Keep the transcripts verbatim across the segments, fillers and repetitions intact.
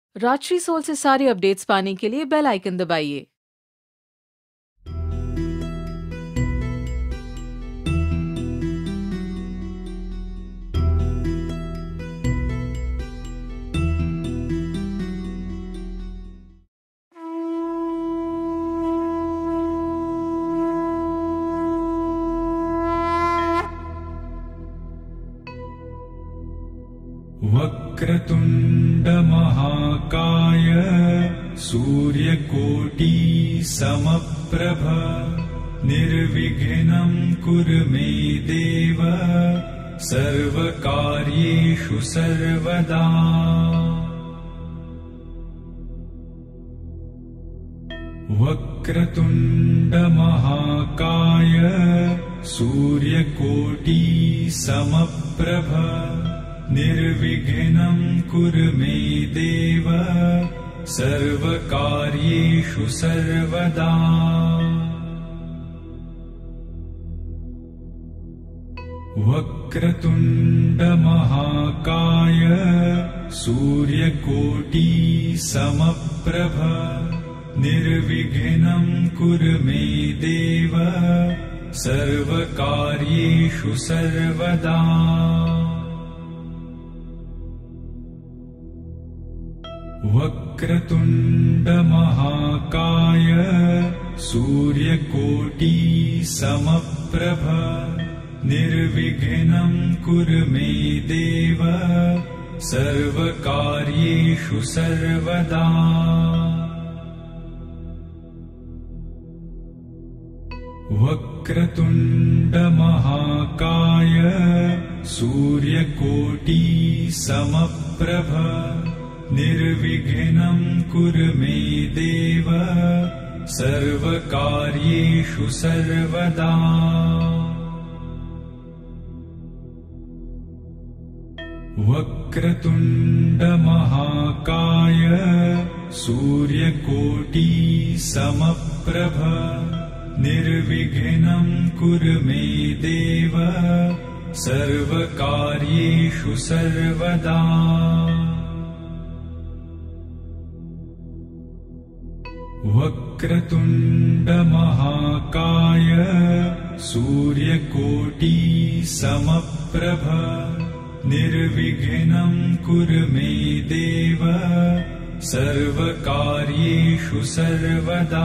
Rajshree soul से सारे updates पाने के लिए बेल आइकन दबाइए। वक्रतुंड महाकाय सूर्यकोटि समप्रभ निर्विघ्नं कुरु मे देव सर्वकार्येषु सर्वदा। वक्रतुंड महाकाय सूर्यकोटि समप्रभ निर्विघ्नं कुरु मे देव सर्वकार्येषु सर्वदा। वक्रतुंड महाकाय सूर्यकोटि समप्रभ निर्विघ्नं कुरु मे देव सर्वकार्येषु सर्वदा। वक्रतुंड महाकाय सूर्यकोटि समप्रभ निर्विघ्नं कुरु मे देव सर्वकार्येषु सर्वदा। वक्रतुंड महाकाय सूर्यकोटि समप्रभ निर्विघ्नं कुरु मे देव सर्वकार्येषु सर्वदा। वक्रतुंड महाकाय सूर्यकोटि समप्रभ निर्विघ्नं कुरु मे देव सर्वकार्येषु सर्वदा। वक्रतुंड महाकाय सूर्यकोटि समप्रभ निर्विघ्नं कुरु मे देव सर्वकार्येषु सर्वदा।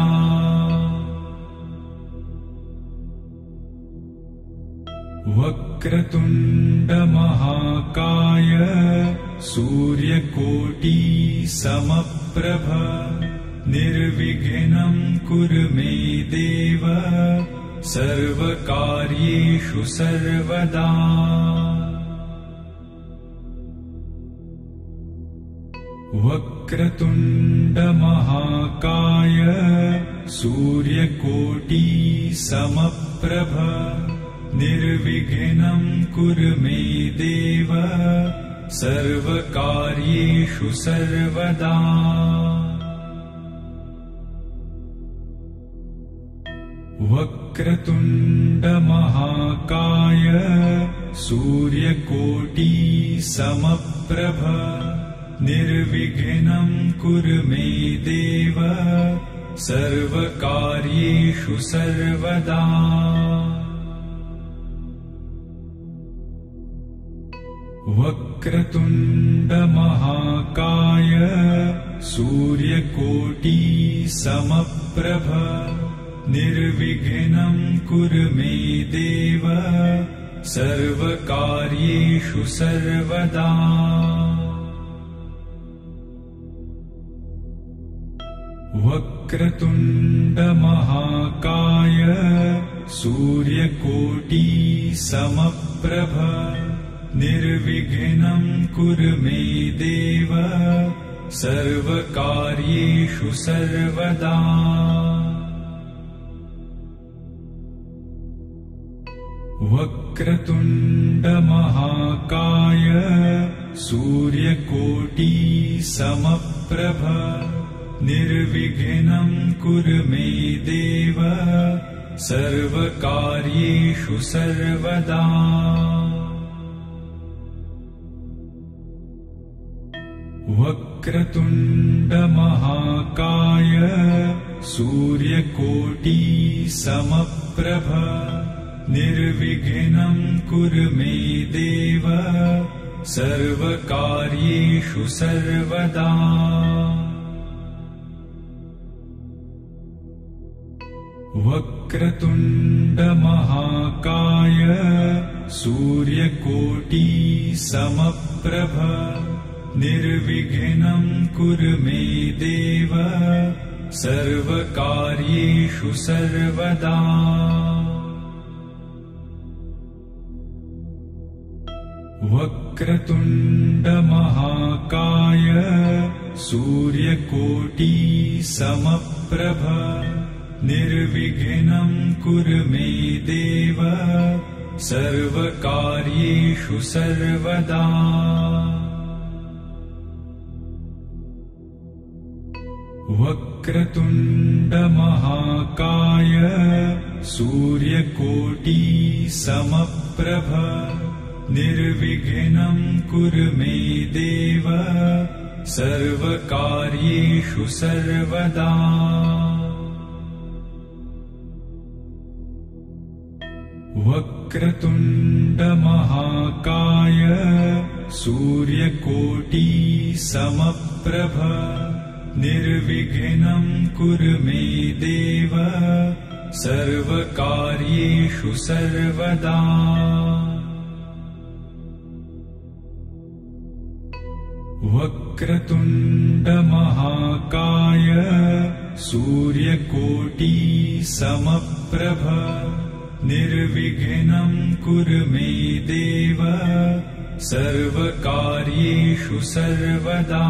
वक्रतुंड महाकाय सूर्यकोटि समप्रभ निर्विघ्नं कुरु मे देव सर्वकार्येषु सर्वदा। वक्रतुंड महाकाय सूर्यकोटि समप्रभ निर्विघ्नं कुरु मे देव सर्वकार्येषु सर्वदा। वक्रतुंड महाकाय सूर्यकोटि समप्रभ निर्विघ्नं कुरु मे देव सर्वकार्येषु सर्वदा। वक्रतुंड महाकाय सूर्यकोटि समप्रभ निर्विघ्नं कुरु मे देव सर्वकार्येषु सर्वदा। वक्रतुंड महाकाय सूर्यकोटि समप्रभ निर्विघ्नं कुरु मे देव सर्वकार्येषु सर्वदा। वक्रतुंड महाकाय सूर्यकोटि समप्रभ निर्विघ्नं कुरु मे देव सर्वकार्येषु सर्वदा। वक्रतुण्ड महाकाय सूर्यकोटि समप्रभ निर्विघ्नं कुरु मे देव सर्वकार्येषु सर्वदा। वक्रतुण्ड महाकाय सूर्यकोटि समप्रभ निर्विघ्नं कुरु मे देव सर्वकार्येषु सर्वदा। वक्रतुण्ड महाकाय सूर्यकोटि समप्रभ निर्विघ्नं कुरु मे देव सर्वकार्येषु सर्वदा। वक्रतुण्ड महाकाय सूर्यकोटि समप्रभ निर्विघ्नं कुरु मे देव सर्वकार्येषु सर्वदा। वक्रतुण्ड महाकाय सूर्यकोटि समप्रभ निर्विघ्नं कुरु मे देव सर्वकार्येषु सर्वदा। वक्रतुण्ड महाकाय सूर्यकोटि समप्रभ निर्विघ्नं कुरु मे देव सर्वकार्येषु सर्वदा।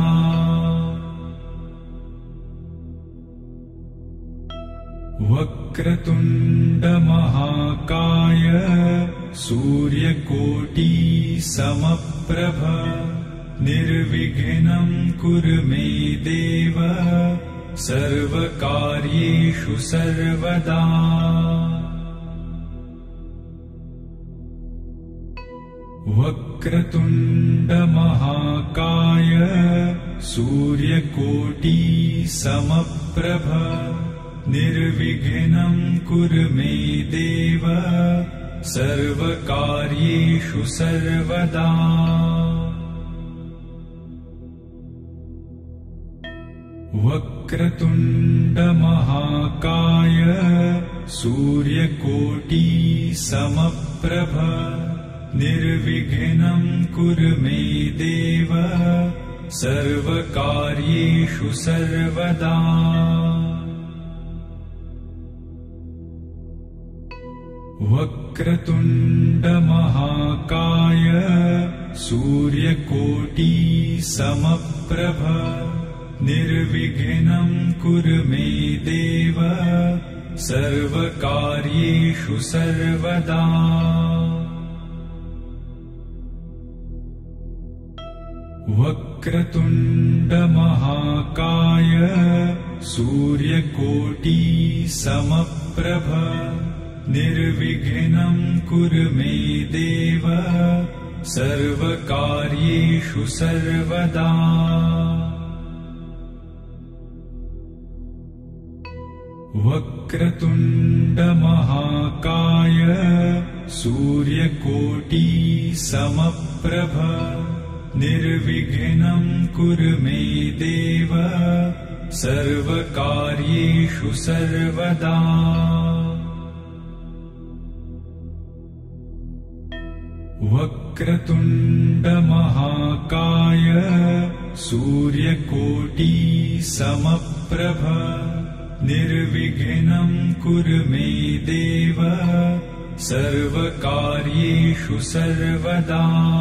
वक्रतुण्ड महाकाय सूर्यकोटि समप्रभ निर्विघ्नं कुरु मे देव सर्वकार्येषु सर्वदा। वक्रतुण्ड महाकाय सूर्यकोटि समप्रभ निर्विघ्नं कुरु मे देव सर्वकार्येषु सर्वदा। वक्रतुण्ड महाकाय सूर्यकोटि समप्रभ निर्विघ्नं कुरु मे देव सर्वकार्येषु सर्वदा। वक्रतुण्ड महाकाय सूर्यकोटि समप्रभ निर्विघ्नं कुरु मे देव सर्वकार्येषु सर्वदा। वक्रतुण्ड महाकाय सूर्यकोटि समप्रभ निर्विघ्नं कुरु मे देव सर्वकार्येषु सर्वदा। वक्रतुण्ड महाकाय सूर्यकोटि समप्रभ निर्विघ्नं कुरु मे देव सर्वकार्येषु सर्वदा। वक्रतुण्ड महाकाय सूर्यकोटि समप्रभ निर्विघ्नं कुरु मे देव सर्वकार्येषु सर्वदा।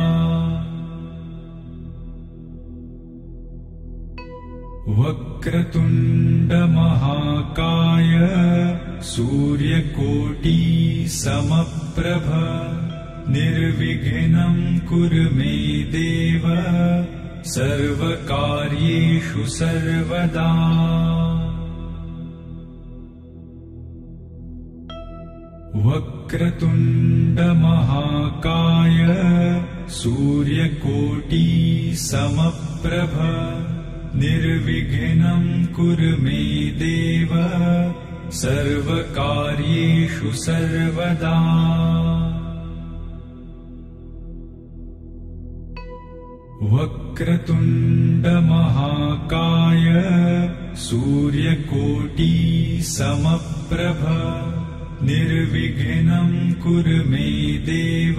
वक्रतुण्ड महाकाय सूर्यकोटि समप्रभ निर्विघ्नं कुरु मे देव सर्वकार्येषु सर्वदा। वक्रतुण्ड महाकाय सूर्यकोटि समप्रभ निर्विघ्नं कुरु मे देव सर्वकार्येषु सर्वदा। वक्रतुण्ड महाकाय सूर्यकोटि समप्रभ निर्विघ्नं कुरु मे देव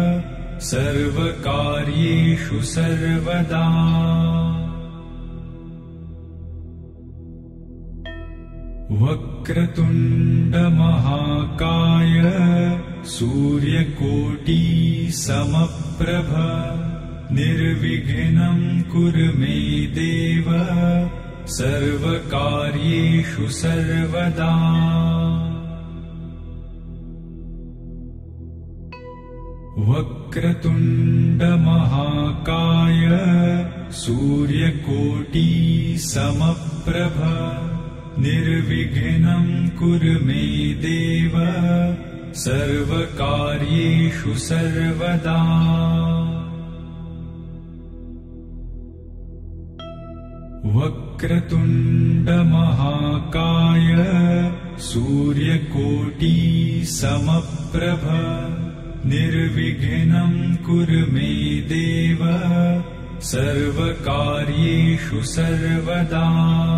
सर्वकार्येषु सर्वदा। वक्रतुण्ड महाकाय सूर्यकोटि समप्रभ निर्विघ्नं कुरु मे देव सर्वकार्येषु सर्वदा। वक्रतुण्ड महाकाय सूर्यकोटि समप्रभ निर्विघ्नं कुरु मे देव सर्वकार्येषु सर्वदा। वक्रतुण्ड महाकाय सूर्यकोटि समप्रभ निर्विघ्नं कुरु मे देव सर्वकार्येषु सर्वदा।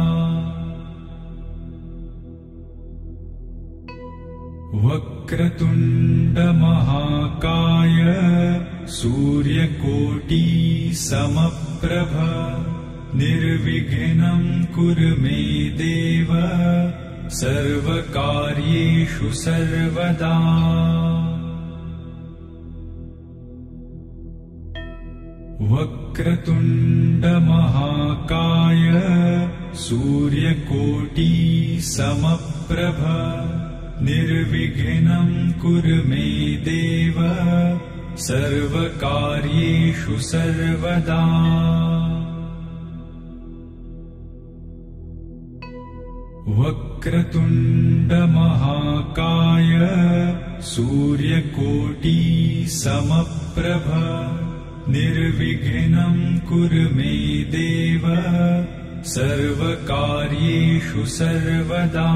वक्रतुण्ड महाकाय सूर्यकोटि समप्रभ निर्विघ्नं कुरु मे देव सर्वकार्येषु सर्वदा। वक्रतुण्ड महाकाय सूर्यकोटि समप्रभ निर्विघ्नं कुरु मे देव सर्वकार्येषु सर्वदा। वक्रतुण्ड महाकाय सूर्यकोटि समप्रभ निर्विघ्नं कुरु मे देव सर्वकार्येषु सर्वदा।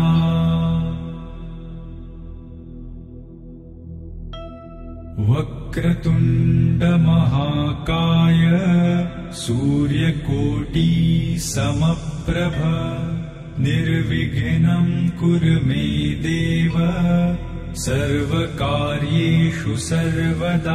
वक्रतुण्ड महाकाय सूर्यकोटि समप्रभ निर्विघ्नं कुरु मे देव सर्वकार्येषु सर्वदा।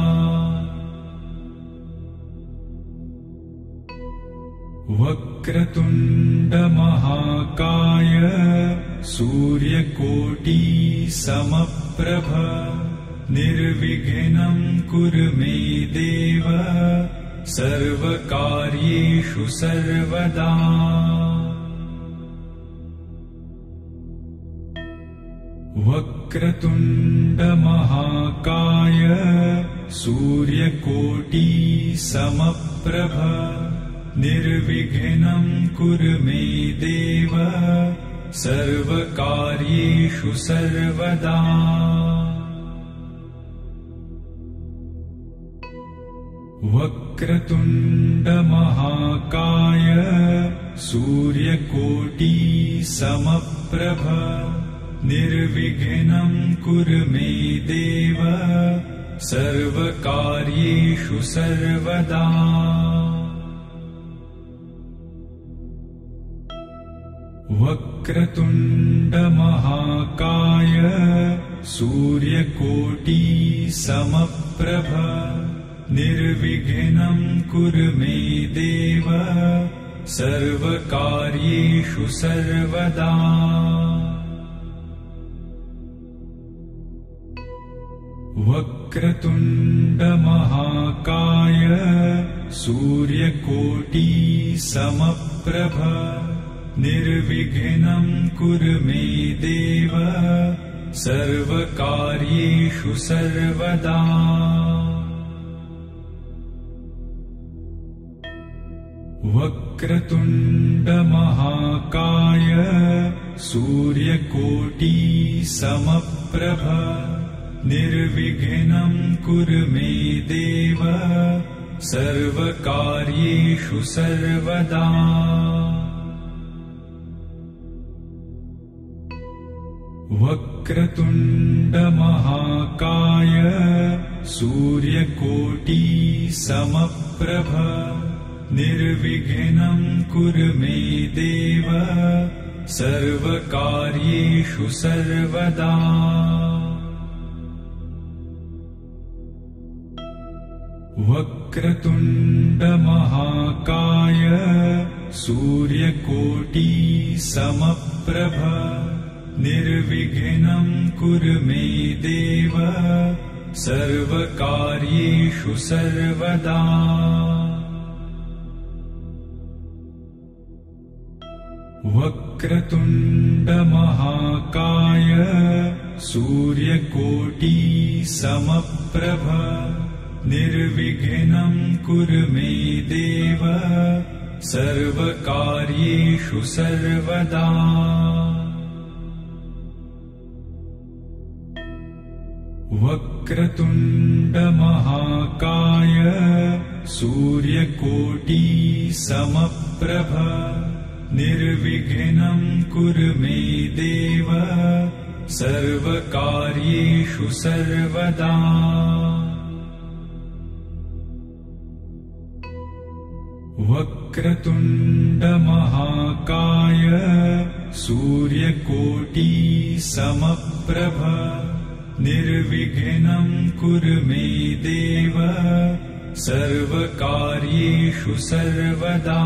वक्रतुण्ड महाकाय सूर्यकोटि समप्रभ निर्विघ्नं कुरु मे देव सर्वकार्येषु सर्वदा। वक्रतुण्ड महाकाय सूर्यकोटि समप्रभ निर्विघ्नं कुरु मे देव सर्वकार्येषु सर्वदा। वक्रतुण्ड महाकाय सूर्यकोटि समप्रभ निर्विघ्नं कुरु मे देव सर्वकार्येषु सर्वदा। वक्रतुण्ड महाकाय सूर्यकोटि समप्रभ निर्विघ्नं कुरु मे देव सर्वकार्येषु सर्वदा। वक्रतुण्ड महाकाय सूर्यकोटि समप्रभ निर्विघ्नं कुरु मे देव सर्वकार्येषु सर्वदा। वक्रतुण्ड महाकाय सूर्यकोटि समप्रभ निर्विघ्नं कुरु मे देव सर्वकार्येषु सर्वदा। वक्रतुण्डमहाकाय सूर्यकोटि समप्रभ निर्विघ्नं कुरु मे देव सर्वकार्येषु सर्वदा। वक्रतुण्डमहाकाय सूर्यकोटि समप्रभ निर्विघ्नं कुरु मे देव सर्वकार्येषु सर्वदा। वक्रतुण्डमहाकाय सूर्यकोटि समप्रभ निर्विघ्नं कुरु मे देव सर्वकार्येषु सर्वदा। वक्रतुण्डमहाकाय सूर्यकोटि समप्रभ निर्विघ्नं कुरु मे देव सर्वकार्येषु सर्वदा। वक्रतुण्डमहाकाय सूर्यकोटि समप्रभ निर्विघ्नं कुरु मे देव सर्वकार्येषु सर्वदा।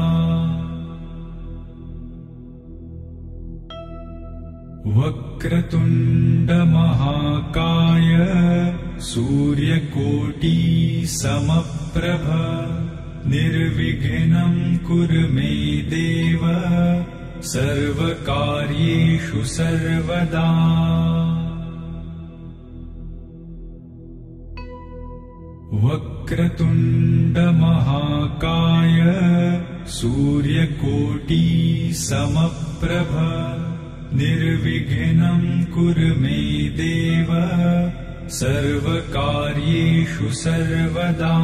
वक्रतुण्डमहाकाय सूर्यकोटि समप्रभ निर्विघ्नं कुरु मे देव सर्वकार्येषु सर्वदा। वक्रतुण्डमहाकाय सूर्यकोटि समप्रभ निर्विघ्नं कुरु मे देव सर्वकार्येषु सर्वदा।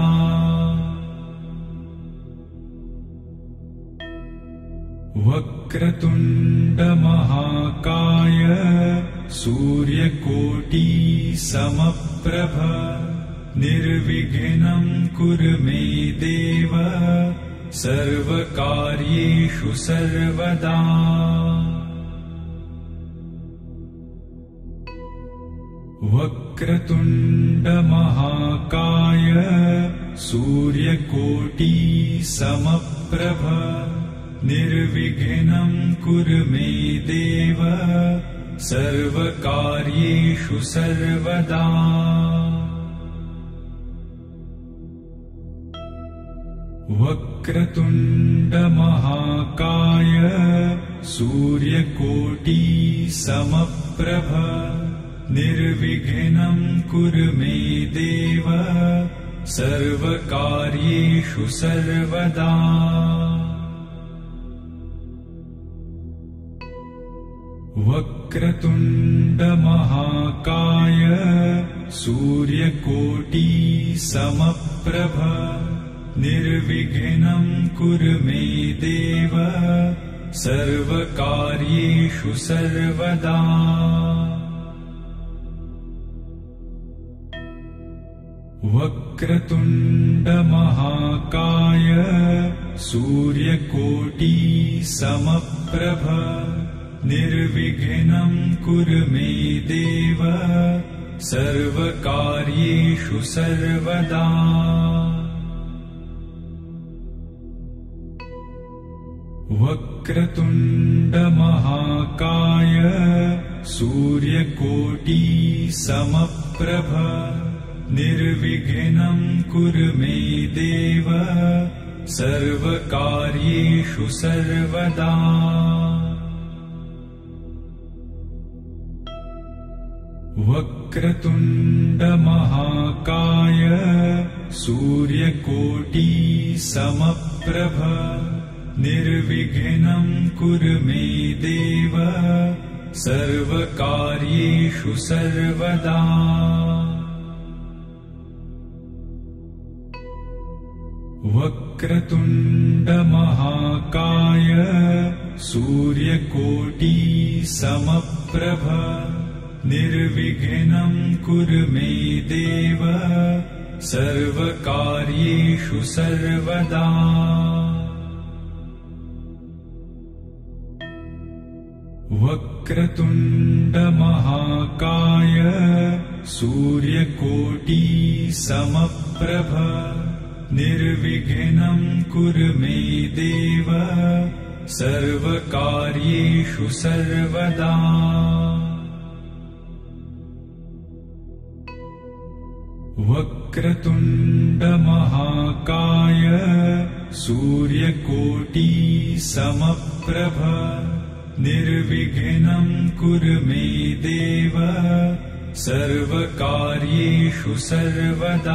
वक्रतुण्डमहाकाय सूर्यकोटि समप्रभ निर्विघ्नं कुरु मे देव सर्वकार्येषु सर्वदा। वक्रतुण्डमहाकाय सूर्यकोटि समप्रभ निर्विघ्नं कुरु मे देव सर्वकार्येषु सर्वदा। वक्रतुण्डमहाकाय सूर्यकोटि समप्रभ निर्विघ्नं कुरु मे देव सर्वकार्येषु सर्वदा। वक्रतुण्डमहाकाय सूर्यकोटि समप्रभ निर्विघ्नं कुरु मे देव सर्वकार्येषु सर्वदा। वक्रतुण्डमहाकाय सूर्यकोटि समप्रभ निर्विघ्नं कुरु मे देव सर्वकार्येषु सर्वदा। वक्रतुण्डमहाकाय सूर्यकोटि समप्रभ निर्विघ्नं कुरु मे देव सर्वकार्येषु सर्वदा। वक्रतुण्डमहाकाय सूर्यकोटि समप्रभ निर्विघ्नं कुरु मे देव सर्वकार्येषु सर्वदा वक्रतुण्डमहाकाय सूर्यकोटि समप्रभ निर्विघ्नं कुरु मे देव सर्वकार्येषु सर्वदा वक्रतुण्डमहाकाय सूर्यकोटि समप्रभ निर्विघ्नं कुरु मे देव सर्वकार्येषु सर्वदा वक्रतुण्डमहाकाय सूर्यकोटि समप्रभ निर्विघ्नं कुरु मे देव सर्वकार्येषु सर्वदा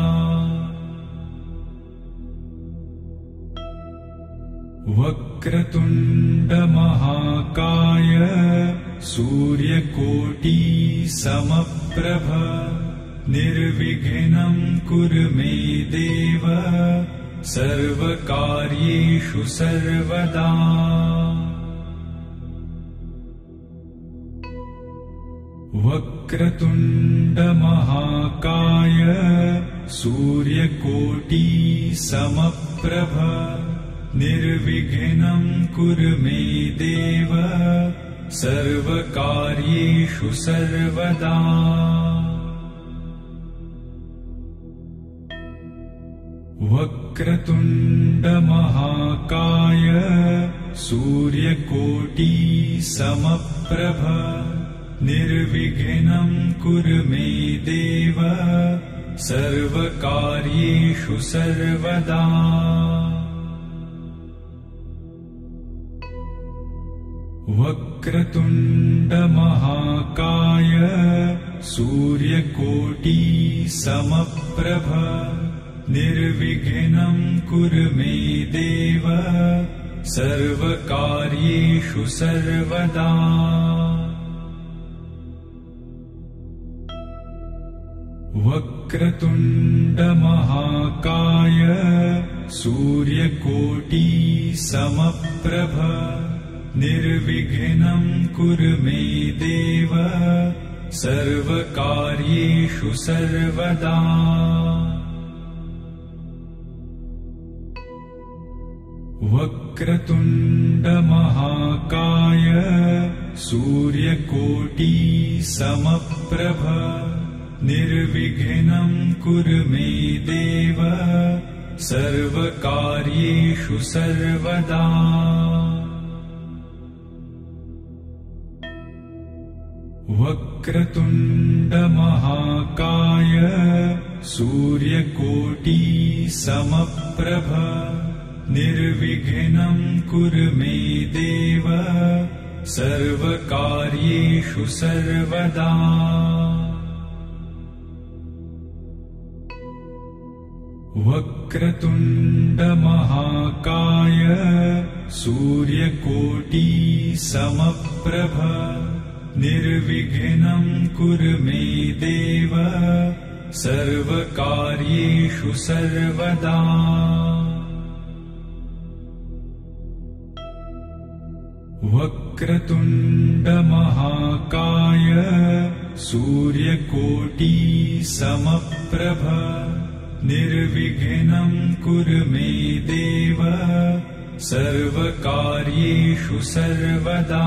वक्रतुण्डमहाकाय सूर्यकोटि समप्रभ निर्विघ्नं कुरु मे देव सर्वकार्येषु सर्वदा वक्रतुण्डमहाकाय सूर्यकोटि समप्रभ निर्विघ्नं कुरु मे देव सर्वकार्येषु सर्वदा वक्रतुण्डमहाकाय सूर्यकोटि समप्रभ निर्विघ्नं कुरु मे देव सर्वकार्येषु सर्वदा वक्रतुण्डमहाकाय सूर्यकोटि समप्रभ निर्विघ्नं कुरु मे देव सर्वकार्येषु सर्वदा वक्रतुण्डमहाकाय सूर्यकोटि समप्रभ निर्विघ्नं कुरु मे देव सर्वकार्येषु सर्वदा वक्रतुण्डमहाकाय सूर्यकोटि समप्रभ निर्विघ्नं कुरु मे देव सर्वकार्येषु सर्वदा वक्रतुण्डमहाकाय सूर्यकोटि समप्रभ निर्विघ्नं कुरु मे देव सर्वकार्येषु सर्वदा वक्रतुण्डमहाकाय सूर्यकोटि समप्रभ निर्विघ्नं कुरु मे देव सर्वकार्येषु सर्वदा वक्रतुण्डमहाकाय सूर्यकोटि समप्रभ निर्विघ्नं कुरु मे देव सर्वकार्येषु सर्वदा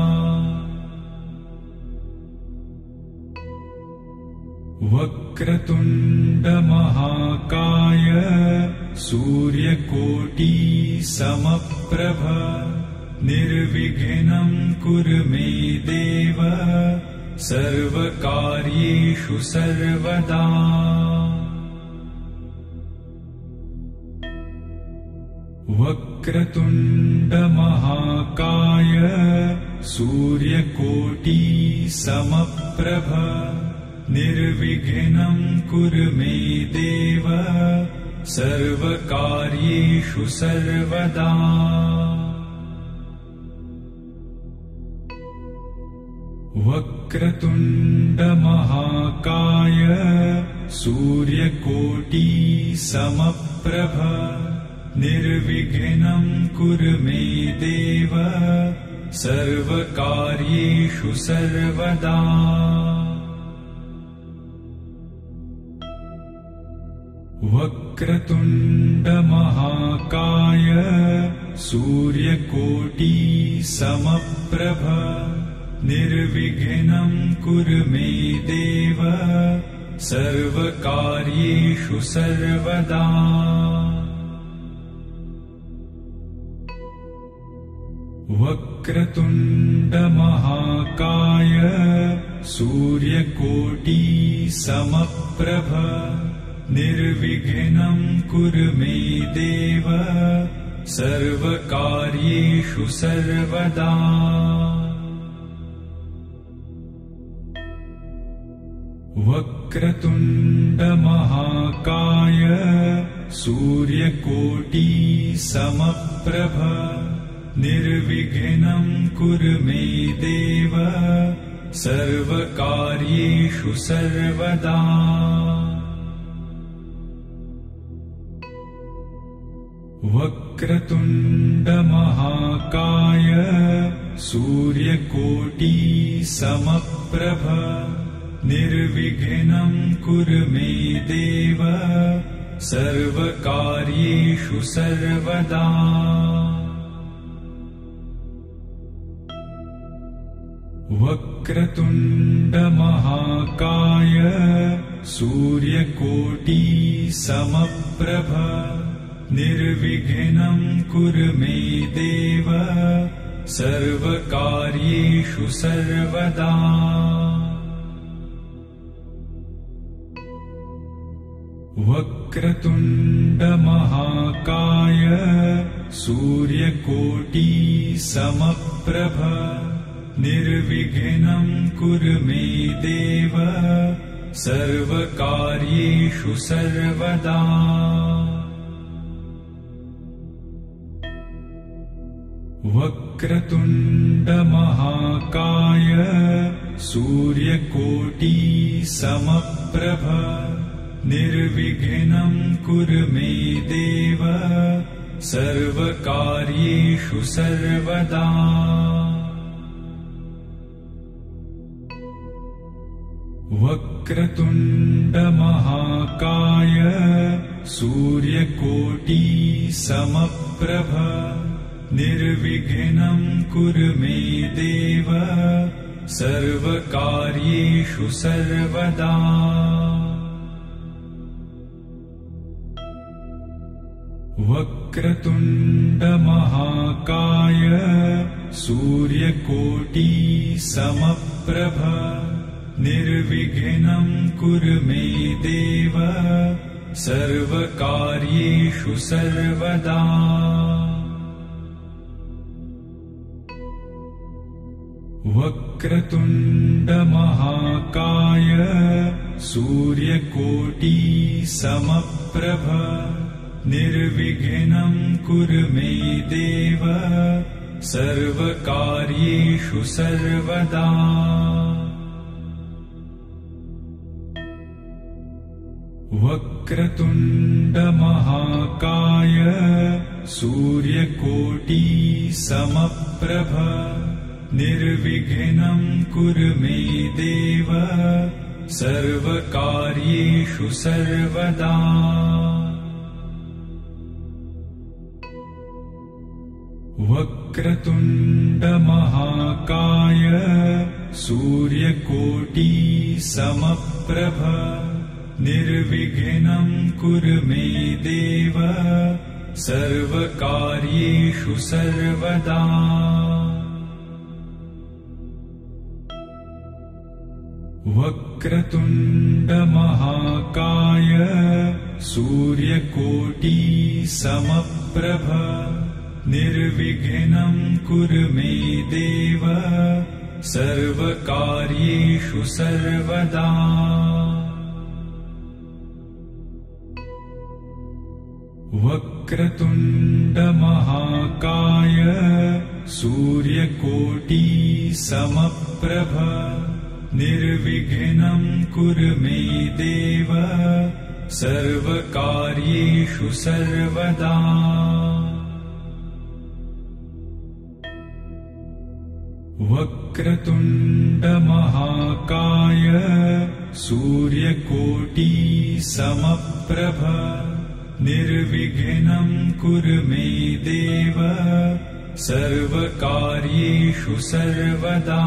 वक्रतुण्डमहाकाय सूर्यकोटि समप्रभ निर्विघ्नं कुरु मे देव सर्वकार्येषु सर्वदा वक्रतुण्डमहाकाय सूर्यकोटि समप्रभ निर्विघ्नं कुरु मे देव सर्वकार्येषु सर्वदा वक्रतुण्ड महाकाय सूर्यकोटि समप्रभ निर्विघ्नं कुरु मे देव सर्वकार्येषु सर्वदा। वक्रतुण्ड महाकाय सूर्यकोटि समप्रभ निर्विघ्नं कुरु मे देव सर्वकार्येषु सर्वदा। वक्रतुण्ड महाकाय सूर्यकोटि समप्रभ निर्विघ्नं कुरु मे देव सर्वकार्येषु सर्वदा। वक्रतुण्ड महाकाय सूर्यकोटि समप्रभ निर्विघ्नं कुरु मे देव सर्वकार्येषु सर्वदा। वक्रतुण्ड महाकाय सूर्यकोटि समप्रभ निर्विघ्नं कुरु मे देव सर्वकार्येषु सर्वदा। वक्रतुण्ड महाकाय सूर्यकोटि समप्रभ निर्विघ्नं कुरु मे देव सर्वकार्येषु सर्वदा। वक्रतुण्ड महाकाय सूर्यकोटि समप्रभ निर्विघ्नं कुरु मे देव सर्वकार्येषु सर्वदा। वक्रतुण्ड महाकाय सूर्यकोटि समप्रभ निर्विघ्नं कुरु मे देव सर्वकार्येषु सर्वदा। वक्रतुण्ड महाकाय सूर्यकोटि समप्रभ निर्विघ्नं कुरु मे देव सर्वकार्येषु सर्वदा। वक्रतुण्ड महाकाय सूर्यकोटि समप्रभ निर्विघ्नं कुरु मे देव सर्वकार्येषु सर्वदा। वक्रतुण्ड महाकाय सूर्यकोटि समप्रभ निर्विघ्नं कुरु मे देव सर्वकार्येषु सर्वदा। वक्रतुण्ड महाकाय सूर्यकोटि समप्रभ निर्विघ्नं कुरु मे देव सर्वकार्येषु सर्वदा। वक्रतुण्ड महाकाय सूर्यकोटि समप्रभ निर्विघ्नं कुरु मे देव सर्वकार्येषु सर्वदा। वक्रतुण्ड महाकाय सूर्यकोटि समप्रभ निर्विघ्नं कुरु मे देव सर्वकार्येषु सर्वदा। वक्रतुण्ड महाकाय सूर्यकोटि समप्रभ निर्विघ्नं कुरु मे देव सर्वकार्येषु सर्वदा। वक्रतुण्ड महाकाय सूर्यकोटि समप्रभ निर्विघ्नं कुरु मे देव सर्वकार्येषु सर्वदा।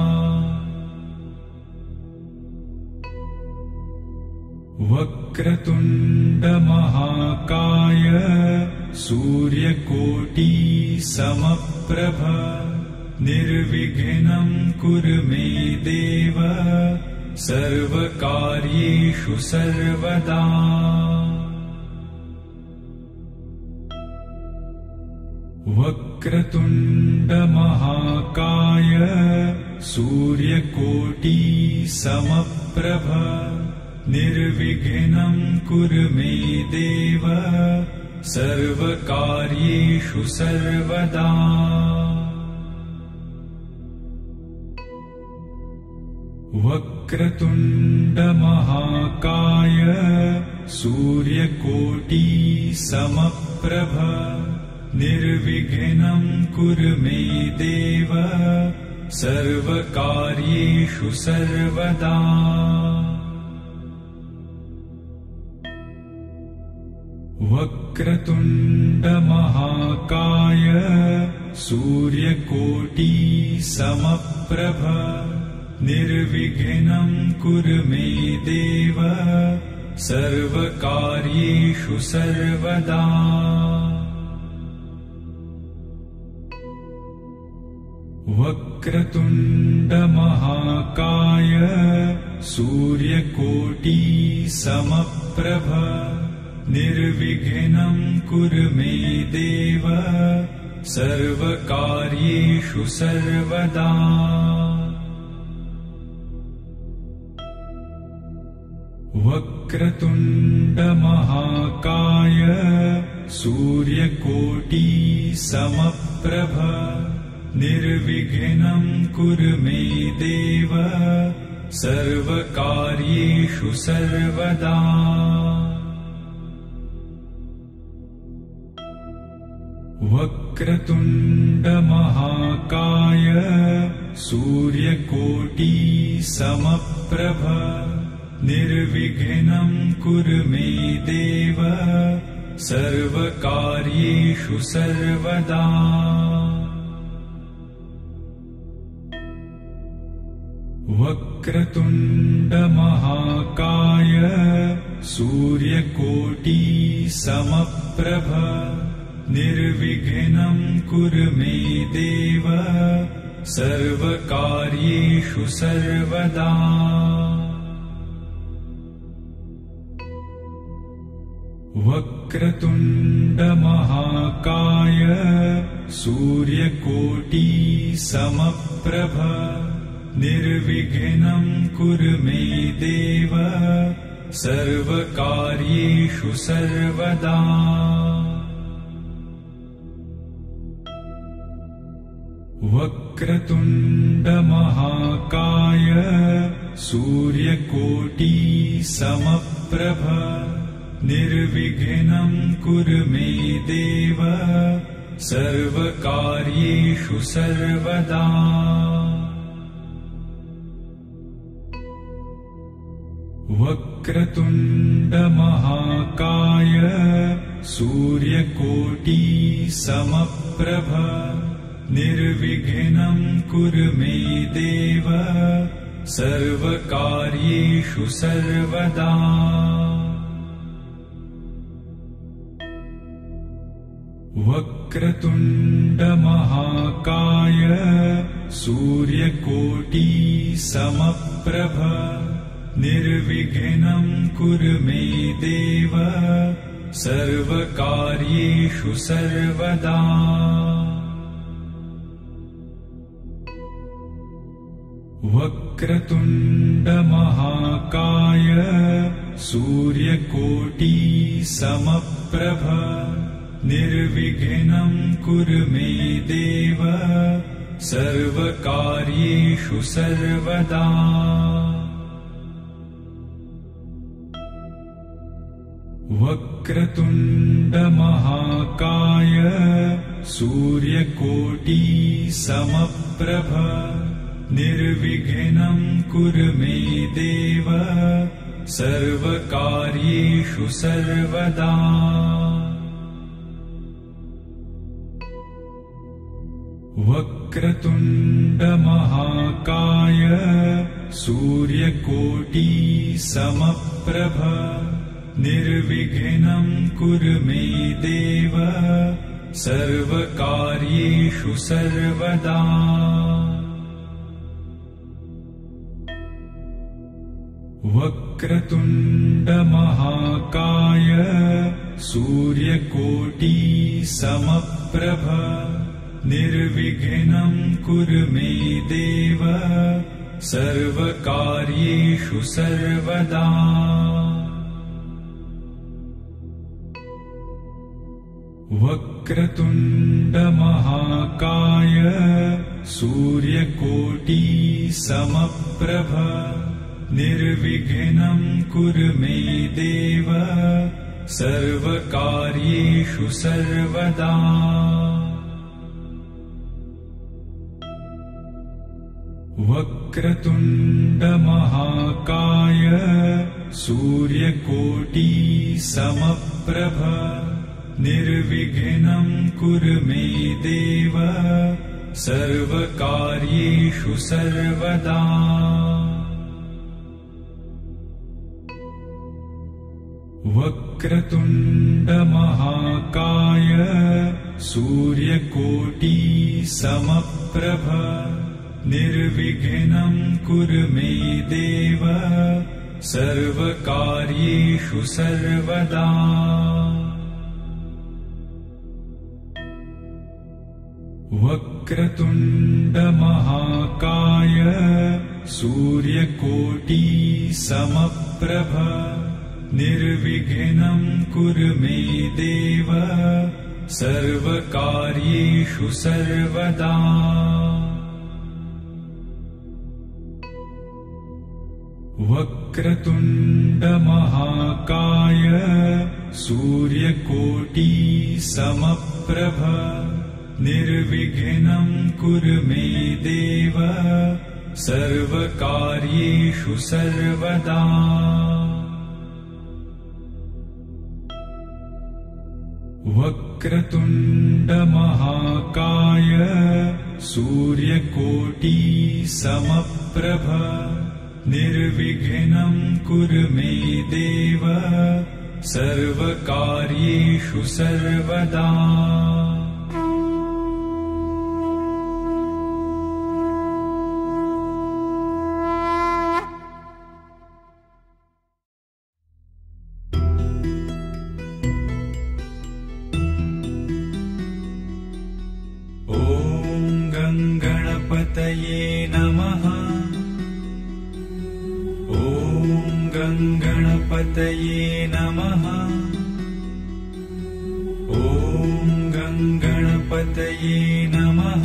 वक्रतुण्ड महाकाय सूर्यकोटि समप्रभ निर्विघ्नं कुरु मे देव सर्वकार्येषु सर्वदा। वक्रतुण्ड महाकाय सूर्यकोटि समप्रभ निर्विघ्नं कुरु मे देव सर्वकार्येषु सर्वदा। वक्रतुण्ड महाकाय सूर्यकोटि समप्रभ निर्विघ्नं कुरु मे देव सर्वकार्येषु सर्वदा। वक्रतुण्ड महाकाय सूर्यकोटि समप्रभ निर्विघ्नं कुरु मे देव सर्वकार्येषु सर्वदा। वक्रतुण्ड महाकाय सूर्यकोटि समप्रभ निर्विघ्नं कुरु मे देव सर्वकार्येषु सर्वदा। वक्रतुण्ड महाकाय सूर्यकोटि समप्रभ निर्विघ्नं कुरु मे देव सर्वकार्येषु सर्वदा। वक्रतुण्ड महाकाय सूर्यकोटि समप्रभ निर्विघ्नं कुरु मे देव सर्वकार्येषु सर्वदा। वक्रतुण्ड महाकाय सूर्यकोटि समप्रभ निर्विघ्नं कुरु मे देव सर्वकार्येषु सर्वदा। वक्रतुण्ड महाकाय सूर्यकोटि समप्रभ निर्विघ्नं कुरु मे देव सर्वकार्येषु सर्वदा। वक्रतुण्ड महाकाय सूर्यकोटि समप्रभ निर्विघ्नं कुरु मे देव सर्वकार्येषु सर्वदा। वक्रतुण्ड महाकाय सूर्यकोटि समप्रभ निर्विघ्नं कुरु मे देव सर्वकार्येषु सर्वदा। वक्रतुण्ड महाकाय सूर्यकोटि समप्रभ निर्विघ्नं कुरु मे देव सर्वकार्येषु सर्वदा। वक्रतुण्ड महाकाय सूर्यकोटि समप्रभ समप्रभ निर्विघ्नं कुरु मे देव सर्वकार्येषु सर्वदा। वक्रतुण्ड महाकाय सूर्यकोटि समप्रभ निर्विघ्नं कुरु मे देव सर्वकार्येषु सर्वदा। वक्रतुण्ड महाकाय सूर्यकोटि समप्रभ निर्विघ्नं कुरु मे देव सर्वकार्येषु सर्वदा। वक्रतुण्ड महाकाय सूर्यकोटि समप्रभ निर्विघ्नं कुरु मे देव सर्वकार्येषु सर्वदा। वक्रतुण्ड महाकाय सूर्यकोटि समप्रभ निर्विघ्नं कुरु मे देव सर्वकार्येषु सर्वदा। वक्रतुण्ड महाकाय सूर्यकोटि समप्रभ निर्विघ्नं कुरु मे देव सर्वकार्येषु सर्वदा। वक्रतुण्ड महाकाय सूर्यकोटि समप्रभ निर्विघ्नं कुरु मे देव सर्वकार्येषु सर्वदा। वक्रतुण्ड महाकाय सूर्यकोटि समप्रभ निर्विघ्नं कुरु मे देव सर्वकार्येषु सर्वदा। वक्रतुण्ड महाकाय सूर्यकोटि समप्रभ निर्विघ्नं कुरु मे देव सर्वकार्येषु सर्वदा। वक्रतुण्ड महाकाय सूर्यकोटि समप्रभ निर्विघ्नं कुरु मे देव सर्वकार्येषु सर्वदा। गणपतये नमः। ॐ गणपतये नमः। ॐ गणपतये नमः।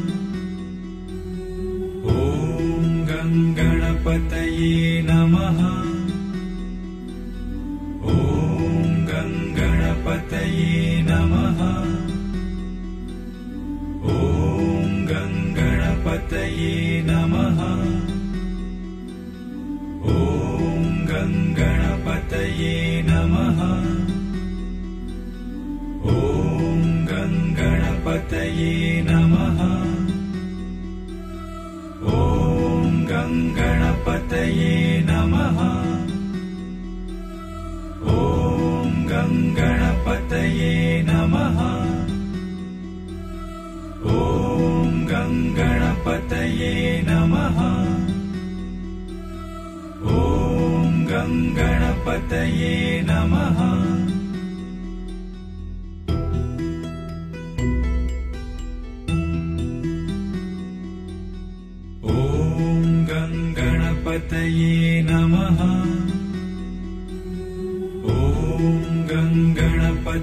ॐ गणपतये नमः। ॐ गणपतये नमः। ॐ गणपतये नमः। ॐ गणपतये नमः। ॐ गणपतये नमः। ॐ गणपतये नमः। ॐ गणपतये नमः। ॐ गणपतये नमः। ॐ गणपतये नमः। ॐ गणपतये नमः। ॐ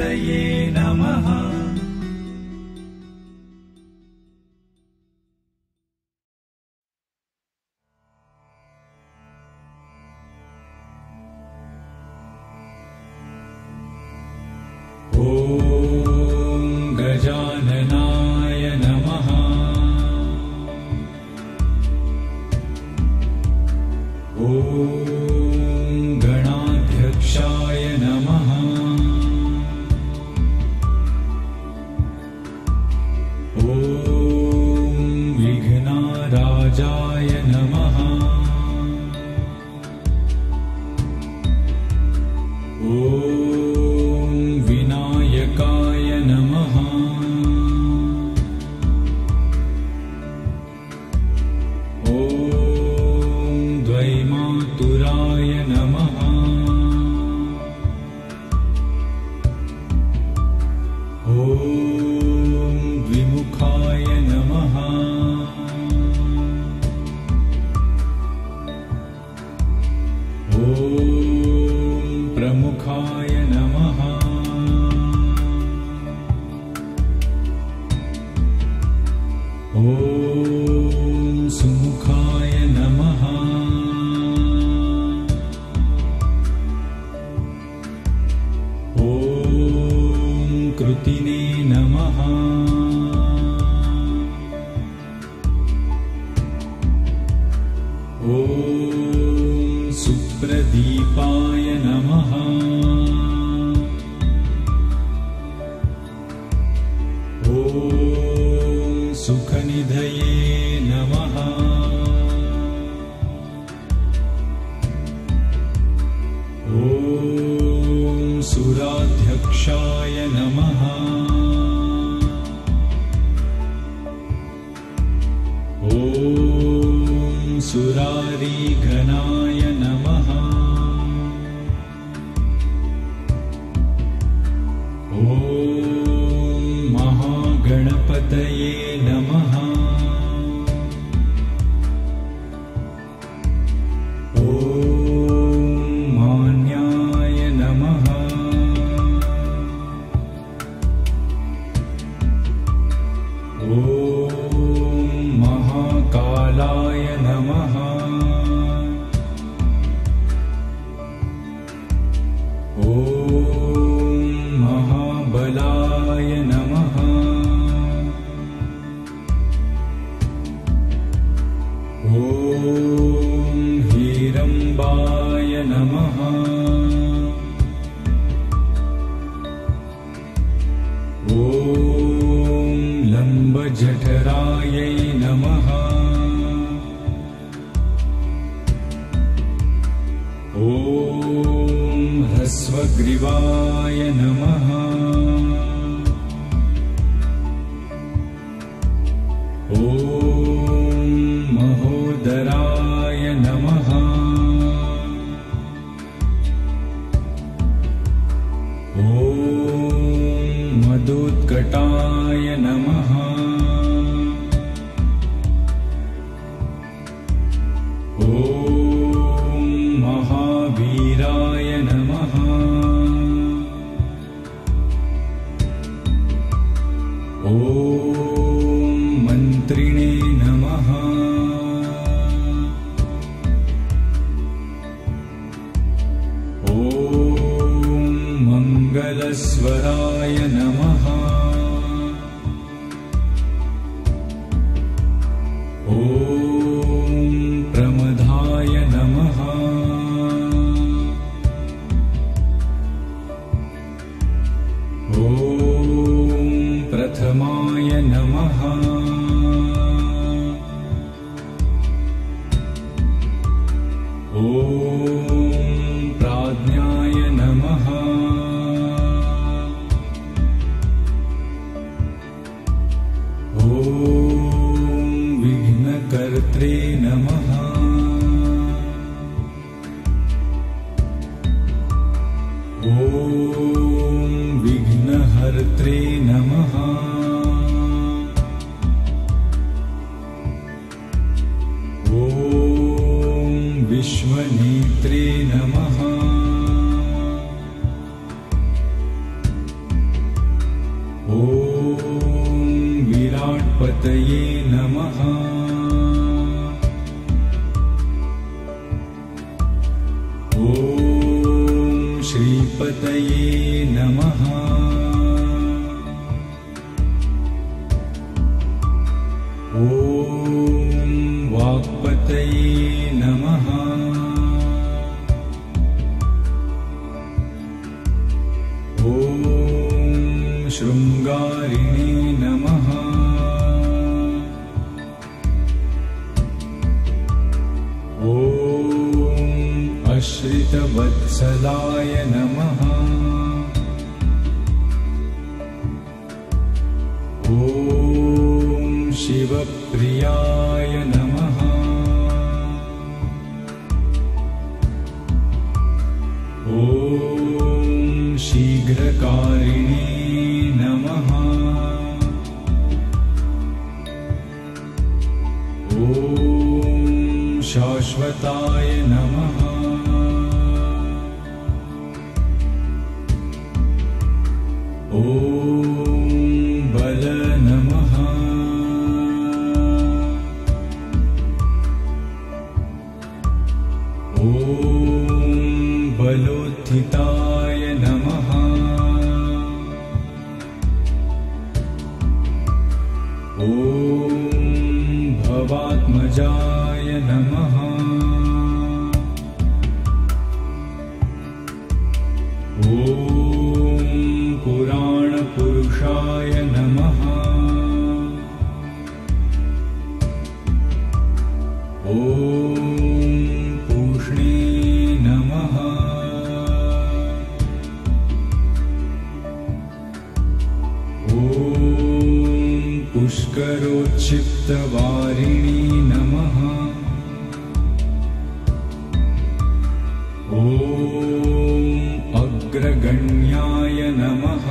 गणपतये नमः। ॐ गजाननाय नमः। ॐ गणाध्यक्षाय नमः। ॐ विघ्नराजाय नमः। ॐ विनायकाय नमः। ॐ द्वैमातुराय नमः। ॐ द्विमुखाय नमः। ॐ प्रमुखाय नमः। ॐ सुमुखाय नमः। ॐ कृतिने नमः। ॐ सुप्रदीपाय नमः। ॐ सुखनिधये नमः। ॐ सुराध्यक्षाय नमः। ॐ सुरारिघनाय नमः। ॐ महागणपतये नमः। ॐ मान्याय नमः। ॐ महाकालाय नमः। ॐ महाबलाय नमः। ॐ हीरम्बाय नमः। ॐ लम्बजठरायै नमः। ॐ ह्रस्वग्रीवाय नमः। ॐ महोदराय नमः। ॐ मदोत्कटाय नमः। ॐ महावीराय नमः। ॐ मन्त्रिणे नमः। ॐ मङ्गलस्वराय नमः। ॐ प्रमदाय नमः। ॐ प्रथमाय नमः। ॐ प्राज्ञाय नमः। ॐ विघ्नकर्त्रे नमः। ॐ विघ्नहर्त्रे नमः। ॐ विश्वनेत्रे नमः। गणपतये नमः। ॐ श्रीपतये नमः। ॐ वाक्पतये नमः। ॐ शृङ्गारिणे नमः। ॐ अश्रितवत्सलाय नमः। ॐ शिवप्रियाय नमः। ॐ शीघ्रकारिणे नमः। ॐ शाश्वताय नमः। ॐ बल नमः। ॐ बलोत्थिताय नमः। ॐ भवात्मजाय नमः। ॐ पुराणपुरुषाय नमः। ॐ पूष्णे नमः। ॐ पुष्करोच्छिप्तवारिणी नमः। ॐ अग्रगण्याय नमः।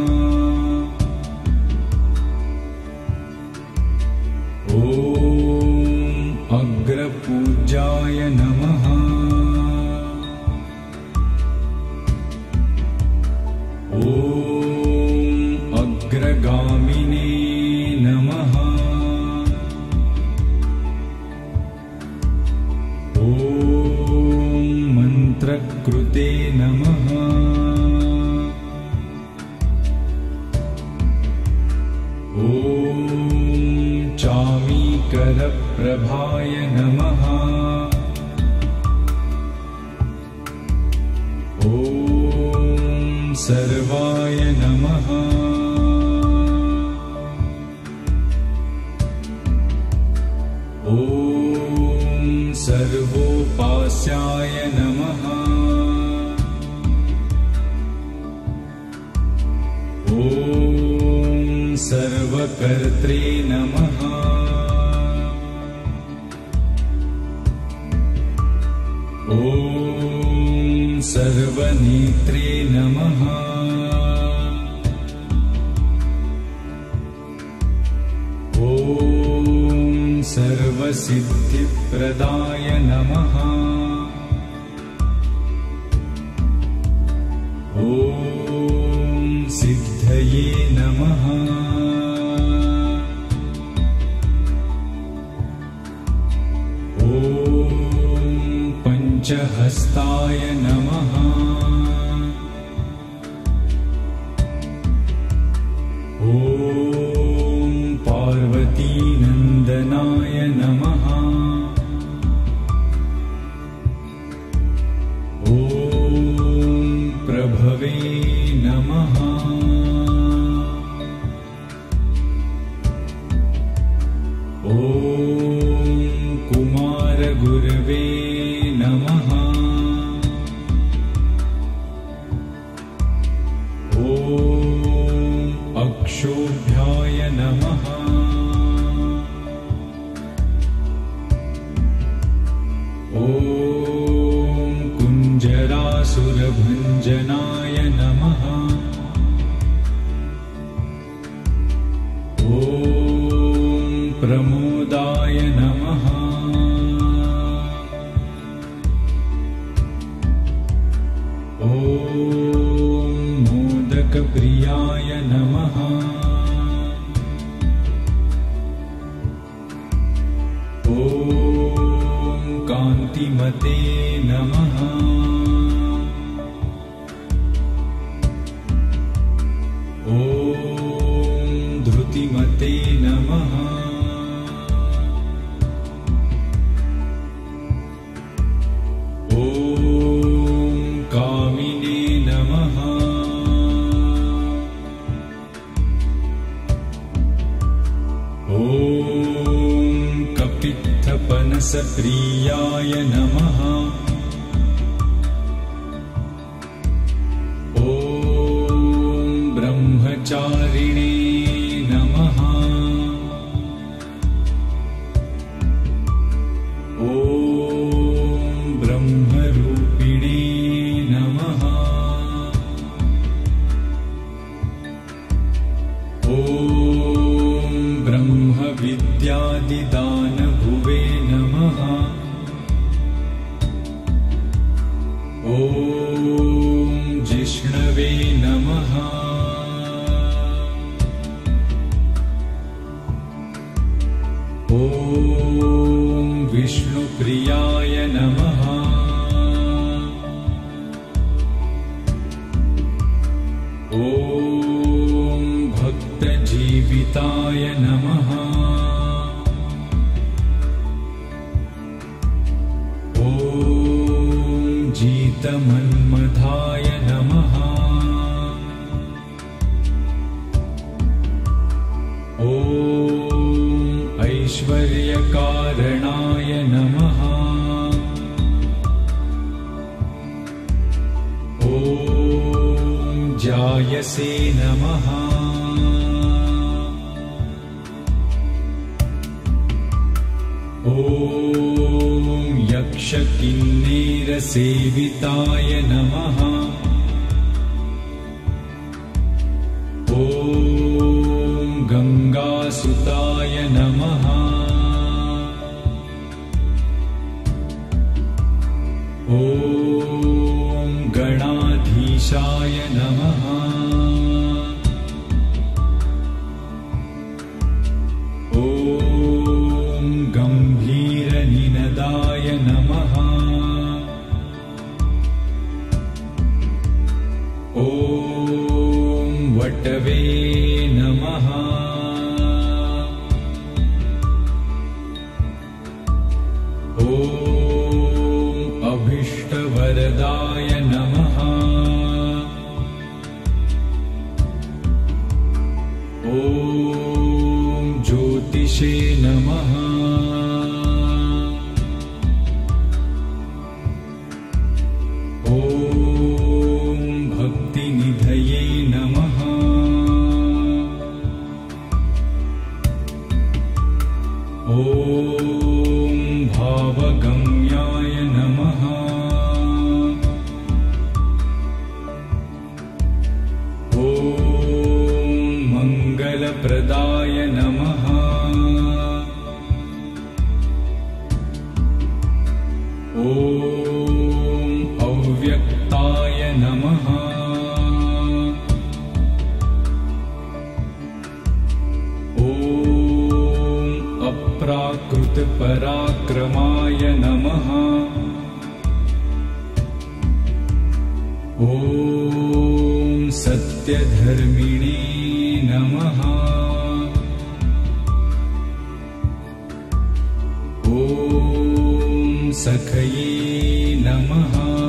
ॐ अग्रपूज्याय नमः। ॐ अग्रगामिने नमः। ॐ मन्त्रकृते नमः। ॐ चामीकरप्रभाय नमः। ॐ सर्वाय नमः। ॐ सर्वोपास्याय नमः। ॐ सर्वकर्त्रे नमः। ॐ सर्वनेत्रे नमः। ॐ सर्वसिद्धिप्रदाय नमः। ॐ सिद्धये नमः। ॐ पञ्चहस्ताय नमः। ॐ पार्वतीनन्दनाय नमः। ॐ प्रभवे नमः। ॐ कुमारगुरवे नमः। ॐ अक्षोभ्याय नमः। ॐ कुञ्जरासुरभञ्जनाय नमः। ॐ प्रमोदाय नमः। ॐ मोदकप्रियाय नमः। धृतिमते नमः। ॐ धृतिमते नमः। ॐ कामिने नमः। ॐ कपित्थपनसप्रियाय नमः। ॐ ब्रह्मचारिणे नमः। ॐ ब्रह्मरूपिणे नमः। ॐ ब्रह्मविद्यादिदानभुवे नमः। ॐ जिष्णवे नमः। ॐ विष्णुप्रियाय नमः। ॐ भक्तजीविताय नमः। ॐ जीतमन्मथाय नमः। ॐ ऐश्वर्यकारणाय नमः। ॐ जायसे नमः। ॐ यक्षकिन्नेरसेविताय नमः। ॐ गङ्गासुताय नमः। ॐ गणाधीशाय नमः। ॐ गम्भीरनिनदाय नमः। ॐ वटवे नमः। ॐ अभीष्टवरदाय नमः। ॐ ज्योतिषे नमः। ॐ भक्तिनिधये नमः। ॐ भावगम्याय नमः। ॐ मङ्गलप्रदाय नमः। ॐ अव्यक्ताय नमः। ॐ अप्राकृतपराक्रमाय नमः। ॐ सत्यधर्मिणे नमः। ॐ सखये नमः।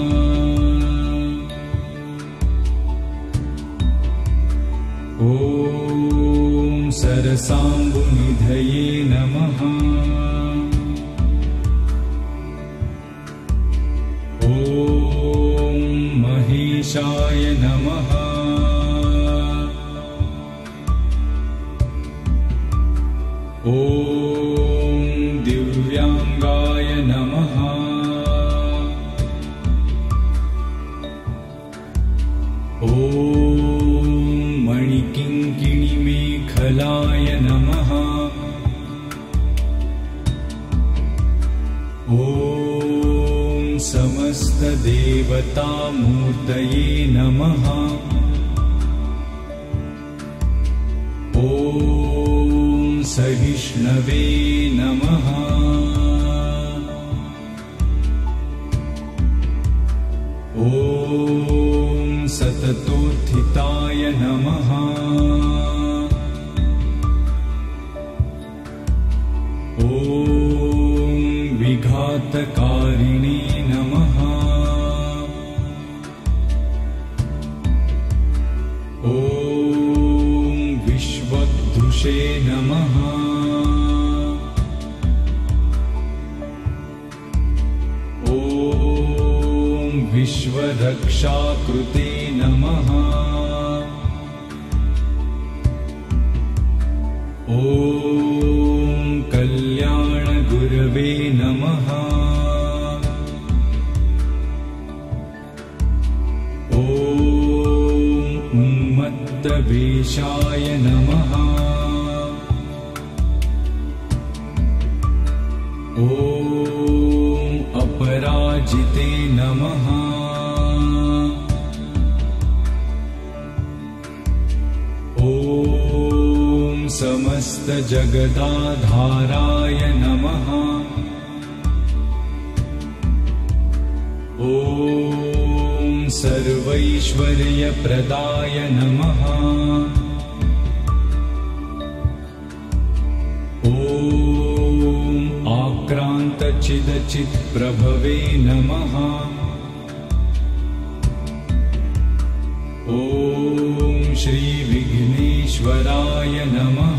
ॐ सरसाम्बुनिधये नमः। ॐ महेशाय नमः। ॐ दिव्यांगाय नमः। ॐ मणिकिङ्किणिमेखलाय नमः। ॐ समस्तदेवतामूर्तये नमः। ॐ सहिष्णवे नमः। ॐ ॐ सततोत्थिताय नमः। ॐ विघातकारिणे नमः। ॐ विश्वधुषे नमः। ॐ विश्वरक्षाकृते नमः। ॐ कल्याणगुरवे नमः। ॐ उन्मत्तवेषाय नमः। ॐ अपराजिते नमः। ॐ समस्तजगदाधाराय नमः। ॐ सर्वैश्वर्यप्रदाय नमः। ॐ आक्रान्तचिदचित्प्रभवे नमः। ॐ श्रीविघ्नेश्वराय नमः।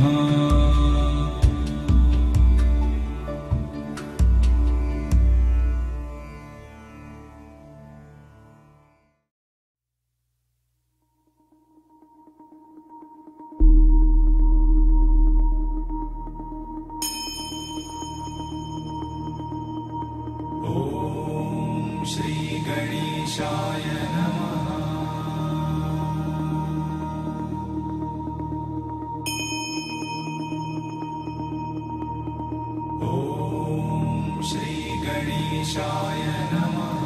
श्रीगणेशाय नमः। ॐ श्रीगणेशाय नमः।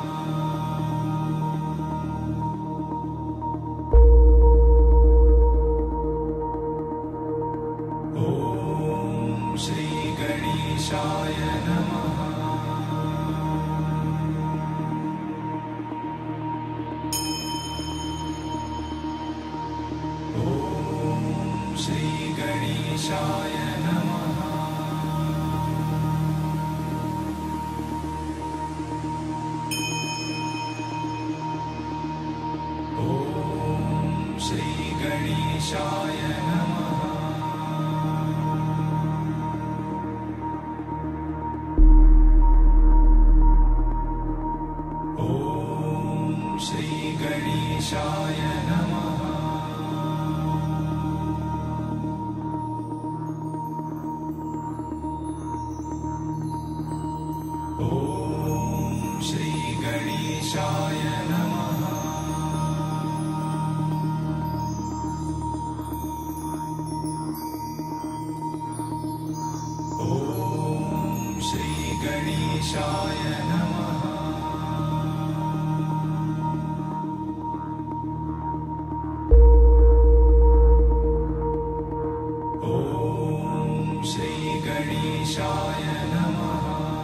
ॐ श्रीगणेशाय नमः। श्रीगणेशाय नमः। ॐ श्रीगणेशाय नमः। ॐ श्रीगणेशाय नमः। ॐ श्रीगणेशाय नमः। ॐ श्रीगणेशाय नमः। ॐ श्रीगणेशाय नमः।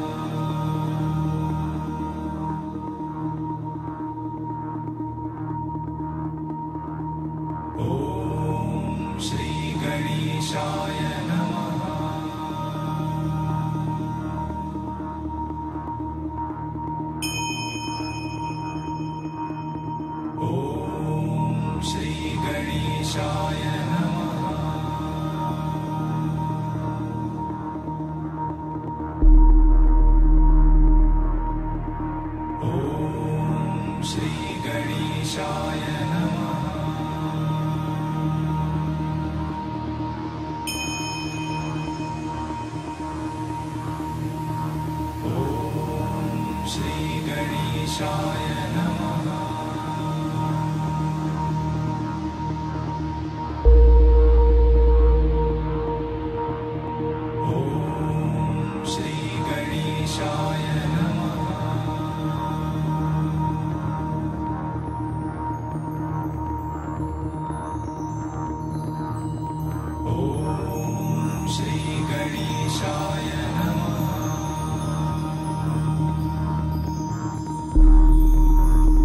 ॐ श्रीगणेशाय नमः। ॐ श्रीगणेशाय नमः। ॐ श्रीगणेशाय नमः। ॐ श्रीगणेशाय नमः। ॐ श्रीगणेशाय नमः। ॐ श्रीगणेशाय नमः। ॐ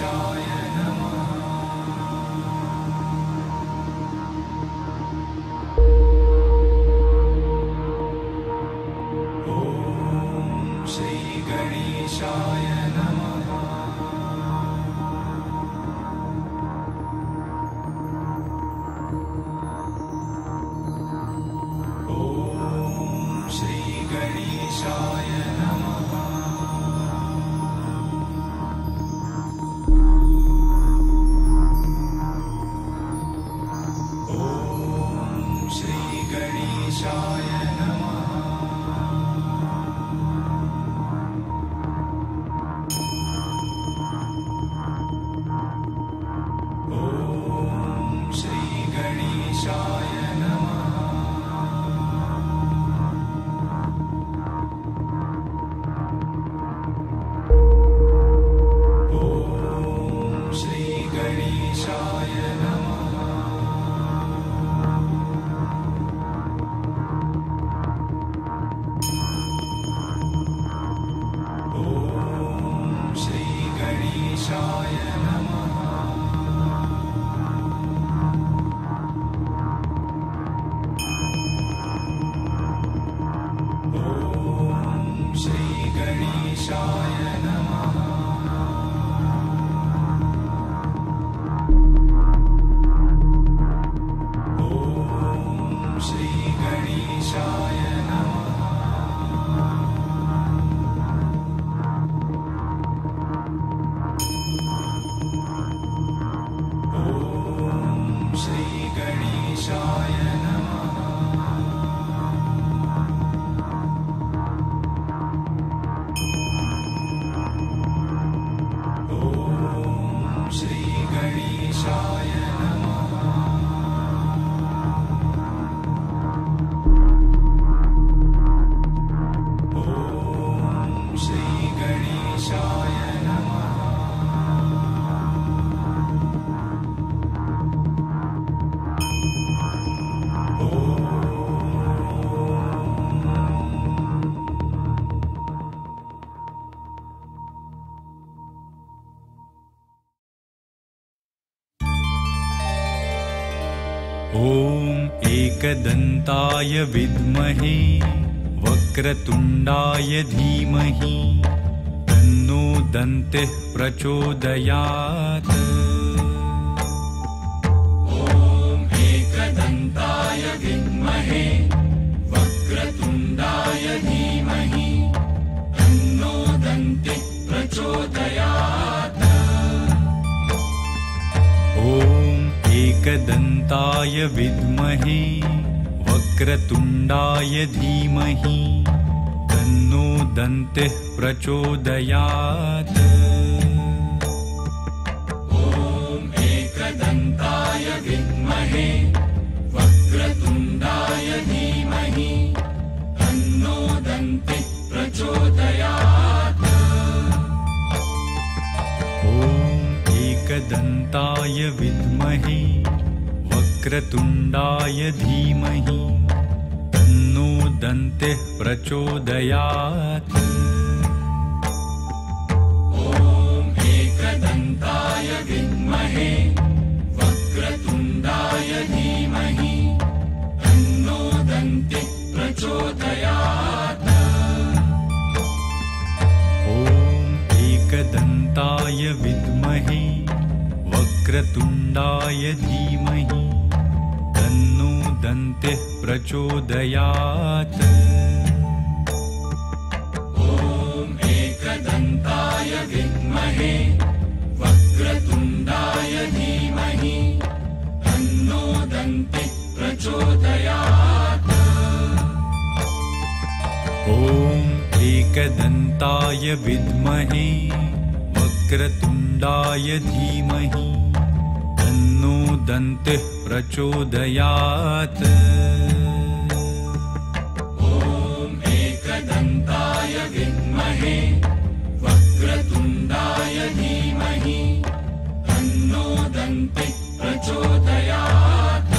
श्रीगणेशाय नमः। ॐ श्रीगणेशाय नमः। ॐ श्रीगणेशाय नमः। ॐ श्रीगणेशाय नमः। ॐ श्रीगणेशाय नमः। ॐ श्रीगणेशाय नमः। ॐ श्रीगणेशाय नमः। ॐ श्रीगणेशाय नमः। ॐ श्रीगणेशाय नमः। ॐ श्रीगणेशाय नमः। ॐ श्रीगणेशाय नमः। ॐ श्रीगणेशाय नमः। ॐ एकदन्ताय विद्महे वक्रतुण्डाय धीमहि तन्नो दन्तिः प्रचोदयात्। ॐ एकदन्ताय विद्महे वक्रतुण्डाय धीमहि तन्नो दन्तिः प्रचोदयात्। ॐ एकदन्ताय विद्महे वक्रतुण्डाय धीमहि तन्नो दन्तिः प्रचोदयात्। ॐ एकदन्ताय विद्महे वक्रतुण्डाय धीमहि तन्नो दन्तिः प्रचोदयात्। ॐ एकदन्ताय विद्महे वक्रतुण्डाय धीमहि तन्नो दन्तिः प्रचोदयात्। ॐ एकदन्ताय विद्महे वक्रतुण्डाय धीमहि तन्नो दन्तिः प्रचोदयात्। ॐ एकदन्ताय विद्महे वक्रतुण्डाय धीमहि तन्नो दन्तिः प्रचोदयात्। ॐ एकदन्ताय विद्महे वक्रतुण्डाय धीमहि तन्नो दन्तिः प्रचोदयात्। ॐ एकदन्ताय विद्महे वक्रतुण्डाय धीमहि तन्नो दन्तिः प्रचोदयात्। ॐ एकदन्ताय विद्महे वक्रतुण्डाय धीमहि तन्नो दन्तिः प्रचोदयात्।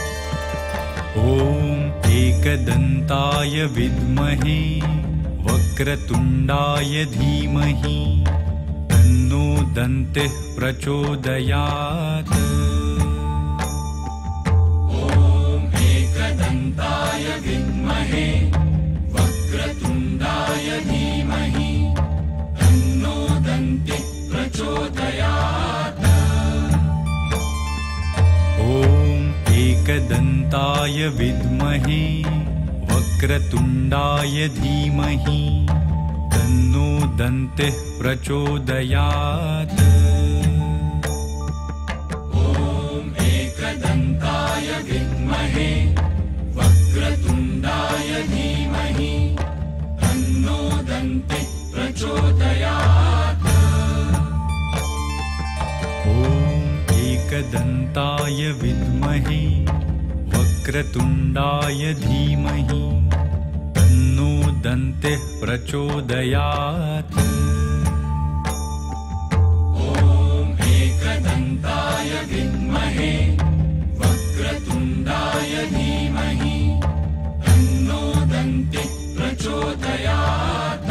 ॐ एकदन्ताय विद्महे वक्रतुण्डाय वक्रतुण्डाय धीमहि तन्नो दन्तिः प्रचोदयात्। ॐ एकदन्ताय विद्महे वक्रतुण्डाय धीमहि तन्नो दन्तिः प्रचोदयात्। ॐ एकदन्ताय विद्महे वक्रतुण्डाय धीमहि तन्नो दन्तिः प्रचोदयात्। ॐ एकदन्ताय विद्महे वक्रतुण्डाय धीमहि तन्नो दन्तिः प्रचोदयात्। ॐ एकदन्ताय विद्महे वक्रतुण्डाय धीमहि तन्नो दन्तिः प्रचोदयात्। ॐ एकदन्ताय विद्महे वक्रतुण्डाय धीमहि तन्नो दन्तिः प्रचोदयात्।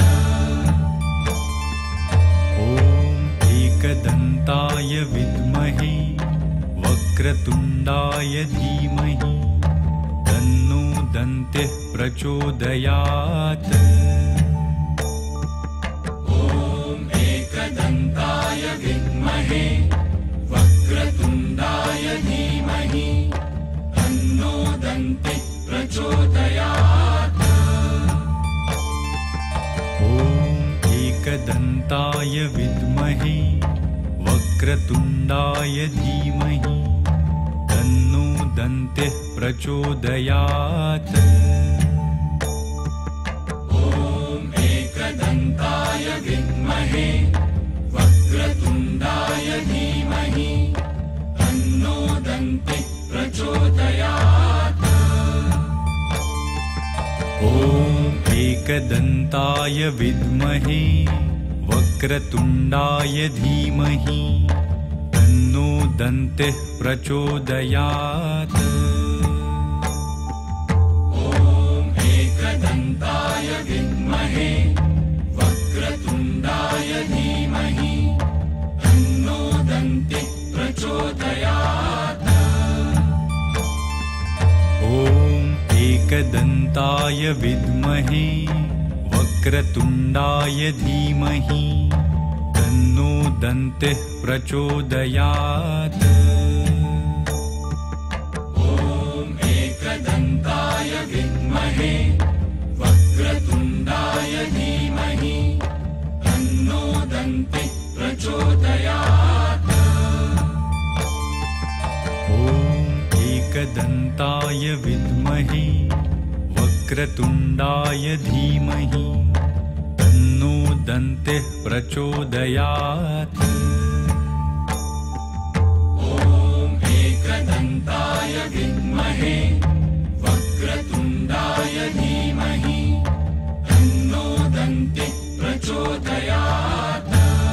ॐ एकदन्ताय विद्महे वक्रतुण्डाय धीमहि तन्नो दन्तिः प्रचोदयात्। ॐ एकदन्ताय विद्महे वक्रतुण्डाय धीमहि तन्नो दन्तिः प्रचोदयात्। ॐ एकदन्ताय विद्महे वक्रतुण्डाय धीमहि तन्नो दन्तिः प्रचोदयात्। ॐ एकदन्ताय विद्महे वक्रतुण्डाय धीमहि तन्नो दन्तिः प्रचोदयात्। ॐ एकदन्ताय विद्महे वक्रतुण्डाय धीमहि तन्नो दन्तिः प्रचोदयात्। ॐ एकदन्ताय विद्महे वक्रतुण्डाय धीमहि तन्नो दन्तिः प्रचोदयात्। ॐ एकदन्ताय विद्महे वक्रतुण्डाय धीमहि तन्नो दन्तिः प्रचोदयात्। ॐ एकदन्ताय विद्महे वक्रतुण्डाय धीमहि तन्नो दन्तिः प्रचोदयात्। ॐ एकदन्ताय विद्महे वक्रतुण्डाय धीमहि तन्नो दन्तिः प्रचोदयात्। ॐ एकदन्ताय विद्महे वक्रतुण्डाय धीमहि तन्नो दन्तिः प्रचोदयात्।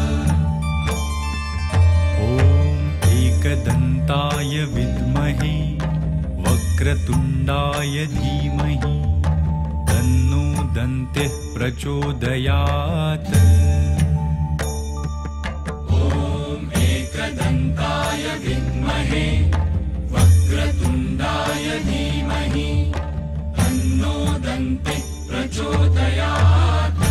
ॐ एकदन्ताय विद्महे वक्रतुण्डाय धीमहि तन्नो दन्तिः प्रचोदयात्। ॐ एकदन्ताय विद्महे वक्रतुण्डाय धीमहि तन्नो दन्तिः प्रचोदयात्।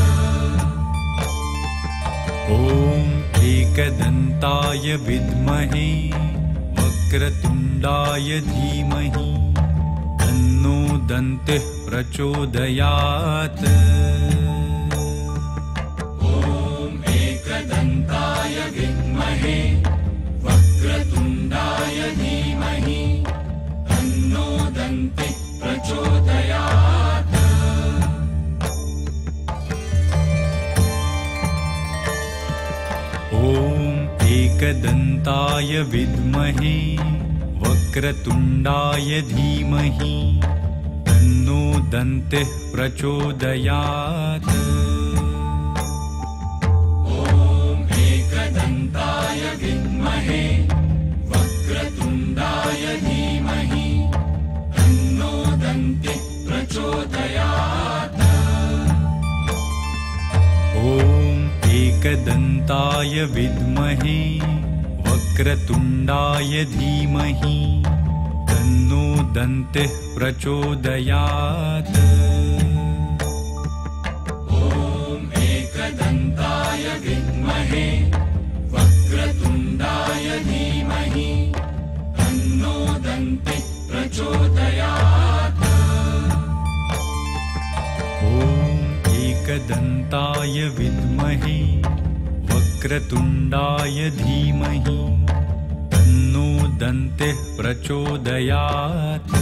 ॐ एकदन्ताय विद्महे वक्रतुण्डाय धीमहि तन्नो दन्तिः प्रचोदयात्। ॐ एकदन्ताय विद्महे वक्रतुण्डाय धीमहि तन्नो दन्तिः प्रचोदयात्। ॐ एकदन्ताय विद्महे वक्रतुण्डाय धीमहि तन्नो दन्तिः प्रचोदयात्। ॐ एकदन्ताय विद्महे वक्रतुण्डाय धीमहि तन्नो दन्तिः प्रचोदयात्। एकदन्ताय विद्महे वक्रतुण्डाय धीमहि तन्नो दन्तिः प्रचोदयात्। ॐ एकदन्ताय विद्महे वक्रतुण्डाय धीमहि तन्नो दन्तिः प्रचोदयात्। ॐ एकदन्ताय विद्महे वक्रतुण्डाय धीमहि तन्नो दन्तिः प्रचोदयात्।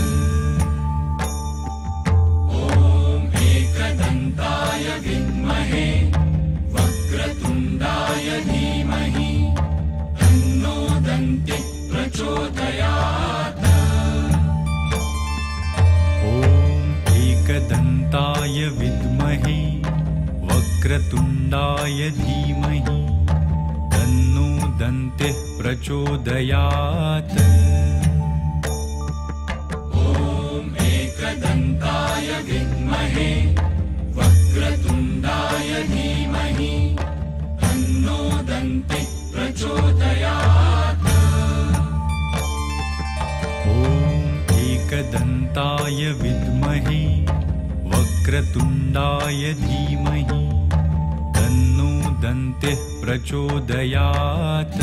ॐ एकदन्ताय विद्महे वक्रतुण्डाय धीमहि तन्नो दन्तिः प्रचोदयात्। ॐ एकदन्ताय विद्महे वक्रतुण्डाय धीमहि तन्नो दन्तिः प्रचोदयात्। ॐ एकदन्ताय विद्महे वक्रतुण्डाय धीमहि तन्नो दन्तिः प्रचोदयात्। ॐ एकदन्ताय विद्महे वक्रतुण्डाय धीमहि तन्नो दन्तिः प्रचोदयात्।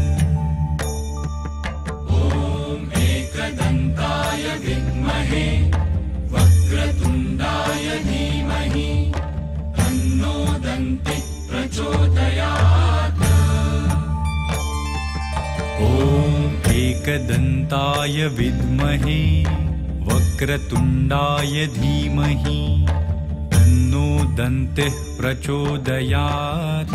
ॐ एकदन्ताय विद्महे वक्रतुण्डाय धीमहि तन्नो दन्तिः प्रचोदयात्। ॐ एकदन्ताय विद्महे वक्रतुण्डाय धीमहि तन्नो दन्तिः प्रचोदयात्।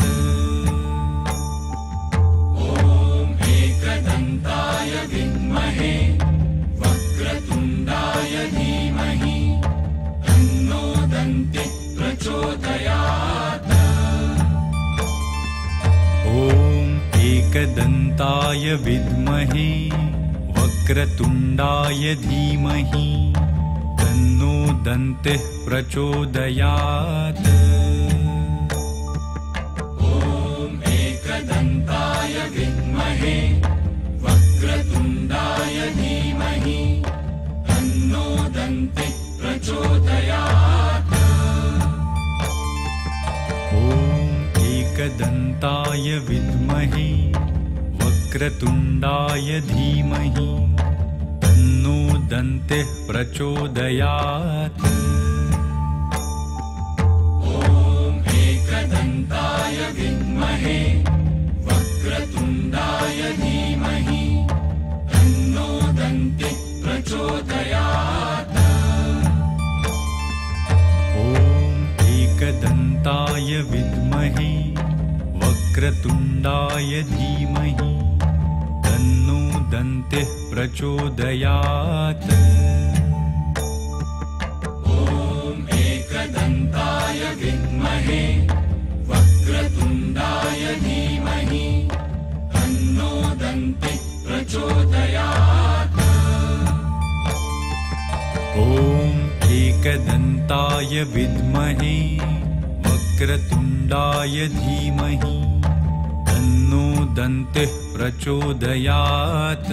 ॐ एकदन्ताय विद्महे वक्रतुण्डाय धीमहि तन्नो दन्तिः प्रचोदयात्। ॐ एकदन्ताय विद्महे वक्रतुण्डाय धीमहि तन्नो दन्तिः प्रचोदयात्। ॐ एकदन्ताय विद्महे वक्रतुण्डाय धीमहि तन्नो दन्तिः प्रचोदयात्। ॐ एकदन्ताय विद्महे वक्रतुण्डाय धीमहि तन्नो दन्तिः प्रचोदयात्। ॐ एकदन्ताय विद्महे वक्रतुण्डाय धीमहि तन्नो दन्तिः प्रचोदयात्। ॐ एकदन्ताय विद्महे वक्रतुण्डाय धीमहि तन्नो दन्तिः प्रचोदयात्। ॐ एकदन्ताय विद्महे वक्रतुण्डाय धीमहि तन्नो दन्तिः प्रचोदयात्। ॐ एकदन्ताय विद्महे वक्रतुण्डाय धीमहि तन्नो दन्तिः प्रचोदयात्।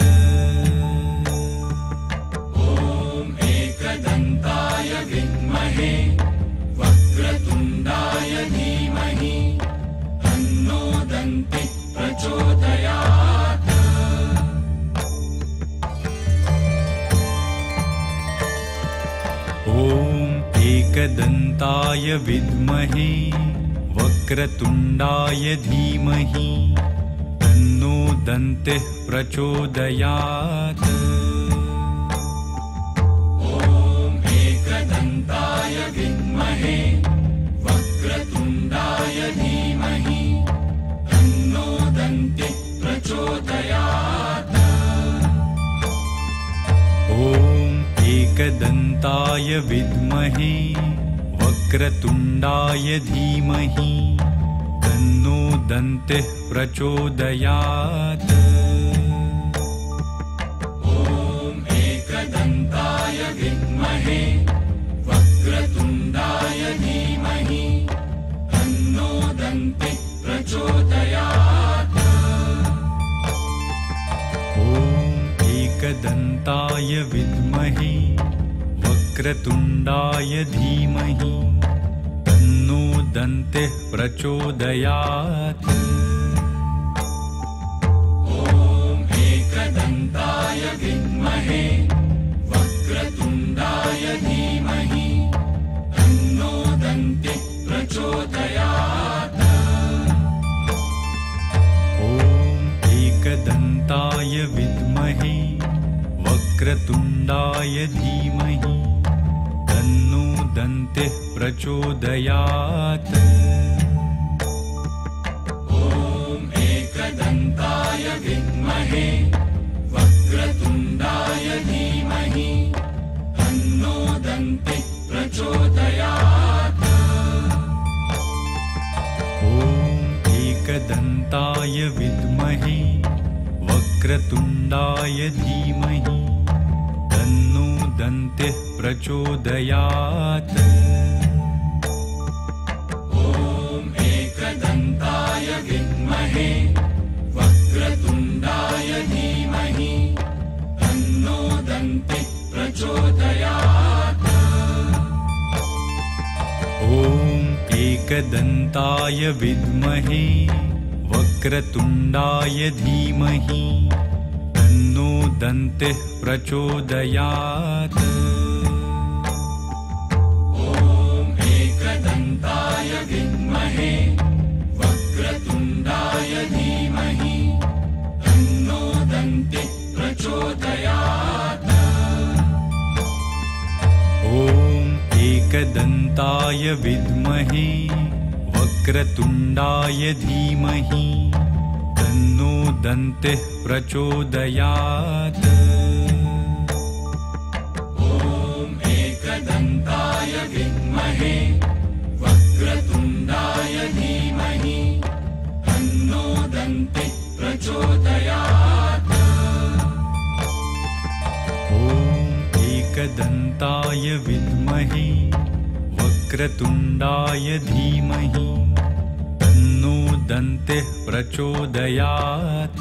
ॐ एकदन्ताय विद्महे वक्रतुण्डाय धीमहि तन्नो दन्तिः प्रचोदयात्। ॐ एकदन्ताय विद्महे वक्रतुण्डाय धीमहि तन्नो दन्तिः प्रचोदयात्। ॐ एकदन्ताय विद्महे वक्रतुण्डाय धीमहि तन्नो दन्तिः प्रचोदयात्। ॐ एकदन्ताय विद्महे वक्रतुण्डाय धीमहि तन्नो दन्तिः प्रचोदयात्। ॐ एकदन्ताय विद्महे वक्रतुण्डाय धीमहि तन्नो दन्तिः प्रचोदयात्। एकदन्ताय विद्महे वक्रतुण्डाय धीमहि तन्नो दन्तिः प्रचोदयात्। ॐ एकदन्ताय विद्महे वक्रतुण्डाय धीमहि तन्नो दन्तिः प्रचोदयात्। ॐ एकदन्ताय विद्महे वक्रतुण्डाय धीमहि तन्नो दन्तिः प्रचोदयात्। ॐ एकदन्ताय विद्महे वक्रतुण्डाय धीमहि तन्नो दन्तिः प्रचोदयात्। ॐ एकदन्ताय विद्महे वक्रतुण्डाय धीमहि तन्नो दन्तिः प्रचोदयात्। ॐ एकदन्ताय विद्महे वक्रतुण्डाय धीमहि तन्नो दन्तिः प्रचोदयात्। ॐ एकदन्ताय विद्महे वक्रतुण्डाय धीमहि तन्नो दन्तिः प्रचोदयात्। ॐ एकदन्ताय विद्महे वक्रतुण्डाय धीमहि तन्नो दन्तिः प्रचोदयात्। ॐ एकदन्ताय विद्महे वक्रतुण्डाय धीमहि तन्नो दन्तिः प्रचोदयात्। ॐ एकदन्ताय विद्महे वक्रतुण्डाय धीमहि तन्नो दन्तिः प्रचोदयात्। ॐ एकदन्ताय विद्महे वक्रतुण्डाय धीमहि तन्नो दन्तिः प्रचोदयात्।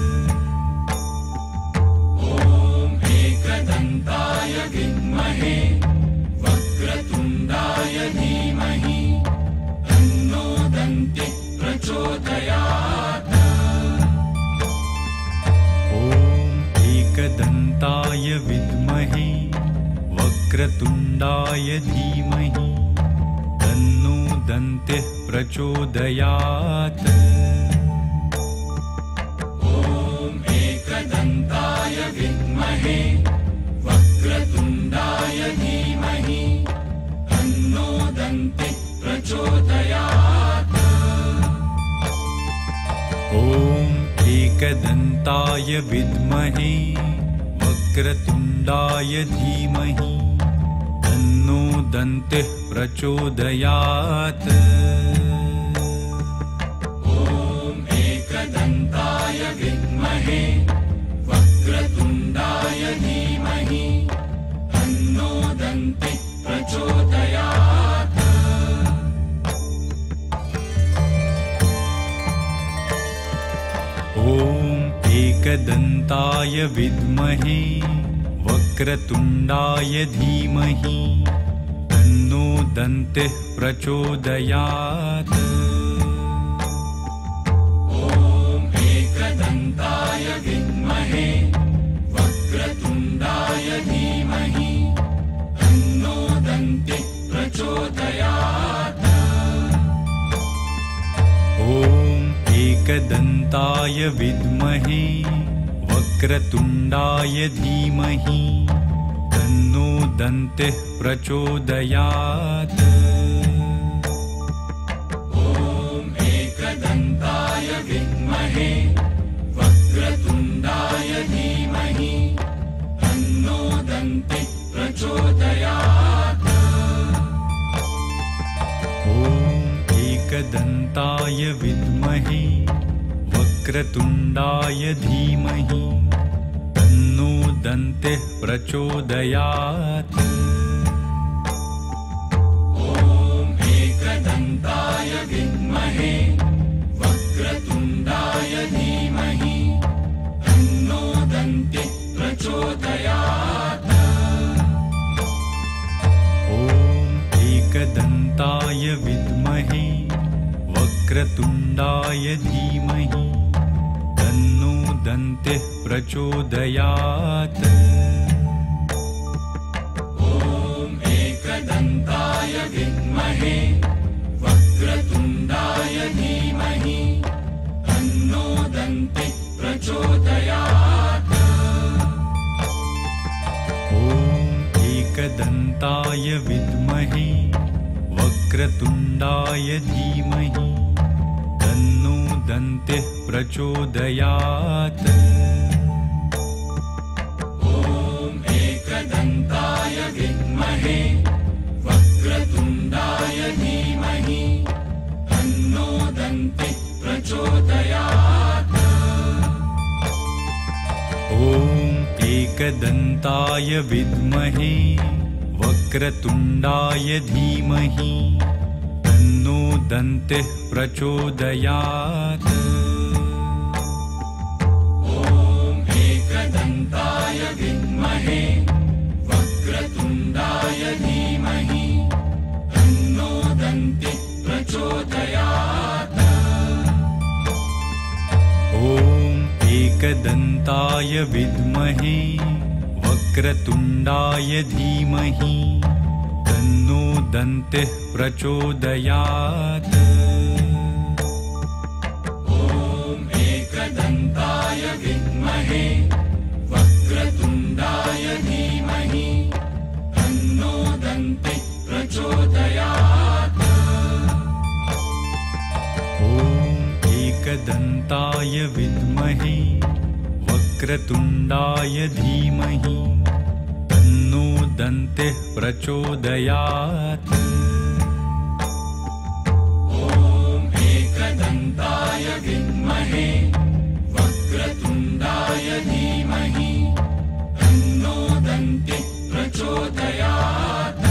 ॐ एकदन्ताय विद्महे वक्रतुण्डाय धीमहि तन्नो दन्तिः प्रचोदयात्। ॐ एकदन्ताय विद्महे वक्रतुण्डाय धीमहि तन्नो दन्तिः प्रचोदयात्। ॐ एकदन्ताय विद्महे वक्रतुण्डाय धीमहि तन्नो दन्तिः प्रचोदयात्। ॐ एकदन्ताय विद्महे वक्रतुण्डाय धीमहि तन्नो दन्तिः प्रचोदयात्। ॐ एकदन्ताय विद्महे वक्रतुण्डाय धीमहि तन्नो दन्तिः प्रचोदयात्। ॐ एकदन्ताय विद्महे वक्रतुण्डाय धीमहि तन्नो दन्तिः प्रचोदयात्। ॐ एकदन्ताय विद्महे वक्रतुण्डाय धीमहि तन्नो दन्तिः प्रचोदयात्। ॐ एकदन्ताय विद्महे वक्रतुण्डाय धीमहि तन्नो दन्तिः प्रचोदयात्। ॐ एकदन्ताय विद्महे वक्रतुण्डाय धीमहि तन्नो दन्तिः प्रचोदयात्। ॐ एकदन्ताय विद्महे वक्रतुण्डाय धीमहि तन्नो दन्तिः प्रचोदयात्। ॐ एकदन्ताय विद्महे वक्रतुण्डाय धीमहि तन्नो दन्तिः प्रचोदयात्। एकदन्ताय विद्महे वक्रतुण्डाय धीमहि तन्नो दन्तिः प्रचोदयात्। ॐ एकदन्ताय विद्महे वक्रतुण्डाय धीमहि तन्नो दन्तिः प्रचोदयात्। ॐ एकदन्ताय विद्महे वक्रतुण्डाय धीमहि तन्नो दन्तिः प्रचोदयात्। ॐ एकदन्ताय विद्महे वक्रतुण्डाय धीमहि तन्नो दन्तिः प्रचोदयात्। ॐ एकदन्ताय विद्महे वक्रतुण्डाय धीमहि तन्नो दन्तिः प्रचोदयात्। ॐ एकदन्ताय विद्महे वक्रतुण्डाय धीमहि तन्नो दन्तिः प्रचोदयात्। ॐ एकदन्ताय विद्महे वक्रतुण्डाय धीमहि तन्नो दन्तिः प्रचोदयात्। ॐ एकदन्ताय विद्महे वक्रतुण्डाय धीमहि तन्नो दन्तिः प्रचोदयात्। ॐ एकदन्ताय विद्महे वक्रतुण्डाय धीमहि तन्नो दन्तिः प्रचोदयात्। ॐ एकदन्ताय विद्महे वक्रतुण्डाय धीमहि तन्नो दन्तिः प्रचोदयात्।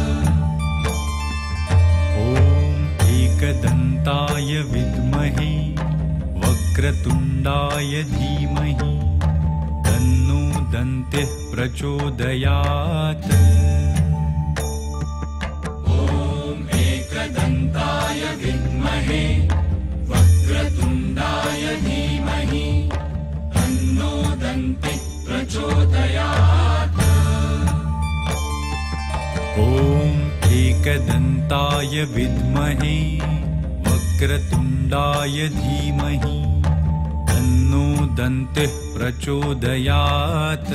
ॐ एकदन्ताय विद्महे वक्रतुण्डाय धीमहि तन्नो दन्तिः प्रचोदयात्। ॐ एकदन्ताय विद्महे वक्रतुण्डाय धीमहि तन्नो दन्तिः प्रचोदयात्। ॐ एकदन्ताय विद्महे वक्रतुण्डाय धीमहि तन्नो दन्तिः प्रचोदयात्।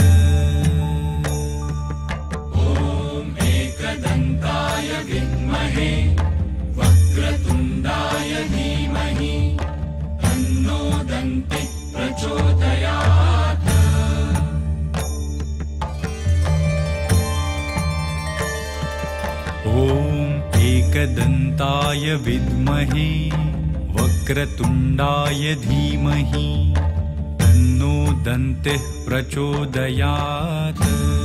ॐ एकदन्ताय विद्महे वक्रतुण्डाय धीमहि तन्नो दन्तिः प्रचोदयात्। ॐ एकदन्ताय विद्महे वक्रतुण्डाय धीमहि तन्नो दन्तिः प्रचोदयात्।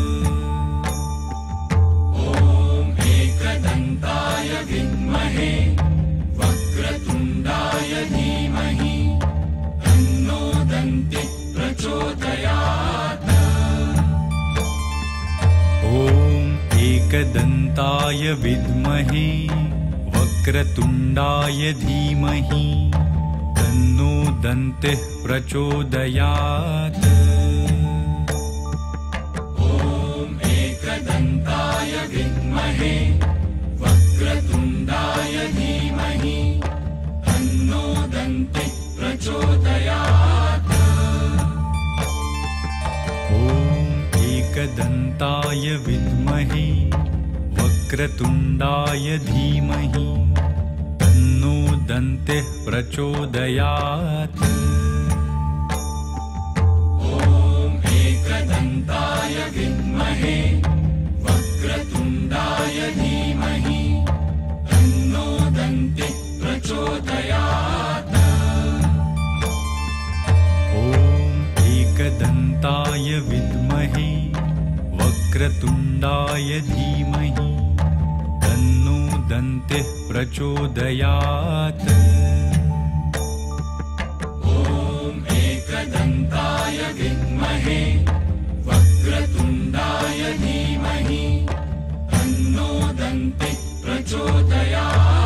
ॐ एकदन्ताय विद्महे वक्रतुण्डाय धीमहि तन्नो दन्तिः प्रचोदयात्। ॐ एकदन्ताय विद्महे वक्रतुण्डाय धीमहि तन्नो दन्तिः प्रचोदयात्। ॐ एकदन्ताय विद्महे वक्रतुण्डाय धीमहि तन्नो दन्तिः प्रचोदयात्। ॐ एकदन्ताय विद्महे वक्रतुण्डाय धीमहि तन्नो दन्तिः प्रचोदयात्। ॐ एकदन्ताय विद्महे वक्रतुण्डाय धीमहि तन्नो दन्तिः प्रचोदयात्। ॐ एकदन्ताय विद्महे वक्रतुण्डाय धीमहि तन्नो दन्तिः प्रचोदयात्। ॐ एकदन्ताय विद्महे वक्रतुण्डाय धीमहि तन्नो दन्तिः प्रचोदयात्।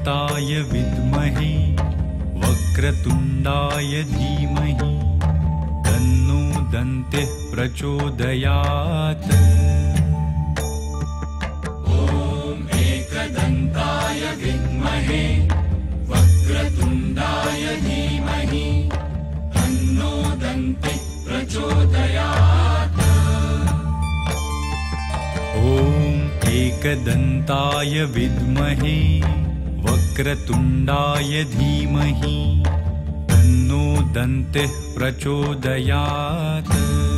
एकदन्ताय विद्महे वक्रतुण्डाय धीमहि तन्नो दन्तिः प्रचोदयात्। ॐ एकदन्ताय विद्महे वक्रतुण्डाय धीमहि तन्नो दन्तिः प्रचोदयात्। ॐ एकदन्ताय विद्महे वक्रतुण्डाय धीमहि तन्नो दन्तिः प्रचोदयात्।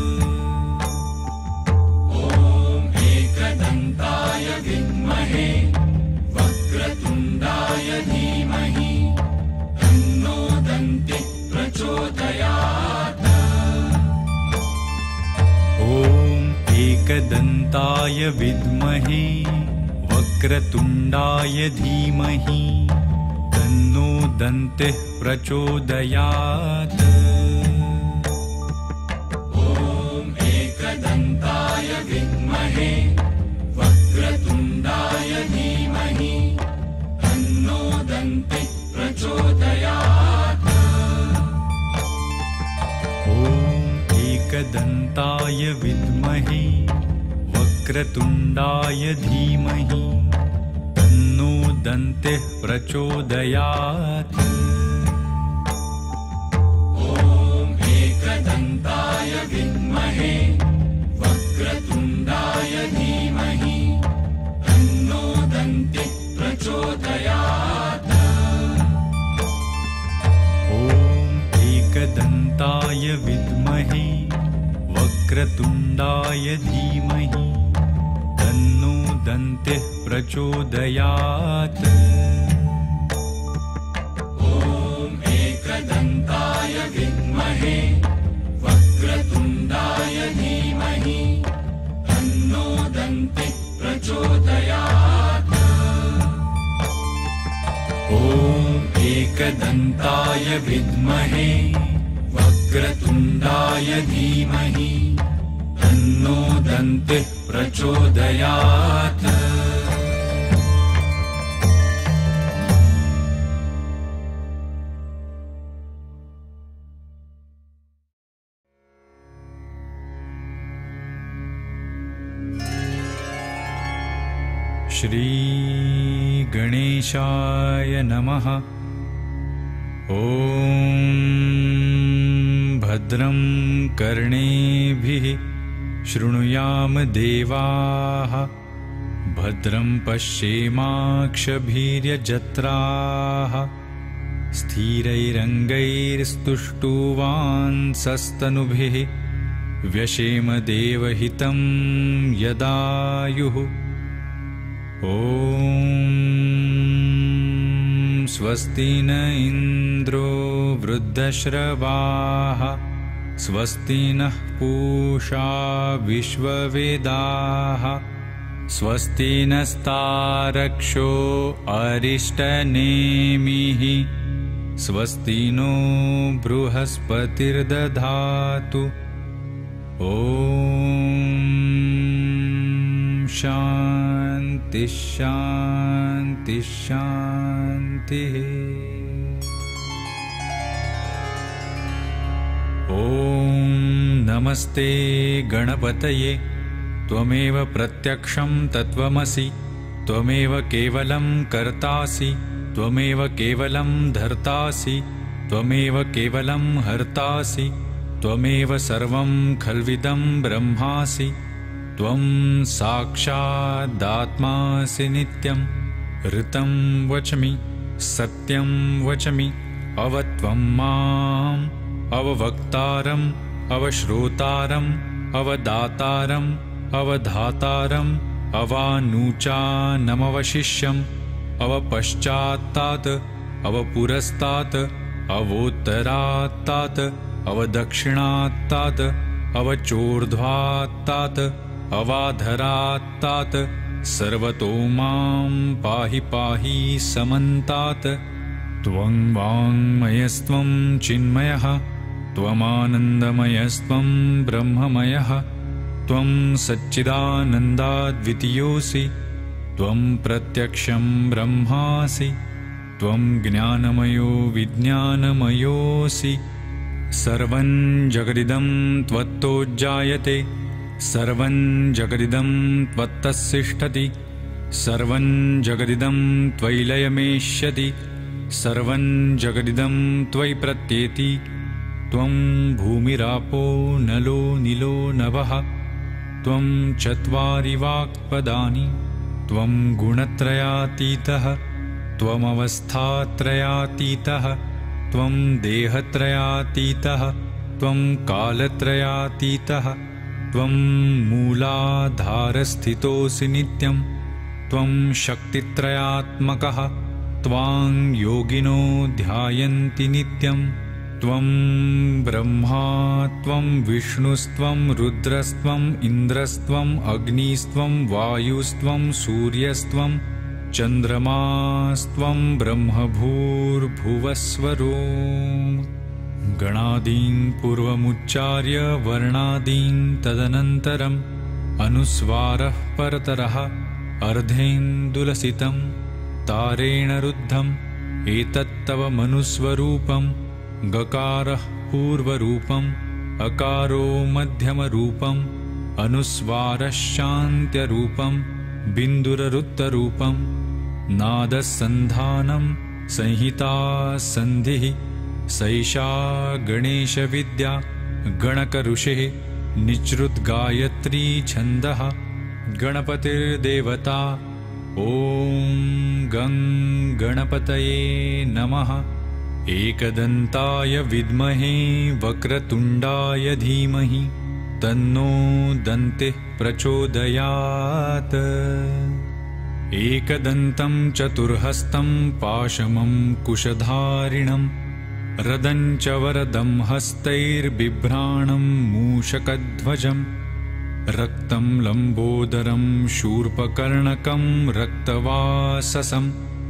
ॐ एकदन्ताय विद्महे वक्रतुण्डाय धीमहि तन्नो दन्तिः प्रचोदयात्। ॐ एकदन्ताय विद्महे वक्रतुण्डाय धीमहि तन्नो दन्तिः प्रचोदयात्। ॐ एकदन्ताय विद्महे वक्रतुण्डाय धीमहि तन्नो दन्तिः प्रचोदयात्। ॐ एकदन्ताय विद्महे वक्रतुण्डाय धीमहि तन्नो दन्तिः प्रचोदयात्। ॐ एकदन्ताय विद्महे वक्रतुण्डाय धीमहि तन्नो दन्तिः प्रचोदयात्। ॐ एकदन्ताय विद्महे वक्रतुण्डाय धीमहि तन्नो दन्तिः प्रचोदयात्। ॐ एकदन्ताय विद्महे वक्रतुण्डाय धीमहि तन्नो दन्तिः प्रचोदयात्। ॐ एकदन्ताय विद्महे वक्रतुण्डाय धीमहि तन्नो दन्तिः प्रचोदयात्। श्री गणेशाय नमः। ॐ भद्रं कर्णेभिः शृणुयाम देवाः भद्रं पश्येमाक्षभिर्यजत्राः स्थिरैरङ्गैस्तुष्टुवांसस्तनुभिः व्यशेम देवहितं यदायुः। ॐ स्वस्ति न इन्द्रो वृद्धश्रवाः स्वस्ति नः पूषा विश्ववेदाः स्वस्ति नस्तारक्षो अरिष्टनेमिः स्वस्ति नो बृहस्पतिर्दधातु। ॐ शान्ति शान्ति शान्तिः। ॐ नमस्ते गणपतये त्वमेव प्रत्यक्षं तत्त्वमसि त्वमेव केवलं कर्तासि त्वमेव केवलं धर्तासि त्वमेव केवलं हर्तासि त्वमेव सर्वं खल्विदं ब्रह्मासि त्वं साक्षादात्मासि नित्यं ऋतं वचमि सत्यं वचमि अवत्वं माम् अववक्तारम् अवश्रोतारम् अवदातारम् अवधातारम् अवानूचानमवशिष्यम् अवपश्चात्तात् अवपुरस्तात् अवोत्तरात्तात् अवदक्षिणात्तात् अवचोर्ध्वात्तात् अवाधरात्तात् सर्वतो मां पाहि पाहि समन्तात्। त्वं वाङ्मयस्त्वं चिन्मयः त्वमानन्दमयस्त्वं ब्रह्ममयः त्वं सच्चिदानन्दाद्वितीयोऽसि त्वं प्रत्यक्षं ब्रह्मासि त्वं ज्ञानमयो विज्ञानमयोऽसि सर्वं जगदिदं त्वत्तोज्जायते सर्वं जगदिदं त्वत्तस्तिष्ठति सर्वं जगदिदं त्वयि लयमेष्यति सर्वं जगदिदं त्वयि प्रत्येति त्वं भूमिरापो नलो निलो नभः त्वं चत्वारि वाक्पदानि त्वं गुणत्रयातीतः त्वमवस्थात्रयातीतः त्वं देहत्रयातीतः त्वं कालत्रयातीतः त्वं मूलाधारस्थितोऽसि नित्यं त्वं शक्तित्रयात्मकः त्वां योगिनो ध्यायन्ति नित्यं त्वं ब्रह्मा त्वं विष्णुस्त्वं रुद्रस्त्वम् इन्द्रस्त्वम् अग्निस्त्वं वायुस्त्वं सूर्यस्त्वं चन्द्रमास्त्वं ब्रह्मभूर्भुवस्वरो गणादीन् पूर्वमुच्चार्य वर्णादीन् तदनन्तरम् अनुस्वारः परतरः अर्धेन्दुलसितं तारेण रुद्धम् एतत्तव मनुस्वरूपं गकारः पूर्वरूपम् अकारो मध्यमरूपम् अनुस्वारश्चान्त्यरूपम् बिन्दुररुत्तरूपम् नादसन्धानं संहिता सन्धिः सैषा गणेशविद्या गणकऋषिः निच्रुद्गायत्री छन्दः गणपतिर्देवता ॐ गं गणपतये नमः एकदन्ताय विद्महे वक्रतुण्डाय धीमहि तन्नो दन्तिः प्रचोदयात् एकदन्तं चतुर्हस्तं पाशमं कुशधारिणं रदं च वरदं हस्तैर्बिभ्राणं मूषकध्वजं रक्तं लम्बोदरं शूर्पकर्णकं रक्तवाससं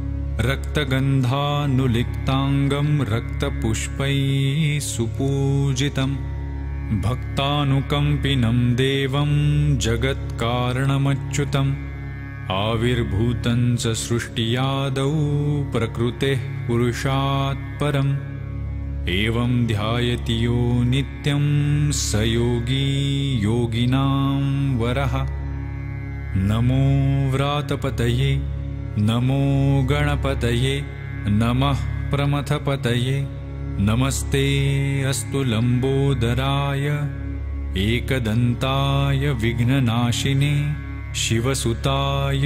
रक्तगन्धानुलिप्ताङ्गं रक्तपुष्पैः सुपूजितं भक्तानुकम्पिनं देवं जगत्कारणमच्युतम् आविर्भूतं च सृष्टियादौ प्रकृतेः पुरुषात् परम् एवं ध्यायति यो नित्यं स योगी योगिनां वरः नमो व्रातपतये नमो गणपतये नमः प्रमथपतये नमस्ते अस्तु लम्बोदराय एकदन्ताय विघ्ननाशिने शिवसुताय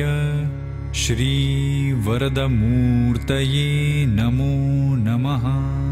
श्रीवरदमूर्तये नमो नमः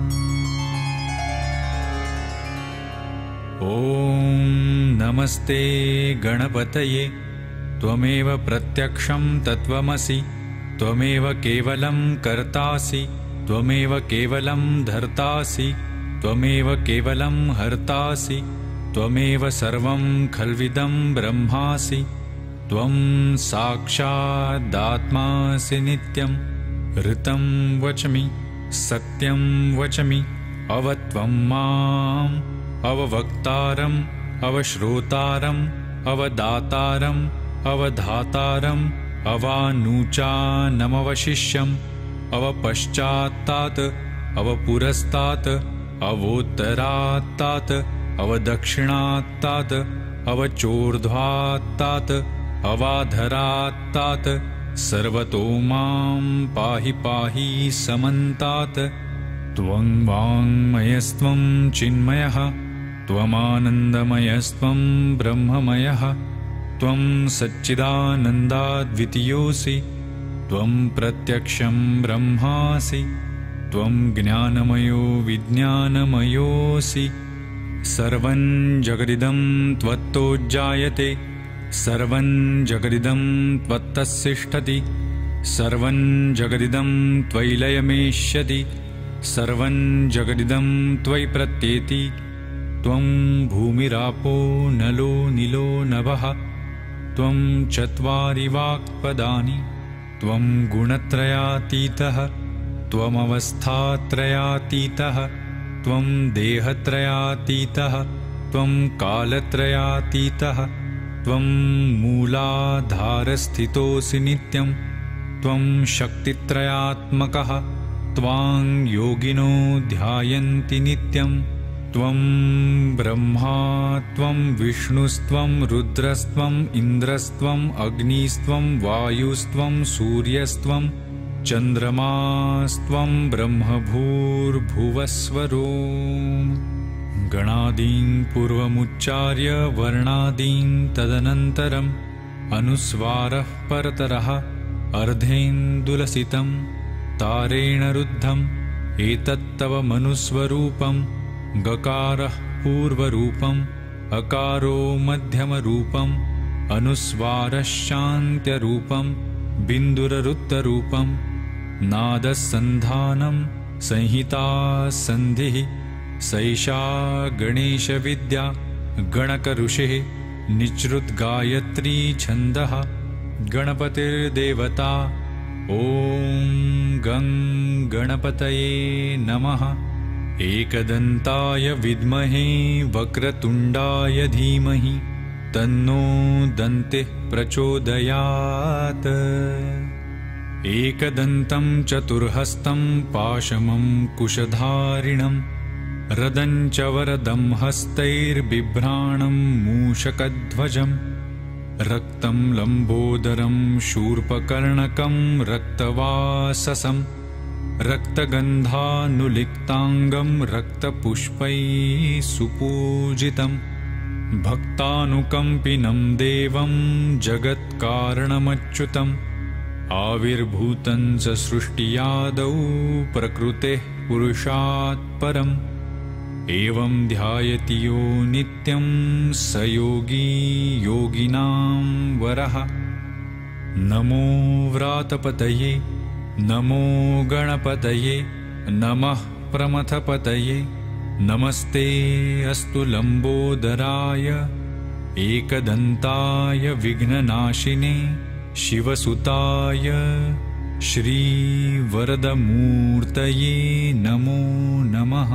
ॐ नमस्ते गणपतये त्वमेव प्रत्यक्षं तत्त्वमसि त्वमेव केवलं कर्तासि त्वमेव केवलं धर्तासि त्वमेव केवलं हर्तासि त्वमेव सर्वं खल्विदं ब्रह्मासि त्वं साक्षादात्मासि नित्यं ऋतं वचमि सत्यं वचमि अवत्वं माम् अववक्तारम् अवश्रोतारम् अवदातारम् अवधातारम् अवानूचानमवशिष्यम् अवपश्चात्तात् अवपुरस्तात् अवोत्तरात्तात् अवदक्षिणात्तात् अवचोर्ध्वात्तात् अवाधरात्तात् सर्वतो मां पाहि पाहि समन्तात् त्वं वाङ्मयस्त्वं चिन्मयः त्वमानन्दमयस्त्वं ब्रह्ममयः त्वं सच्चिदानन्दाद्वितीयोऽसि त्वं प्रत्यक्षं ब्रह्मासि त्वं ज्ञानमयो विज्ञानमयोऽसि सर्वं जगदिदं त्वत्तोज्जायते सर्वं जगदिदं त्वत्तस्तिष्ठति सर्वं जगदिदं त्वयि लयमेष्यति सर्वं जगदिदं त्वयि प्रत्येति त्वं भूमिरापो नलो निलो नभः त्वं चत्वारि वाक्पदानि त्वं गुणत्रयातीतः त्वमवस्थात्रयातीतः त्वं देहत्रयातीतः त्वं कालत्रयातीतः त्वं मूलाधारस्थितोऽसि नित्यं त्वं शक्तित्रयात्मकः त्वां योगिनो ध्यायन्ति नित्यं। त्वं ब्रह्मा त्वं विष्णुस्त्वं रुद्रस्त्वं इन्द्रस्त्वं अग्निस्त्वं वायुस्त्वं सूर्यस्त्वं चन्द्रमास्त्वं ब्रह्मभूर्भुवस्वरो। गणादीन् पूर्वमुच्चार्य वर्णादीन् तदनन्तरम् अनुस्वारः परतरः अर्धेन्दुलसितं तारेण रुद्धम्। एतत्तव मनुस्वरूपं गकारः पूर्वरूपम् अकारो मध्यमरूपम् अनुस्वारश्चान्त्यरूपं बिन्दुररुत्तरूपं नादसन्धानं संहिता सन्धिः सैषा गणेशविद्या गणकऋषिः निच्रुतगायत्री छन्दः गणपतिर्देवता। ॐ गं गणपतये नमः। एकदन्ताय विद्महे वक्रतुण्डाय धीमहि तन्नो दन्तिः प्रचोदयात्। एकदन्तं चतुर्हस्तं पाशमं कुशधारिणं रदं च वरदं हस्तैर्बिभ्राणं मूषकध्वजं रक्तं लम्बोदरं शूर्पकर्णकं रक्तवाससं रक्तगन्धानुलिप्ताङ्गं रक्तपुष्पैः सुपूजितं भक्तानुकम्पिनं देवं जगत्कारणमच्युतम् आविर्भूतं च सृष्टियादौ प्रकृतेः पुरुषात् परम् एवं ध्यायति यो नित्यं स योगी योगिनां वरः। नमो व्रातपतये नमो गणपतये नमः प्रमथपतये नमस्ते अस्तु लम्बोदराय एकदन्ताय विघ्ननाशिने शिवसुताय श्रीवरदमूर्तये नमो नमः।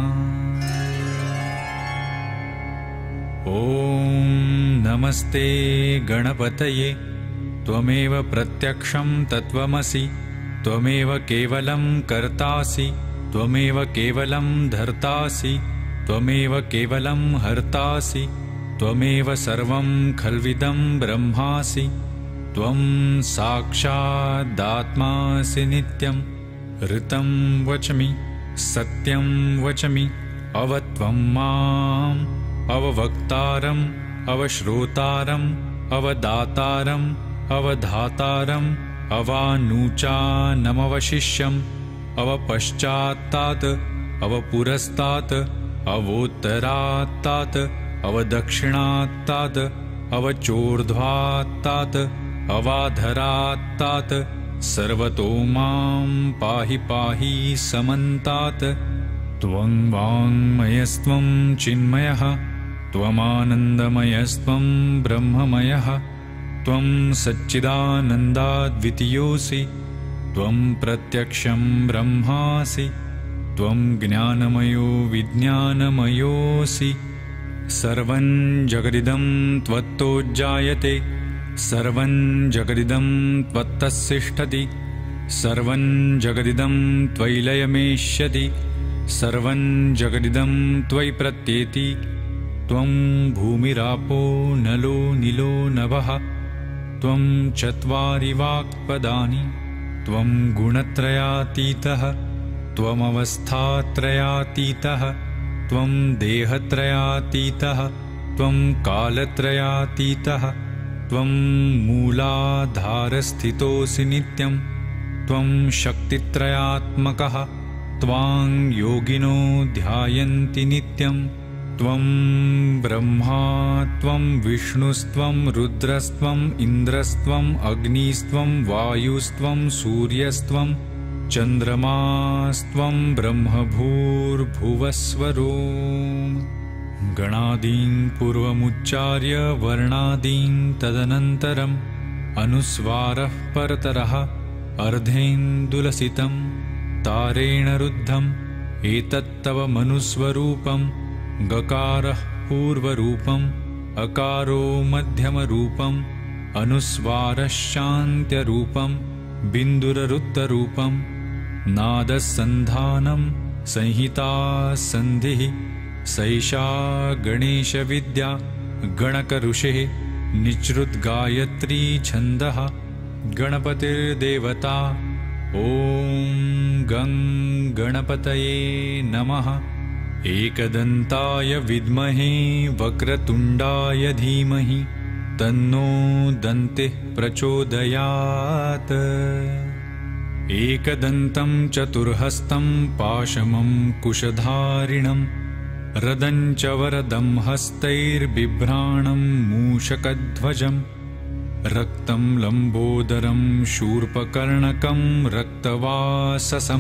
ॐ नमस्ते गणपतये त्वमेव प्रत्यक्षं तत्त्वमसि त्वमेव केवलं कर्तासि त्वमेव केवलं धर्तासि त्वमेव केवलं हर्तासि त्वमेव सर्वं खल्विदं ब्रह्मासि त्वं साक्षादात्मासि नित्यं ऋतं वचमि सत्यं वचमि अवत्वं माम् अववक्तारम् अवश्रोतारम् अवदातारम् अवधातारम् अवानूचानमवशिष्यम् अवपश्चात्तात् अवपुरस्तात् अवोत्तरात्तात् अवदक्षिणात्तात् अवचोर्ध्वात्तात् अवाधरात्तात् सर्वतो मां पाहि पाहि समन्तात्। त्वं वाङ्मयस्त्वं चिन्मयः त्वमानन्दमयस्त्वं ब्रह्ममयः त्वं सच्चिदानन्दाद्वितीयोऽसि त्वं प्रत्यक्षं ब्रह्मासि त्वं ज्ञानमयो विज्ञानमयोऽसि। सर्वं जगदिदं त्वत्तोज्जायते सर्वं जगदिदं त्वत्तस्तिष्ठति सर्वं जगदिदं त्वयि लयमेष्यति सर्वं जगदिदं त्वयि प्रत्येति। त्वं भूमिरापो नलो निलो नभः त्वं चत्वारि वाक्पदानि त्वं गुणत्रयातीतः त्वमवस्थात्रयातीतः त्वं देहत्रयातीतः त्वं कालत्रयातीतः त्वं मूलाधारस्थितोऽसि नित्यं त्वं शक्तित्रयात्मकः त्वां योगिनो ध्यायन्ति नित्यं। त्वं ब्रह्मा त्वं विष्णुस्त्वं रुद्रस्त्वं इन्द्रस्त्वं अग्निस्त्वं वायुस्त्वं सूर्यस्त्वं चन्द्रमास्त्वं ब्रह्मभूर्भुवस्वरो। गणादीन् पूर्वमुच्चार्य वर्णादीन् तदनन्तरम् अनुस्वारः परतरः अर्धेन्दुलसितं तारेण रुद्धम्। एतत्तव मनुस्वरूपं गकारः पूर्वरूपम् अकारो मध्यमरूपम् अनुस्वारश्चान्त्यरूपं बिन्दुररुत्तरूपं नादसन्धानं संहिता सन्धिः सैषा गणेशविद्या गणकऋषेः निच्रुतगायत्री छन्दः गणपतिर्देवता। ॐ गं गणपतये नमः। एकदन्ताय विद्महे वक्रतुण्डाय धीमहि तन्नो दन्तिः प्रचोदयात्। एकदन्तं चतुर्हस्तं पाशमं कुशधारिणं रदं च वरदं हस्तैर्बिभ्राणं मूषकध्वजं रक्तं लम्बोदरं शूर्पकर्णकं रक्तवाससं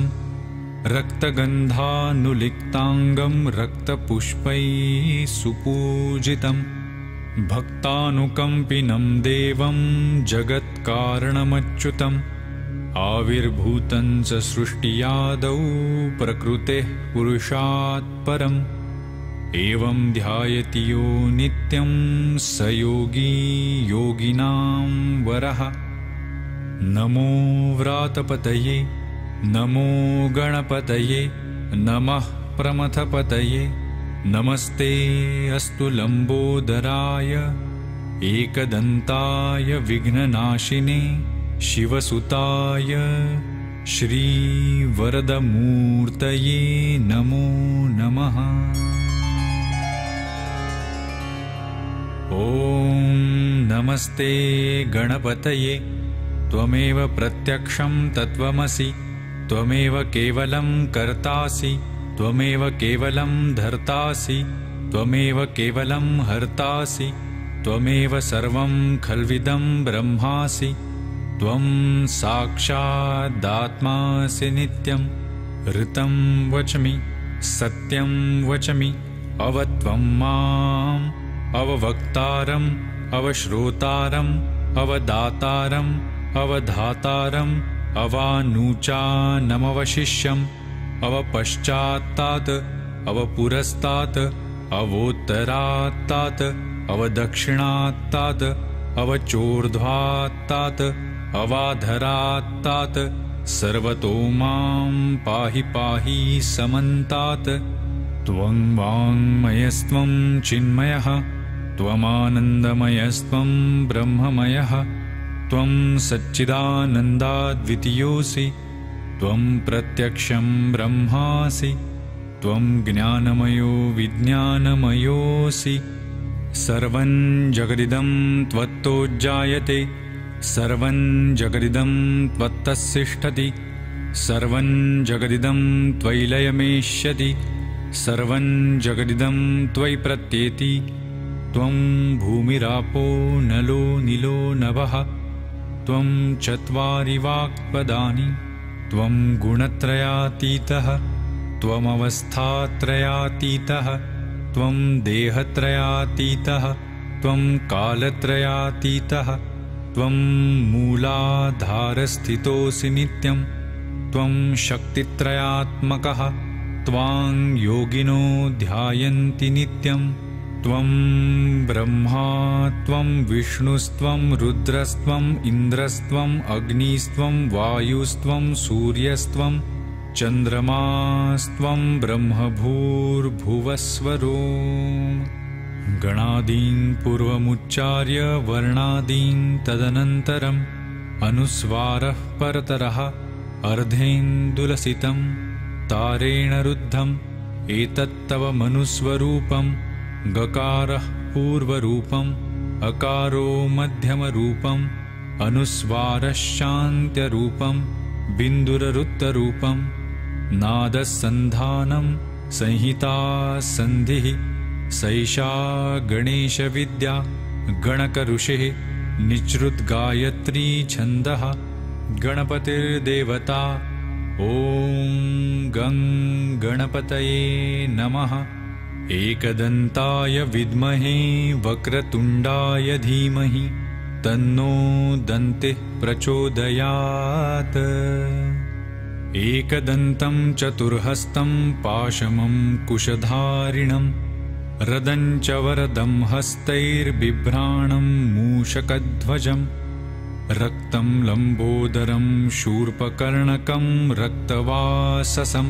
रक्तगन्धानुलिप्ताङ्गं रक्तपुष्पैः सुपूजितं भक्तानुकम्पिनं देवं जगत्कारणमच्युतम् आविर्भूतं च सृष्टियादौ प्रकृतेः पुरुषात् परम् एवं ध्यायति यो नित्यं स योगी योगिनां वरः। नमो व्रातपतये नमो गणपतये नमः प्रमथपतये नमस्ते अस्तु लम्बोदराय एकदन्ताय विघ्ननाशिने शिवसुताय श्रीवरदमूर्तये नमो नमः। ॐ नमस्ते गणपतये त्वमेव प्रत्यक्षं तत्त्वमसि त्वमेव केवलं कर्तासि त्वमेव केवलं धर्तासि त्वमेव केवलं हर्तासि त्वमेव सर्वं खल्विदं ब्रह्मासि त्वं साक्षादात्मासि नित्यं ऋतं वचमि सत्यं वचमि अवत्वं माम् अववक्तारम् अवश्रोतारम् अवदातारम् अवधातारम् अवानुचानमवशिष्यम् अवपश्चात्तात् अवपुरस्तात् अवोत्तरात्तात् अवदक्षिणात्तात् अवचोर्ध्वात्तात् अवाधरात्तात् सर्वतो मां पाहि पाहि समन्तात्। त्वं वाङ्मयस्त्वं चिन्मयः त्वमानन्दमयस्त्वं ब्रह्ममयः त्वं सच्चिदानन्दाद्वितीयोऽसि त्वं प्रत्यक्षं ब्रह्मासि त्वं ज्ञानमयो विज्ञानमयोऽसि। सर्वं जगदिदं त्वत्तो जायते सर्वं जगदिदं त्वत्तस्तिष्ठति सर्वं जगदिदं त्वयि लयमेष्यति सर्वं जगदिदं त्वयि प्रत्येति। त्वं भूमिरापो नलो नीलो नभः त्वं चत्वारि वाक्पदानि त्वं गुणत्रयातीतः त्वमवस्थात्रयातीतः त्वं देहत्रयातीतः त्वं कालत्रयातीतः त्वं मूलाधारस्थितोऽसि नित्यं त्वं शक्तित्रयात्मकः त्वां योगिनो ध्यायन्ति नित्यं। त्वं ब्रह्मा त्वं विष्णुस्त्वं रुद्रस्त्वं इन्द्रस्त्वं अग्निस्त्वं वायुस्त्वं सूर्यस्त्वं चन्द्रमास्त्वं ब्रह्मभूर्भुवस्वरो। गणादीन् पूर्वमुच्चार्य वर्णादीन् तदनन्तरम् अनुस्वारः परतरः अर्धेन्दुलसितं तारेण रुद्धम् एतत्तव मनुस्वरूपं गकारः पूर्वरूपम् अकारो मध्यमरूपम् अनुस्वारश्चान्त्यरूपम् बिन्दुररुत्तरूपम् नादसन्धानं संहिता सन्धिः सैषा गणेशविद्या गणकऋषेः निच्रुतगायत्री छन्दः गणपतिर्देवता। ॐ गं गणपतये नमः। एकदन्ताय विद्महे वक्रतुण्डाय धीमहि तन्नो दन्तिः प्रचोदयात्। एकदन्तं चतुर्हस्तं पाशमं कुशधारिणं रदं च वरदं हस्तैर्बिभ्राणं मूषकध्वजं रक्तं लम्बोदरं शूर्पकर्णकं रक्तवाससं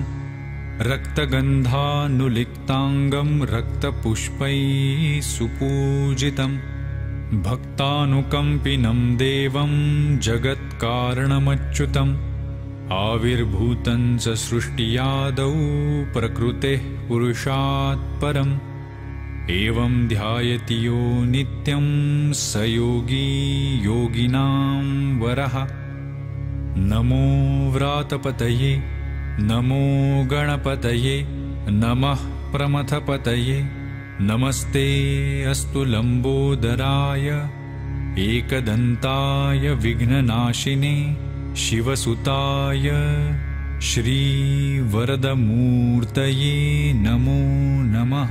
रक्तगन्धानुलिप्ताङ्गं रक्तपुष्पैः सुपूजितं भक्तानुकम्पिनं देवं जगत्कारणमच्युतम् आविर्भूतं च सृष्टियादौ प्रकृतेः पुरुषात् परम् एवं ध्यायति यो नित्यं स योगी योगिनां वरः। नमो व्रातपतये नमो गणपतये नमः प्रमथपतये नमस्ते अस्तु लम्बोदराय एकदन्ताय विघ्ननाशिने शिवसुताय श्रीवरदमूर्तये नमो नमः।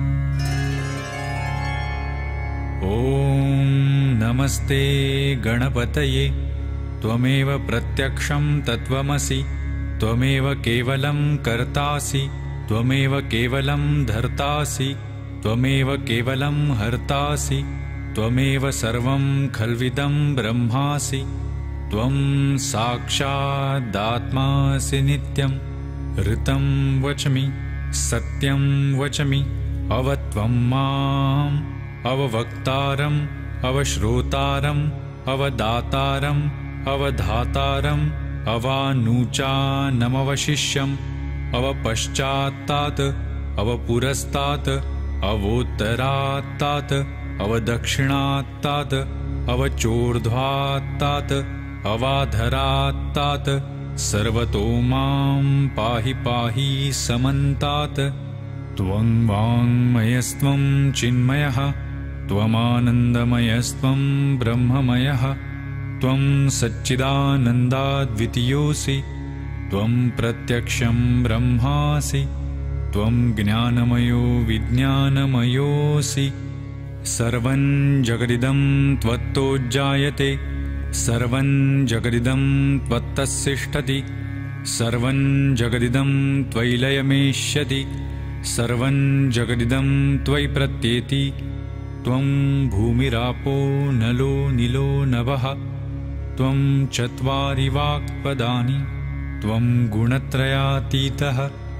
ॐ नमस्ते गणपतये त्वमेव प्रत्यक्षं तत्त्वमसि त्वमेव केवलं कर्तासि त्वमेव केवलं धर्तासि त्वमेव केवलं हर्तासि त्वमेव सर्वं खल्विदं ब्रह्मासि त्वं साक्षादात्मासि नित्यं ऋतं वचमि सत्यं वचमि अवत्वं माम् अववक्तारम् अवश्रोतारम् अवदातारम् अवधातारम् अवानूचानमवशिष्यम् अवपश्चात्तात् अवपुरस्तात् अवोत्तरात्तात् अवदक्षिणात्तात् अवचोर्ध्वात्तात् अवाधरात्तात् सर्वतो मां पाहि पाहि समन्तात्। त्वं वाङ्मयस्त्वं चिन्मयः त्वमानन्दमयस्त्वं ब्रह्ममयः त्वं सच्चिदानन्दाद्वितीयोऽसि त्वं प्रत्यक्षं ब्रह्मासि त्वं ज्ञानमयो विज्ञानमयोऽसि सर्वं जगदिदं त्वत्तोज्जायते सर्वं जगदिदं त्वत्तस्सिष्ठति सर्वं जगदिदं त्वयि लयमेष्यति सर्वं जगदिदं त्वयि प्रत्येति त्वं भूमिरापो नलो निलो नभः त्वं चत्वारि वाक्पदानि त्वं गुणत्रयातीतः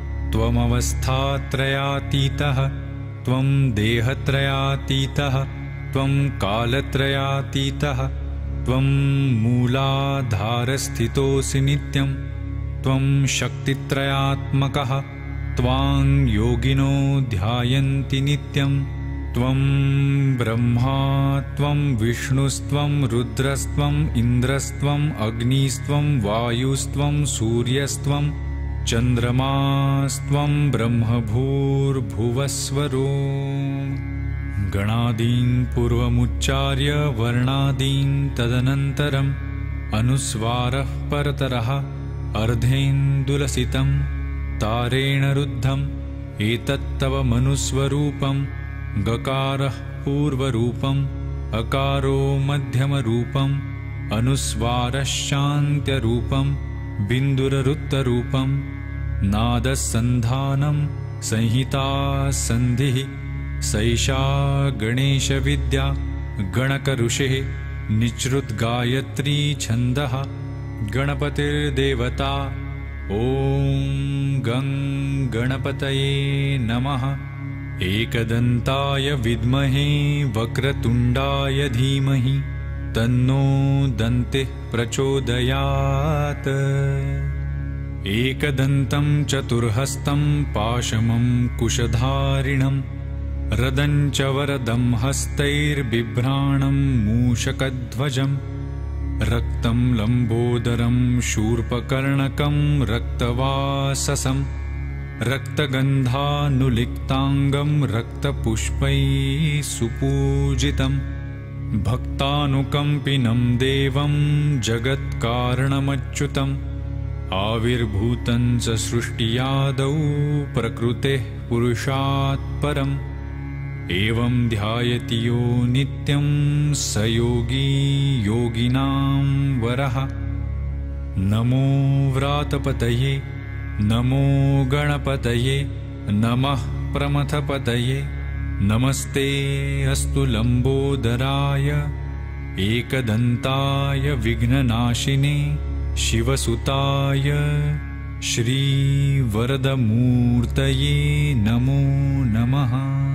त्वमवस्थात्रयातीतः त्वं देहत्रयातीतः त्वं कालत्रयातीतः त्वं मूलाधारस्थितोऽसि नित्यं त्वं शक्तित्रयात्मकः त्वां योगिनो ध्यायन्ति नित्यं त्वं ब्रह्मा त्वं विष्णुस्त्वं रुद्रस्त्वं इन्द्रस्त्वं अग्निस्त्वं वायुस्त्वं सूर्यस्त्वं चन्द्रमास्त्वं ब्रह्मभूर्भुवस्वरो। गणादीन् पूर्वमुच्चार्य वर्णादीन् तदनन्तरम् अनुस्वारः परतरः अर्धेन्दुलसितं तारेण रुद्धम् एतत्तव मनुस्वरूपं गकारः पूर्वरूपम् अकारो मध्यमरूपम् अनुस्वारश्चान्त्यरूपं बिन्दुररुत्तरूपं नादसन्धानं संहिता सन्धिः सैषा गणेशविद्या गणकऋषिः निच्रुतगायत्री छन्दः गणपतिर्देवता। ॐ गं गणपतये नमः। एकदन्ताय विद्महे वक्रतुण्डाय धीमहि तन्नो दन्तिः प्रचोदयात्। एकदन्तं चतुर्हस्तं पाशमं कुशधारिणं रदं च वरदं हस्तैर्बिभ्राणं मूषकध्वजं रक्तं लम्बोदरं शूर्पकर्णकं रक्तवाससं रक्तगन्धानुलिप्ताङ्गं रक्तपुष्पैः सुपूजितं भक्तानुकम्पिनं देवं जगत्कारणमच्युतम् आविर्भूतं च सृष्टियादौ प्रकृतेः पुरुषात् परम् एवं ध्यायति यो नित्यं स योगी योगिनां वरः। नमो व्रातपतये नमो गणपतये नमः प्रमथपतये नमस्ते अस्तु लम्बोदराय एकदन्ताय विघ्ननाशिने शिवसुताय श्रीवरदमूर्तये नमो नमः।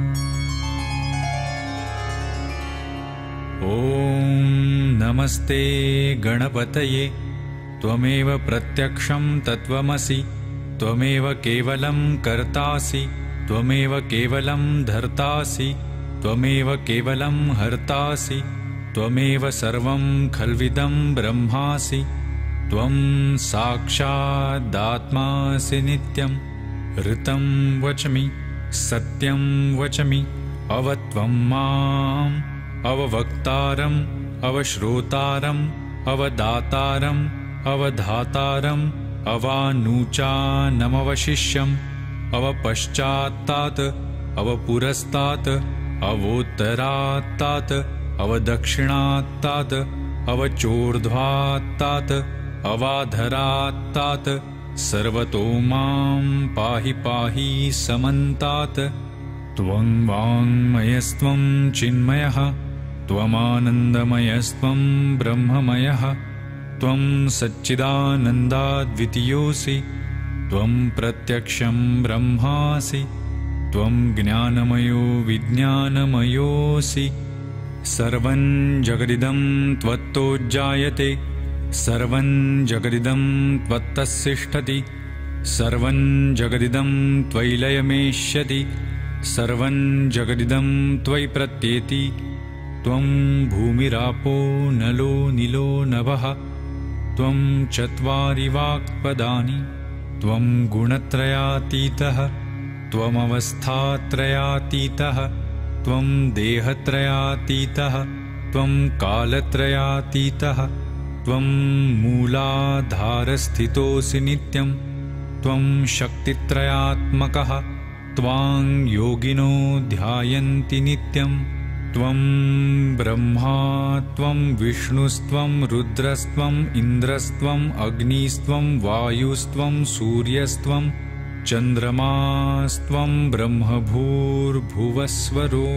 ॐ नमस्ते गणपतये त्वमेव प्रत्यक्षं तत्त्वमसि त्वमेव केवलं कर्तासि त्वमेव केवलं धर्तासि त्वमेव केवलं हर्तासि त्वमेव सर्वं खल्विदं ब्रह्मासि त्वं साक्षादात्मासि नित्यं ऋतं वचमि सत्यं वचमि अवत्वं माम् अववक्तारम् अवश्रोतारम् अवदातारम् अवधातारम् अवानुचानमवशिष्यम् अवपश्चात्तात् अवपुरस्तात् अवोत्तरात्तात् अवदक्षिणात्तात् अवचोर्ध्वात्तात् अवाधरात्तात् सर्वतो मां पाहि पाहि समन्तात्। त्वं वाङ्मयस्त्वं चिन्मयः त्वमानन्दमयस्त्वं ब्रह्ममयः त्वं सच्चिदानन्दाद्वितीयोऽसि त्वं प्रत्यक्षं ब्रह्मासि त्वं ज्ञानमयो विज्ञानमयोऽसि। सर्वं जगदिदं त्वत्तो जायते सर्वं जगदिदं त्वत्तस्तिष्ठति सर्वं जगदिदं त्वयि लयमेष्यति सर्वं जगदिदं त्वयि प्रत्येति। त्वं भूमिरापो नलो निलो नभः त्वं चत्वारि वाक्पदानि त्वं गुणत्रयातीतः त्वमवस्थात्रयातीतः त्वं देहत्रयातीतः त्वं कालत्रयातीतः त्वं मूलाधारस्थितोऽसि नित्यं त्वं शक्तित्रयात्मकः त्वां योगिनो ध्यायन्ति नित्यं। त्वं ब्रह्मा त्वं विष्णुस्त्वं रुद्रस्त्वम् इन्द्रस्त्वम् अग्निस्त्वं वायुस्त्वं सूर्यस्त्वं चन्द्रमास्त्वं ब्रह्मभूर्भुवस्वरो।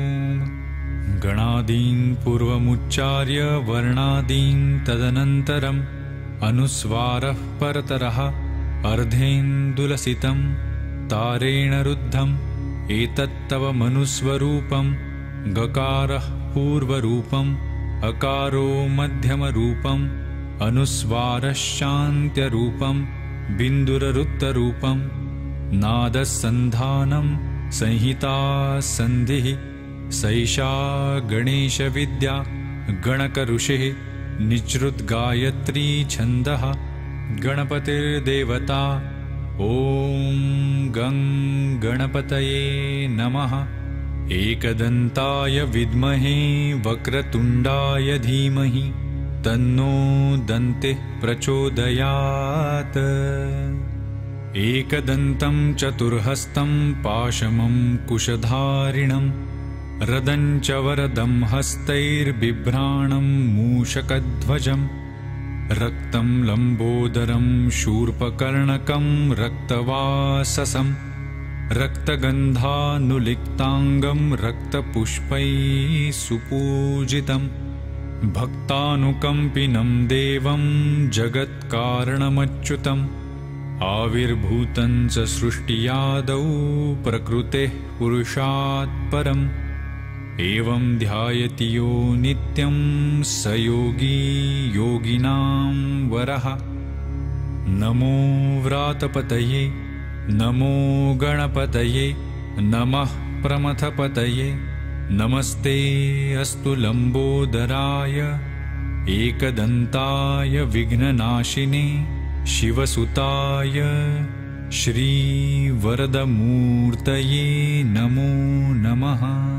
गणादीन् पूर्वमुच्चार्य वर्णादीन् तदनन्तरम् अनुस्वारः परतरः अर्धेन्दुलसितं तारेण रुद्धम् एतत्तव मनुस्वरूपम्। गकारः पूर्वरूपम् अकारो मध्यमरूपम् अनुस्वारश्चान्त्यरूपम् बिन्दुररुत्तरूपम्। नादसन्धानं संहिता सन्धिः सैषा गणेशविद्या गणकऋषिः निच्रुद्गायत्री छन्दः गणपतिर्देवता। ॐ गं गणपतये नमः। एकदन्ताय विद्महे वक्रतुण्डाय धीमहि तन्नो दन्तिः प्रचोदयात्। एकदन्तं चतुर्हस्तं पाशमं कुशधारिणं रदं च वरदं हस्तैर्बिभ्राणं मूषकध्वजं रक्तं लम्बोदरं शूर्पकर्णकं रक्तवाससं रक्तगन्धानुलिप्ताङ्गं रक्तपुष्पैः सुपूजितं भक्तानुकम्पिनं देवं जगत्कारणमच्युतम् आविर्भूतं च सृष्टियादौ प्रकृतेः पुरुषात् परम् एवं ध्यायति यो नित्यं स योगी योगिनां वरः। नमो व्रातपतये नमो गणपतये नमः प्रमथपतये नमस्ते अस्तु लम्बोदराय एकदन्ताय विघ्ननाशिने शिवसुताय श्रीवरदमूर्तये नमो नमः।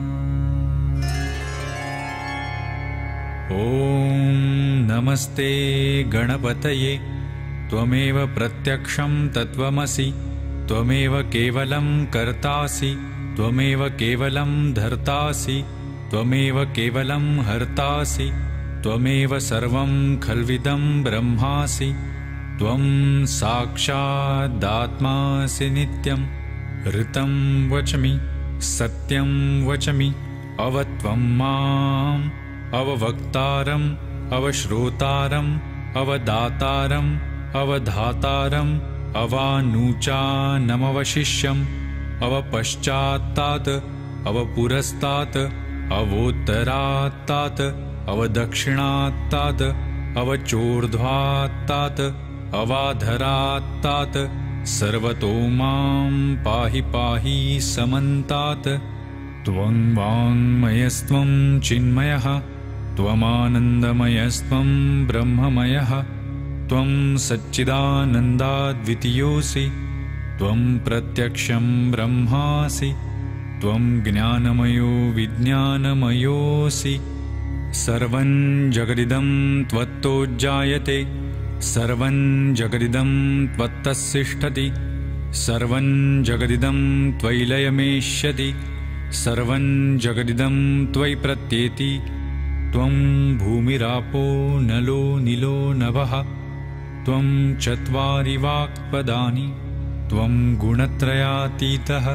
ॐ नमस्ते गणपतये त्वमेव प्रत्यक्षं तत्त्वमसि त्वमेव केवलं कर्तासि त्वमेव केवलं धर्तासि त्वमेव केवलं हर्तासि त्वमेव सर्वं खल्विदं ब्रह्मासि त्वं साक्षादात्मासि नित्यं ऋतं वचमि सत्यं वचमि अवत्वं माम् अववक्तारम् अवश्रोतारम् अवदातारम् अवधातारम् अवानूचानमवशिष्यम् अवपश्चात्तात् अवपुरस्तात् अवोत्तरात्तात् अवदक्षिणात्तात् अवचोर्ध्वात्तात् अवाधरात्तात् सर्वतो मां पाहि पाहि समन्तात्। त्वं वाङ्मयस्त्वं चिन्मयः त्वमानन्दमयस्त्वं ब्रह्ममयः त्वं सच्चिदानन्दाद्वितीयोऽसि त्वं प्रत्यक्षं ब्रह्मासि त्वं ज्ञानमयो विज्ञानमयोऽसि। सर्वं जगदिदं त्वत्तो जायते सर्वं जगदिदं त्वत्तस्तिष्ठति सर्वं जगदिदं त्वयि लयमेष्यति सर्वं जगदिदं त्वयि प्रत्येति। त्वं भूमिरापो नलो निलो नभः त्वं चत्वारि वाक्पदानि त्वं गुणत्रयातीतः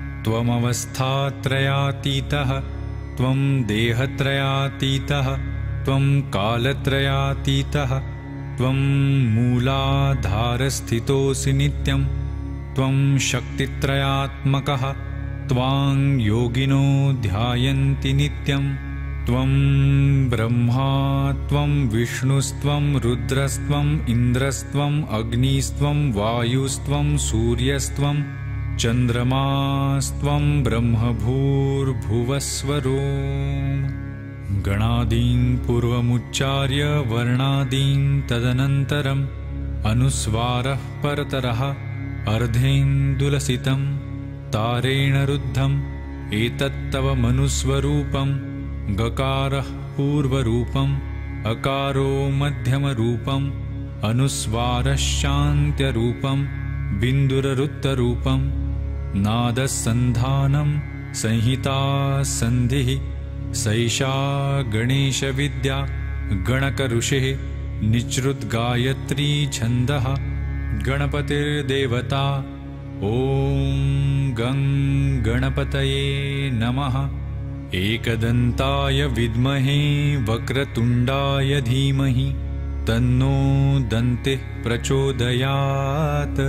त्वमवस्थात्रयातीतः त्वं देहत्रयातीतः त्वं कालत्रयातीतः त्वं मूलाधारस्थितोऽसि नित्यं त्वं शक्तित्रयात्मकः त्वां योगिनो ध्यायन्ति नित्यं। त्वं ब्रह्मा त्वं विष्णुस्त्वं रुद्रस्त्वम् इन्द्रस्त्वम् अग्निस्त्वं वायुस्त्वं सूर्यस्त्वं चन्द्रमास्त्वं ब्रह्मभूर्भुवस्वरो। गणादीन् पूर्वमुच्चार्य वर्णादीन् तदनन्तरम् अनुस्वारः परतरः अर्धेन्दुलसितं तारेण रुद्धम् एतत्तव मनुस्वरूपम्। गकारः पूर्वरूपम् अकारो मध्यमरूपम् अनुस्वारश्चान्त्यरूपम् बिन्दुररुत्तरूपम्। नादसन्धानं संहिता सन्धिः सैषा गणेशविद्या गणकऋषिः निच्रुद्गायत्री छन्दः गणपतिर्देवता। ॐ गं गणपतये नमः। एकदन्ताय विद्महे वक्रतुण्डाय धीमहि तन्नो दन्तिः प्रचोदयात्।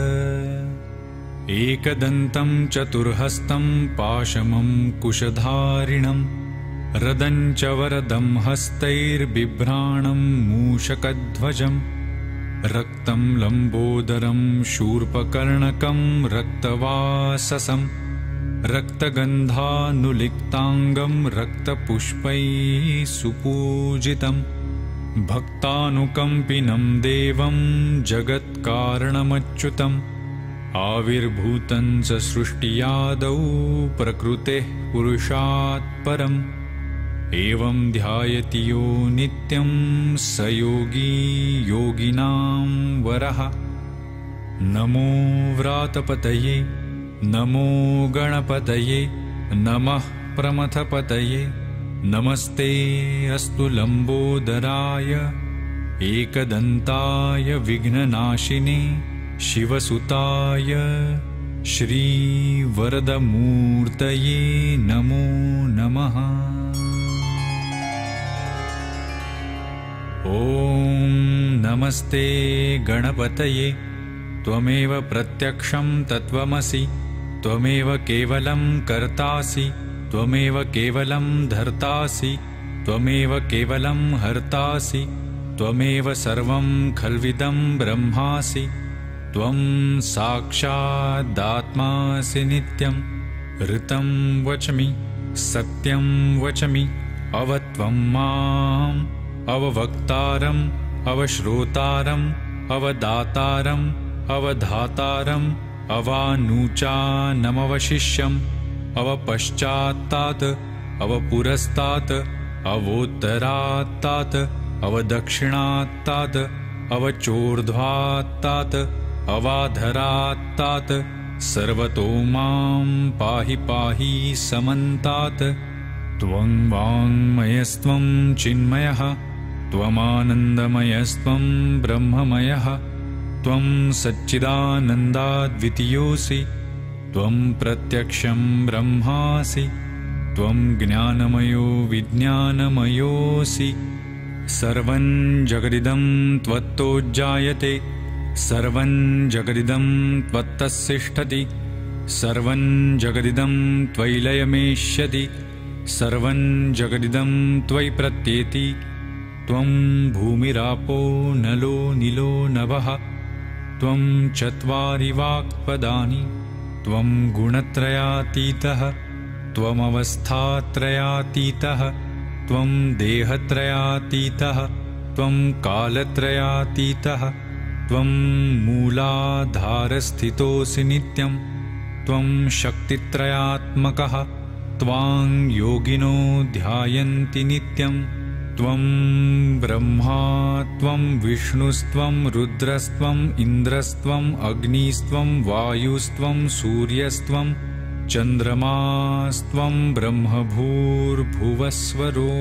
एकदन्तं चतुर्हस्तं पाशमं कुशधारिणं रदं च वरदं हस्तैर्बिभ्राणं मूषकध्वजं रक्तं लम्बोदरं शूर्पकर्णकं रक्तवाससं रक्तगन्धानुलिप्ताङ्गं रक्तपुष्पैः सुपूजितं भक्तानुकम्पिनं देवं जगत्कारणमच्युतम् आविर्भूतं च सृष्टियादौ प्रकृतेः पुरुषात् परम् एवं ध्यायति यो नित्यं स योगी योगिनां वरः। नमो व्रातपतये नमो गणपतये नमः प्रमथपतये नमस्ते अस्तु लम्बोदराय एकदन्ताय विघ्ननाशिने शिवसुताय श्रीवरदमूर्तये नमो नमः। ॐ नमस्ते गणपतये त्वमेव प्रत्यक्षं तत्त्वमसि त्वमेव केवलं कर्तासि त्वमेव केवलं धर्तासि त्वमेव केवलं हर्तासि त्वमेव सर्वं खल्विदं ब्रह्मासि त्वं साक्षादात्मासि नित्यं ऋतं वचमि सत्यं वचमि अवत्वं माम् अववक्तारम् अवश्रोतारम् अवदातारम् अवधातारम् अवानूचानमवशिष्यम् अवपश्चात्तात् अवपुरस्तात् अवोत्तरात्तात् अवदक्षिणात्तात् अवचोर्ध्वात्तात् अवाधरात्तात् सर्वतो मां पाहि पाहि समन्तात्। त्वं वाङ्मयस्त्वं चिन्मयः त्वमानन्दमयस्त्वं ब्रह्ममयः त्वं सच्चिदानन्दाद्वितीयोऽसि त्वं प्रत्यक्षं ब्रह्मासि त्वं ज्ञानमयो विज्ञानमयोऽसि सर्वं जगदिदं त्वत्तोज्जायते सर्वं जगदिदं त्वत्तस्तिष्ठति सर्वं जगदिदं त्वयि लयमेष्यति सर्वं जगदिदं त्वयि प्रत्येति त्वं भूमिरापो नलो नीलो नभः त्वं चत्वारि वाक्पदानि त्वं गुणत्रयातीतः त्वमवस्थात्रयातीतः त्वं देहत्रयातीतः त्वं कालत्रयातीतः त्वं मूलाधारस्थितोऽसि नित्यं त्वं शक्तित्रयात्मकः त्वां योगिनो ध्यायन्ति नित्यं त्वं ब्रह्मा त्वं विष्णुस्त्वं रुद्रस्त्वम् इन्द्रस्त्वम् अग्निस्त्वं वायुस्त्वं सूर्यस्त्वं चन्द्रमास्त्वं ब्रह्मभूर्भुवस्वरो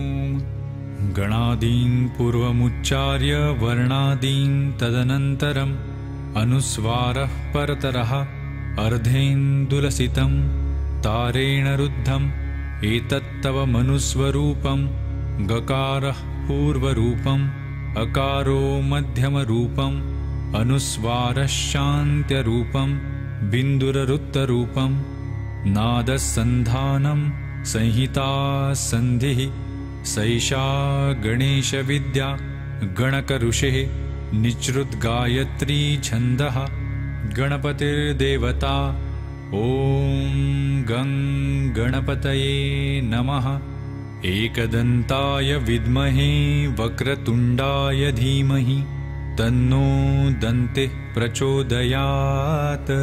गणादीन् पूर्वमुच्चार्य वर्णादीन् तदनन्तरम् अनुस्वारः परतरः अर्धेन्दुलसितं तारेण रुद्धम् एतत्तव मनुस्वरूपं गकारः पूर्वरूपम् अकारो मध्यमरूपम् अनुस्वारः शान्त्यरूपम् बिन्दुररुत्तरूपम् नादसन्धानं संहिता सन्धिः सैषा गणेशविद्या गणकऋषेः निच्रुद्गायत्री छन्दः गणपतिर्देवता ॐ गं गणपतये नमः एकदन्ताय विद्महे वक्रतुण्डाय धीमहि तन्नो दन्तिः प्रचोदयात्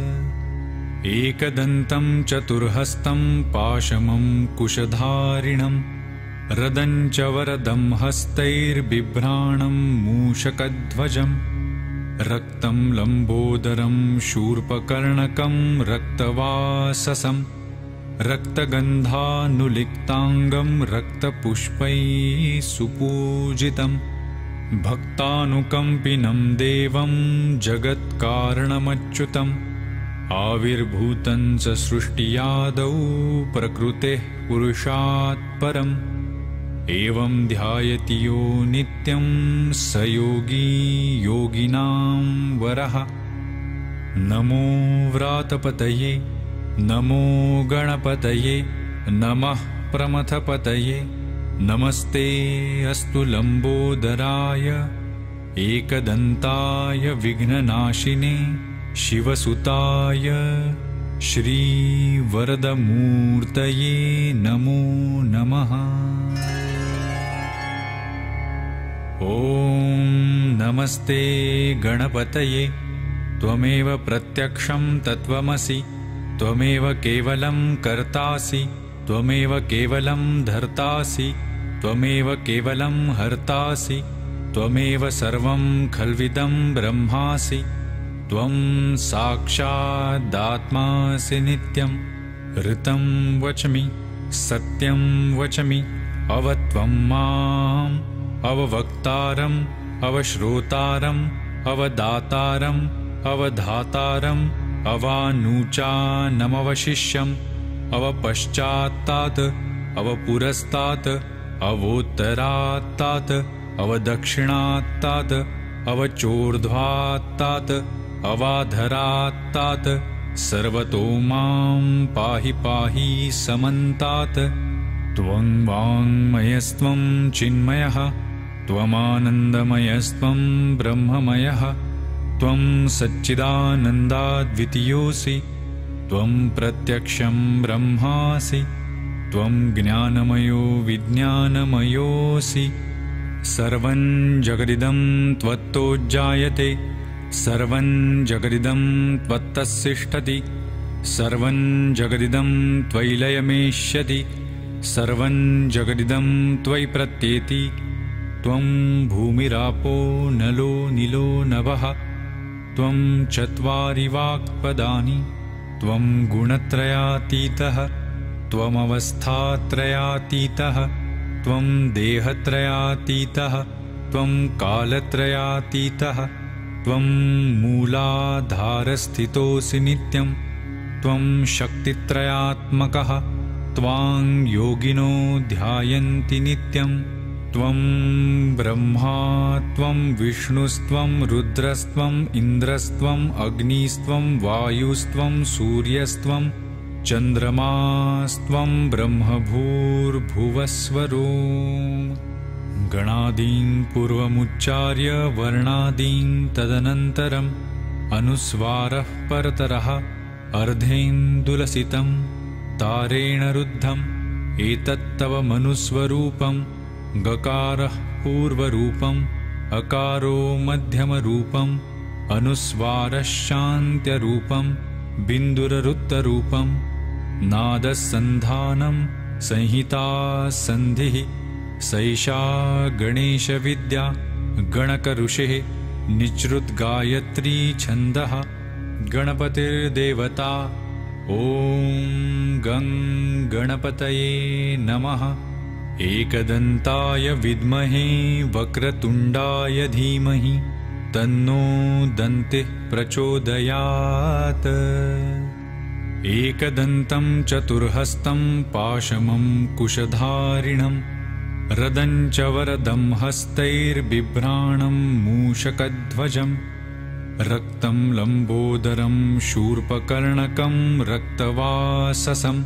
एकदन्तं चतुर्हस्तं पाशमं कुशधारिणं रदं च वरदं हस्तैर्बिभ्राणं मूषकध्वजं रक्तं लम्बोदरं शूर्पकर्णकं रक्तवाससं रक्तगन्धानुलिप्ताङ्गं रक्तपुष्पैः सुपूजितं भक्तानुकम्पिनं देवं जगत्कारणमच्युतम् आविर्भूतं च सृष्टियादौ प्रकृतेः पुरुषात् परम् एवं ध्यायति यो नित्यं स योगी योगिनां वरः नमो व्रातपतये नमो गणपतये नमः प्रमथपतये नमस्ते अस्तु लम्बोदराय एकदन्ताय विघ्ननाशिने शिवसुताय श्रीवरदमूर्तये नमो नमः ॐ नमस्ते गणपतये त्वमेव प्रत्यक्षं तत्त्वमसि त्वमेव केवलं कर्तासि त्वमेव केवलं धर्तासि त्वमेव केवलं हर्तासि त्वमेव सर्वं खल्विदं ब्रह्मासि त्वं साक्षादात्मासि नित्यं ऋतं वचमि सत्यं वचमि अवत्वं माम् अववक्तारम् अवश्रोतारम् अवदातारम् अवधातारम् अवानूचानमवशिष्यम् अवपश्चात्तात् अवपुरस्तात् अवोत्तरात्तात् अवदक्षिणात्तात् अवचोर्ध्वात्तात् अवाधरात्तात् सर्वतो मां पाहि पाहि समन्तात् त्वं वाङ्मयस्त्वं चिन्मयः त्वमानन्दमयस्त्वं ब्रह्ममयः त्वं सच्चिदानन्दाद्वितीयोऽसि त्वं प्रत्यक्षं ब्रह्मासि त्वं ज्ञानमयो विज्ञानमयोऽसि सर्वं जगदिदं त्वत्तोज्जायते सर्वं जगदिदं त्वत्तस्तिष्ठति सर्वं जगदिदं त्वयि लयमेष्यति सर्वं जगदिदं त्वयि प्रत्येति त्वं भूमिरापो नलो नीलो नभः त्वं चत्वारि वाक्पदानि त्वं गुणत्रयातीतः त्वमवस्थात्रयातीतः त्वं देहत्रयातीतः त्वं कालत्रयातीतः त्वं मूलाधारस्थितोऽसि नित्यं त्वं शक्तित्रयात्मकः त्वां योगिनो ध्यायन्ति नित्यं। त्वं ब्रह्मा त्वं विष्णुस्त्वं रुद्रस्त्वम् इन्द्रस्त्वम् अग्निस्त्वं वायुस्त्वं सूर्यस्त्वं चन्द्रमास्त्वं ब्रह्मभूर्भुवस्वरो। गणादीन् पूर्वमुच्चार्य वर्णादीन् तदनन्तरम् अनुस्वारः परतरः अर्धेन्दुलसितं तारेण रुद्धम्। एतत्तव मनुस्वरूपं गकारः पूर्वरूपम् अकारो मध्यमरूपम् अनुस्वारः शान्त्यरूपं बिन्दुररुत्तरूपम्। नादसन्धानं संहिता सन्धिः सैषा गणेशविद्या गणकऋषेः निच्रुतगायत्री छन्दः। गणपतिर्देवता ॐ गं गणपतये नमः। एकदन्ताय विद्महे वक्रतुण्डाय धीमहि तन्नो दन्तिः प्रचोदयात्। एकदन्तं चतुर्हस्तं पाशमं कुशधारिणं रदं च वरदं हस्तैर्बिभ्राणं मूषकध्वजं। रक्तं लम्बोदरं शूर्पकर्णकं रक्तवाससं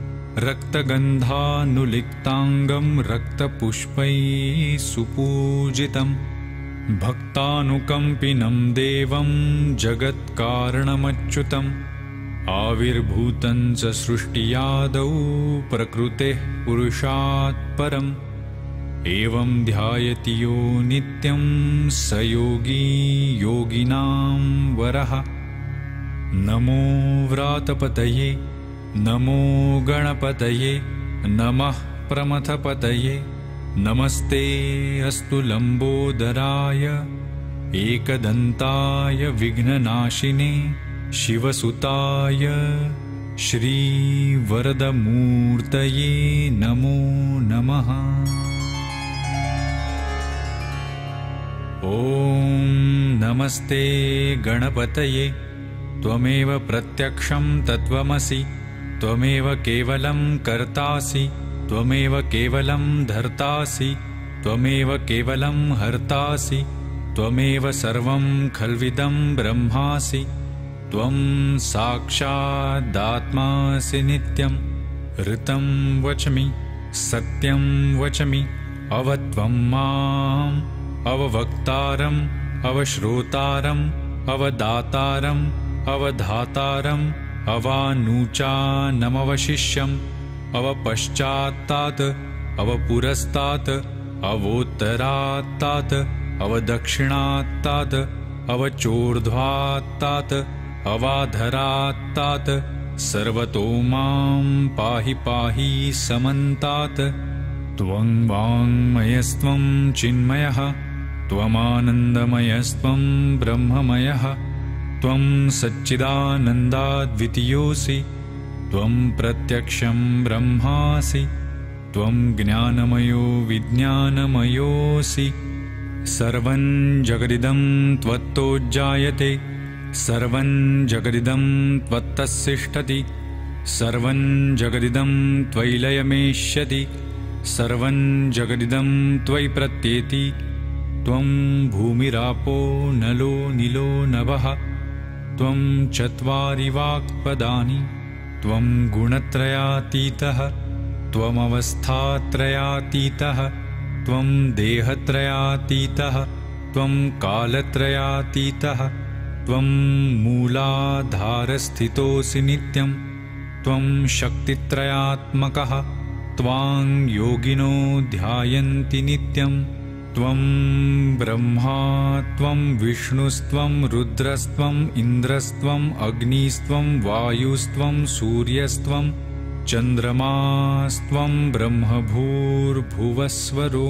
रक्तगन्धानुलिप्ताङ्गं रक्तपुष्पैः सुपूजितं। भक्तानुकम्पिनं देवं जगत्कारणमच्युतम् आविर्भूतं च सृष्टियादौ प्रकृतेः पुरुषात् परम्। एवं ध्यायति यो नित्यं स योगी योगिनां वरः। नमो व्रातपतये नमो गणपतये नमः प्रमथपतये। नमस्ते अस्तु लम्बोदराय एकदन्ताय विघ्ननाशिने शिवसुताय श्रीवरदमूर्तये नमो नमः। ॐ नमस्ते गणपतये त्वमेव प्रत्यक्षं तत्त्वमसि। त्वमेव केवलं कर्तासि त्वमेव केवलं धर्तासि त्वमेव केवलं हर्तासि। त्वमेव सर्वं खल्विदं ब्रह्मासि। त्वं साक्षादात्मासि नित्यं। ऋतं वचमि सत्यं वचमि अवत्वं माम् अववक्तारम् अवश्रोतारम् अवदातारम् अवधातारम् अवानूचानमवशिष्यम् अवपश्चात्तात् अवपुरस्तात् अवोत्तरात्तात् अवदक्षिणात्तात् अवचोर्ध्वात्तात् अवाधरात्तात् सर्वतो मां पाहि पाहि समन्तात्। त्वं वाङ्मयस्त्वं चिन्मयः त्वमानन्दमयस्त्वं ब्रह्ममयः। त्वं सच्चिदानन्दाद्वितीयोऽसि। त्वं प्रत्यक्षं ब्रह्मासि। त्वं ज्ञानमयो विज्ञानमयोऽसि। सर्वं जगदिदं त्वत्तो जायते सर्वं जगदिदं त्वत्तस्तिष्ठति। सर्वं जगदिदं त्वयि लयमेष्यति। सर्वं जगदिदं त्वयि प्रत्येति। त्वं भूमिरापो नलो नीलो नभः। त्वं चत्वारि वाक्पदानि। त्वं गुणत्रयातीतः त्वमवस्थात्रयातीतः। त्वं देहत्रयातीतः त्वं कालत्रयातीतः। त्वं मूलाधारस्थितोऽसि नित्यं। त्वं शक्तित्रयात्मकः। त्वां योगिनो ध्यायन्ति नित्यं। त्वं ब्रह्मा त्वं विष्णुस्त्वं रुद्रस्त्वम् इन्द्रस्त्वम् अग्निस्त्वं वायुस्त्वं सूर्यस्त्वं चन्द्रमास्त्वं ब्रह्मभूर्भुवस्वरो।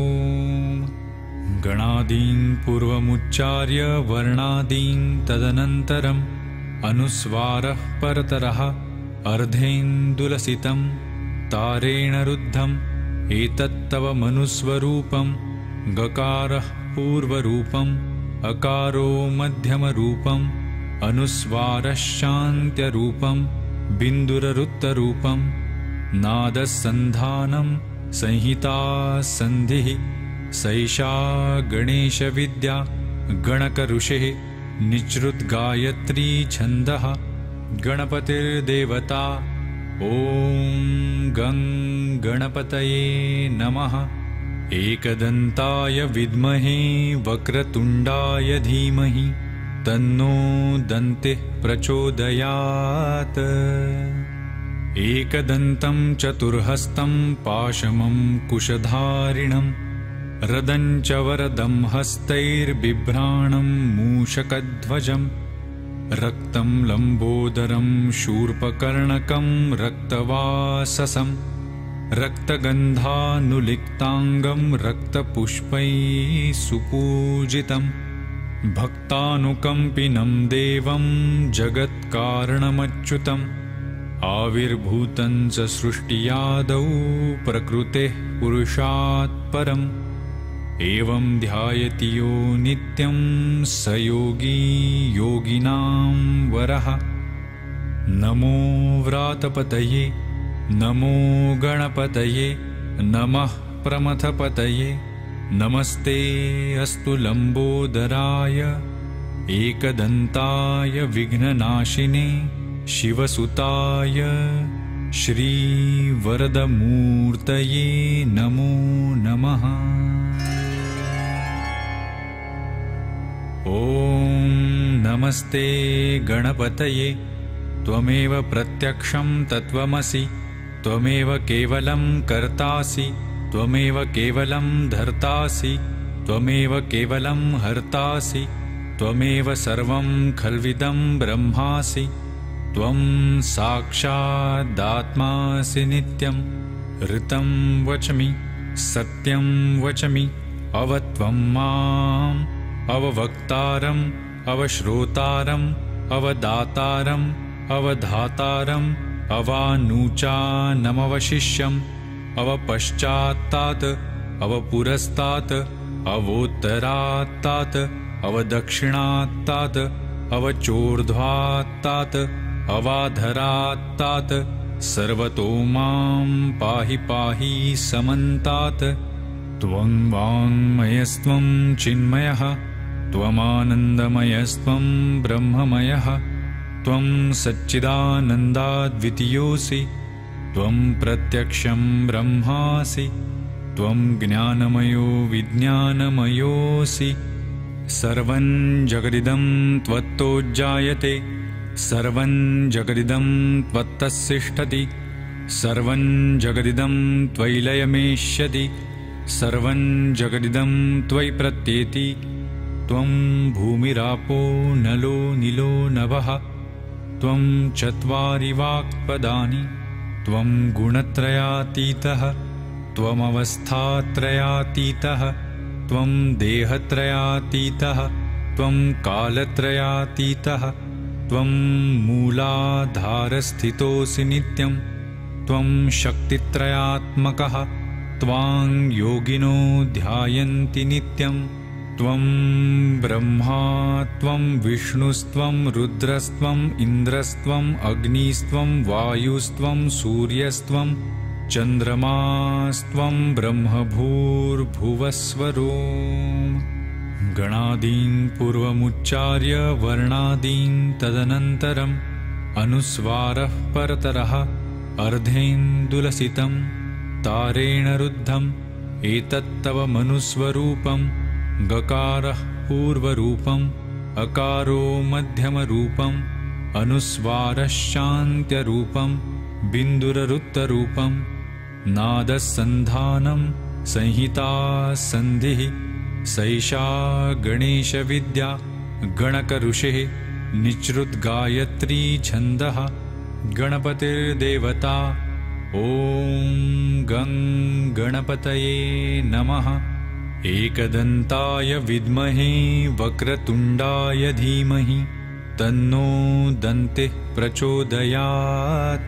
गणादीन् पूर्वमुच्चार्य वर्णादीन् तदनन्तरम् अनुस्वारः परतरः अर्धेन्दुलसितं तारेण रुद्धम्। एतत्तव मनुस्वरूपं गकारः पूर्वरूपम् अकारो मध्यमरूपम् अनुस्वारः शान्त्यरूपं बिन्दुररुत्तरूपम्। नादसन्धानं संहिता सन्धिः सैषा गणेशविद्या गणकऋषेः निच्रुतगायत्री छन्दः गणपतिर्देवता। ॐ गं गणपतये नमः। एकदन्ताय विद्महे वक्रतुण्डाय धीमहि तन्नो दन्तिः प्रचोदयात्। एकदन्तं चतुर्हस्तं पाशमं कुशधारिणं रदं च वरदं हस्तैर्बिभ्राणं मूषकध्वजं रक्तं लम्बोदरं शूर्पकर्णकं रक्तवाससं रक्तगन्धानुलिप्ताङ्गं रक्तपुष्पैः सुपूजितं भक्तानुकम्पिनं देवं जगत्कारणमच्युतम् आविर्भूतं च सृष्टियादौ प्रकृतेः पुरुषात् परम् एवं ध्यायति यो नित्यं स योगी योगिनां वरः। नमो व्रातपतये नमो गणपतये नमः प्रमथपतये नमस्ते अस्तु लम्बोदराय एकदन्ताय विघ्ननाशिने शिवसुताय श्रीवरदमूर्तये नमो नमः। ॐ नमस्ते गणपतये त्वमेव प्रत्यक्षं तत्त्वमसि त्वमेव केवलं कर्तासि त्वमेव केवलं धर्तासि त्वमेव केवलं हर्तासि त्वमेव सर्वं खल्विदं ब्रह्मासि त्वं साक्षादात्मासि नित्यं ऋतं वचमि सत्यं वचमि अवत्वं माम् अववक्तारम् अवश्रोतारम् अवदातारम् अवधातारम् अवानूचानमवशिष्यम् अवपश्चात्तात् अवपुरस्तात् अवोत्तरात्तात् अवदक्षिणात्तात् अवचोर्ध्वात्तात् अवाधरात्तात् सर्वतो मां पाहि पाहि समन्तात्। त्वं वाङ्मयस्त्वं चिन्मयः त्वमानन्दमयस्त्वं ब्रह्ममयः त्वं सच्चिदानन्दाद्वितीयोऽसि त्वं प्रत्यक्षं ब्रह्मासि त्वं ज्ञानमयो विज्ञानमयोऽसि। सर्वं जगदिदं त्वत्तोज्जायते सर्वं जगदिदं त्वत्तस्सिष्ठति सर्वं जगदिदं त्वयि लयमेष्यति सर्वं जगदिदं त्वयि प्रत्येति। त्वं भूमिरापो नलो निलो नभः त्वं चत्वारि वाक्पदानि त्वं गुणत्रयातीतः त्वमवस्थात्रयातीतः त्वं देहत्रयातीतः त्वं कालत्रयातीतः त्वं मूलाधारस्थितोऽसि नित्यं त्वं शक्तित्रयात्मकः त्वां योगिनो ध्यायन्ति नित्यं। त्वं ब्रह्मा त्वं विष्णुस्त्वं रुद्रस्त्वं इन्द्रस्त्वं अग्निस्त्वं वायुस्त्वं सूर्यस्त्वं चन्द्रमास्त्वं ब्रह्मभूर्भुवस्वरो। गणादीन् पूर्वमुच्चार्य वर्णादीन् तदनन्तरम् अनुस्वारः परतरः अर्धेन्दुलसितं तारेण रुद्धम् एतत्तव मनुस्वरूपं गकारः पूर्वरूपम् अकारो मध्यमरूपम् अनुस्वारश्चान्त्यरूपं बिन्दुररुत्तरूपं नादसन्धानं संहिता सन्धिः सैषा गणेशविद्या गणकऋषेः निच्रुतगायत्री छन्दः गणपतिर्देवता। ॐ गं गणपतये नमः। एकदन्ताय विद्महे वक्रतुण्डाय धीमहि तन्नो दन्तिः प्रचोदयात्।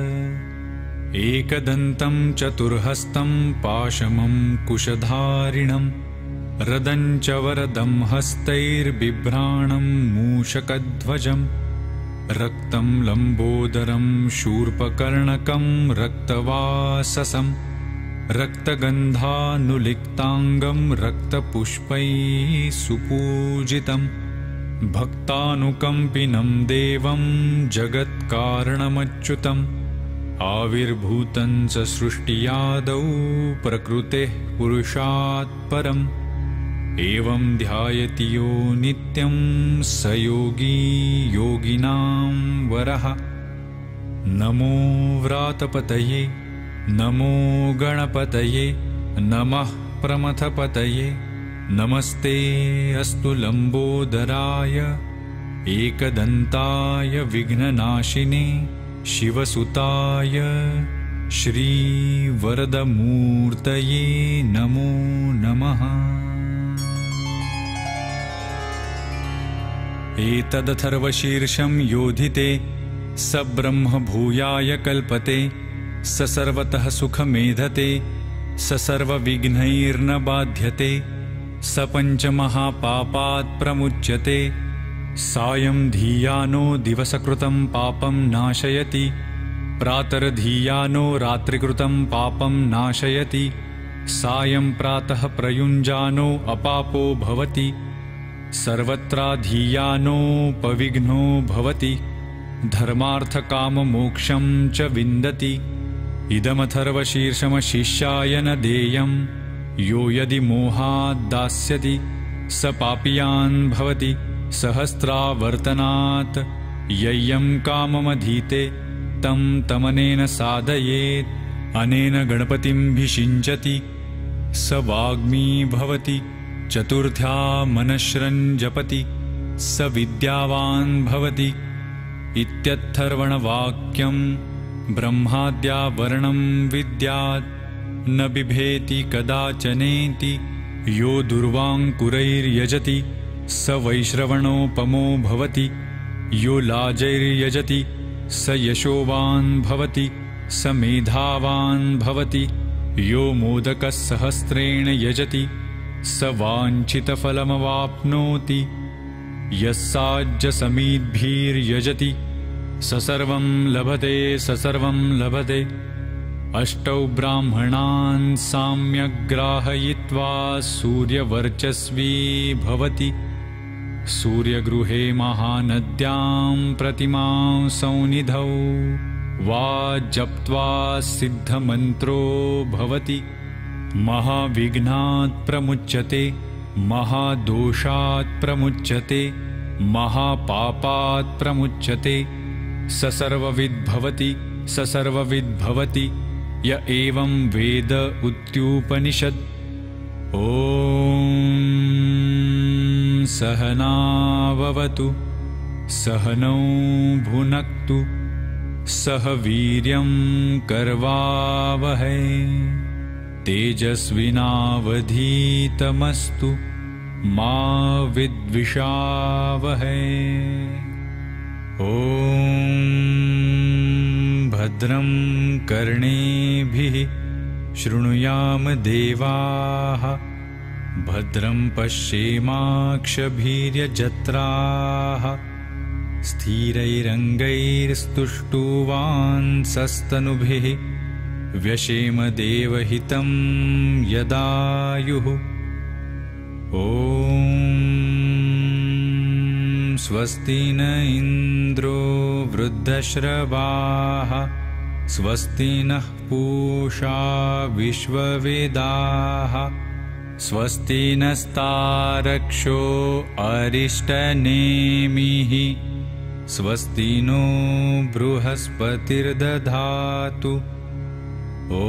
एकदन्तं चतुर्हस्तं पाशमं कुशधारिणं रदं च वरदं हस्तैर्बिभ्राणं मूषकध्वजं रक्तं लम्बोदरं शूर्पकर्णकं रक्तवाससं रक्तगन्धानुलिप्ताङ्गं रक्तपुष्पैः सुपूजितं भक्तानुकम्पिनं देवं जगत्कारणमच्युतम् आविर्भूतं च सृष्टियादौ प्रकृतेः पुरुषात् परम् एवं ध्यायति यो नित्यं स योगी योगिनां वरः। नमो व्रातपतये नमो गणपतये नमः प्रमथपतये नमस्ते अस्तु लम्बोदराय एकदन्ताय विघ्ननाशिने शिवसुताय श्रीवरदमूर्तये नमो नमः। एतदथर्वशीर्षं योधिते स ब्रह्म भूयाय कल्पते स सर्वतः सुखमेधते स सर्वविघ्नैर्न बाध्यते स पञ्चमहापापात् प्रमुच्यते सायं धियानो दिवसकृतं पापं नाशयति प्रातर्धियानो रात्रिकृतं पापं नाशयति सायं प्रातः प्रयुञ्जानो अपापो भवति सर्वत्राधियानोपविघ्नो भवति धर्मार्थकाममोक्षं च विन्दति। इदमथर्वशीर्षमशिष्याय न देयं यो यदि मोहात् दास्यति स पापियान् भवति सहस्रावर्तनात् यय्यं काममधीते तं तमनेन साधयेत् अनेन गणपतिमभिषिञ्चति स वाग्मी भवति चतुर्थ्या मनश्रं जपति स विद्यावान् भवति इत्यथर्वणवाक्यं ब्रह्माद्या वर्णं विद्यात् न बिभेति कदाचनेति यो दुर्वाङ्कुरैर्यजति स वैश्रवणोपमो भवति यो लाजैर्यजति स यशोवान् भवति स मेधावान् भवति यो मोदकसहस्रेण यजति स वाञ्छितफलमवाप्नोति यस्साज्यसमीद्भिर्यजति स सर्वं लभते स सर्वं लभते। अष्टौ ब्राह्मणान् साम्यग्राहयित्वा सूर्यवर्चस्वी भवति सूर्यगृहे महानद्यां प्रतिमां सौनिधौ वा जप्त्वा सिद्धमन्त्रो भवति महाविघ्नात् प्रमुच्यते महादोषात् प्रमुच्यते महापापात् प्रमुच्यते स सर्वविद् भवति स सर्वविद् भवति य एवं वेद उक्त्युपनिषत्। ॐ सहनाववतु सहनौ भुनक्तु सह वीर्यं कर्वावहै तेजस्विनावधीतमस्तु मा विद्विषावहै। ॐ भद्रं कर्णेभिः शृणुयाम देवाः भद्रं पश्येमाक्षभिर्यजत्राः स्थिरैरङ्गैस्तुष्टुवांसस्तनुभिः व्यशेम देवहितं यदायुः। ॐ स्वस्ति न इन्द्रो वृद्धश्रवाः स्वस्ति नः पूषा विश्ववेदाः स्वस्ति नस्तारक्षो अरिष्टनेमिः स्वस्ति नो बृहस्पतिर्दधातु। ॐ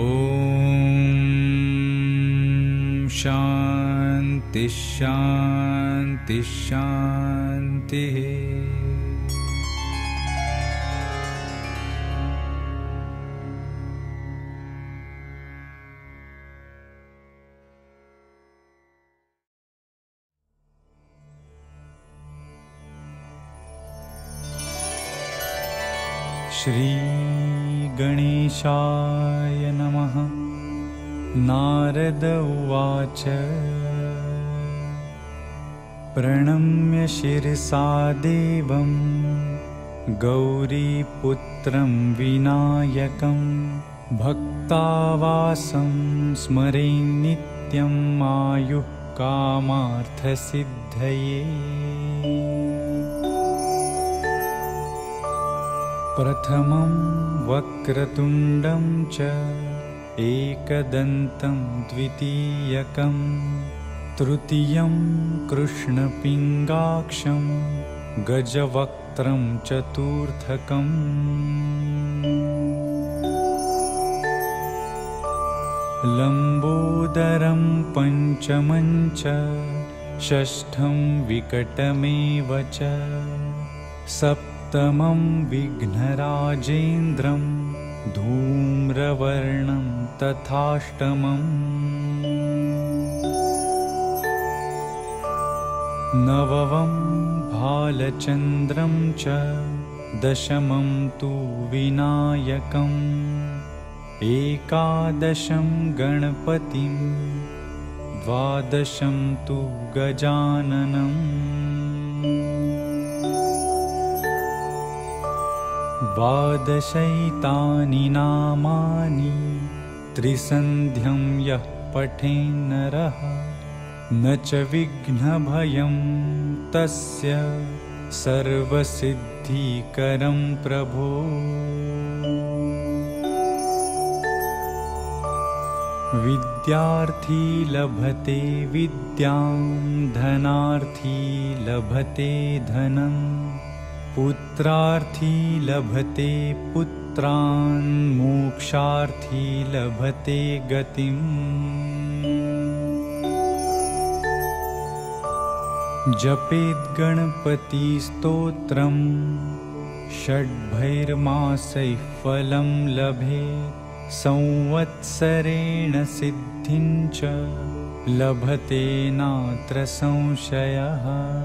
शान्ति शान्ति शान्तिः। श्री गणेशाय नमः। नारद उवाच प्रणम्य शिरसा देवं गौरीपुत्रं विनायकं भक्तावासं स्मरे नित्यम् आयुः कामार्थसिद्धये। प्रथमं वक्रतुण्डं च एकदन्तं द्वितीयकं तृतीयं कृष्णपिङ्गाक्षं गजवक्त्रं चतुर्थकम्। लम्बोदरं पञ्चमं च षष्ठं विकटमेव च सप्तमं विघ्नराजेन्द्रं धूम्रवर्णं तथाष्टमम्। नवमं भालचन्द्रं च दशमं तु विनायकम् एकादशं गणपतिं द्वादशं तु गजाननम्। द्वादशैतानि नामानि त्रिसन्ध्यं यः पठेन्नरः न च विघ्नभयं तस्य सर्वसिद्धिकरं प्रभो। विद्यार्थी लभते विद्यां धनार्थी लभते धनं पुत्रार्थी लभते पुत्रान् मोक्षार्थी लभते गतिम्। जपेद् गणपतिस्तोत्रं षड्भैर्मासैः फलं लभेत् संवत्सरेण सिद्धिं च लभते नात्र संशयः।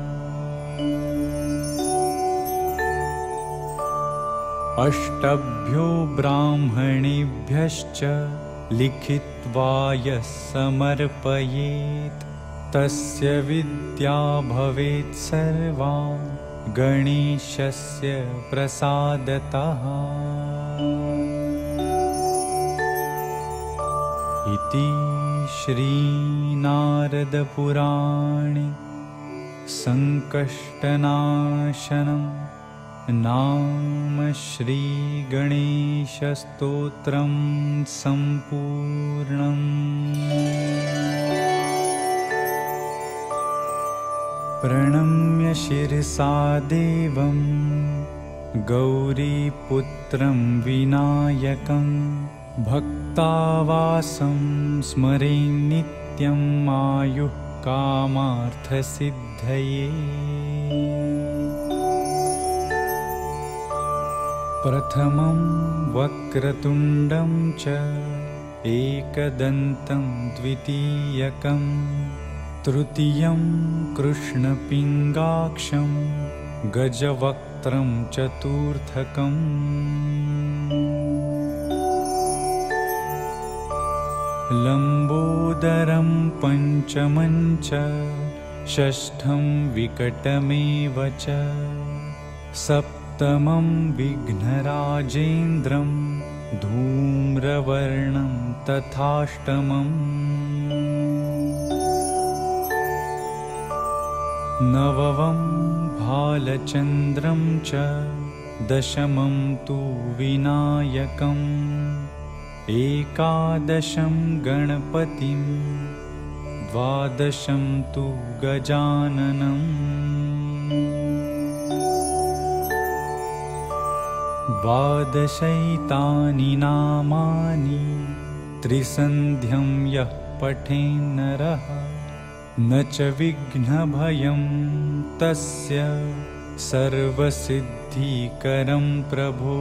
अष्टभ्यो ब्राह्मणेभ्यश्च लिखित्वा यः समर्पयेत् तस्य विद्या भवेत् सर्वा गणेशस्य प्रसादतः। इति श्रीनारदपुराणे संकष्टनाशनं नाम श्रीगणेशस्तोत्रं सम्पूर्णम्। प्रणम्य शिरसा देवं गौरीपुत्रं विनायकं भक्तावासं स्मरे नित्यम् आयुः कामार्थसिद्धये। प्रथमं वक्रतुण्डं च एकदन्तं द्वितीयकं तृतीयं कृष्णपिङ्गाक्षं गजवक्त्रं चतुर्थकम्। लम्बोदरं पञ्चमं च षष्ठं विकटमेव च सप्तमं विघ्नराजेन्द्रं धूम्रवर्णं तथाष्टमम्। नवमं भालचन्द्रं च दशमं तु विनायकम् एकादशं गणपतिं द्वादशं तु गजाननम्। द्वादशैतानि नामानि त्रिसन्ध्यं यः पठेन्नरः न च विघ्नभयं तस्य सर्वसिद्धिकरं प्रभो।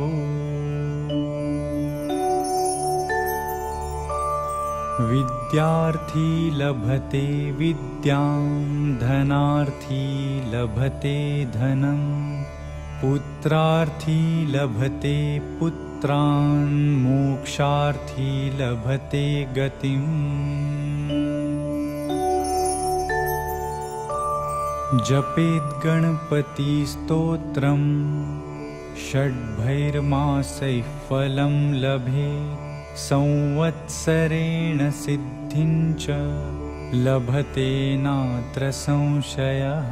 विद्यार्थी लभते विद्यां धनार्थी लभते धनं पुत्रार्थी लभते पुत्रान् मोक्षार्थी लभते गतिम्। जपेद् गणपतिस्तोत्रं षड्भैर्मासैः फलं लभे संवत्सरेण सिद्धिं च लभते नात्र संशयः।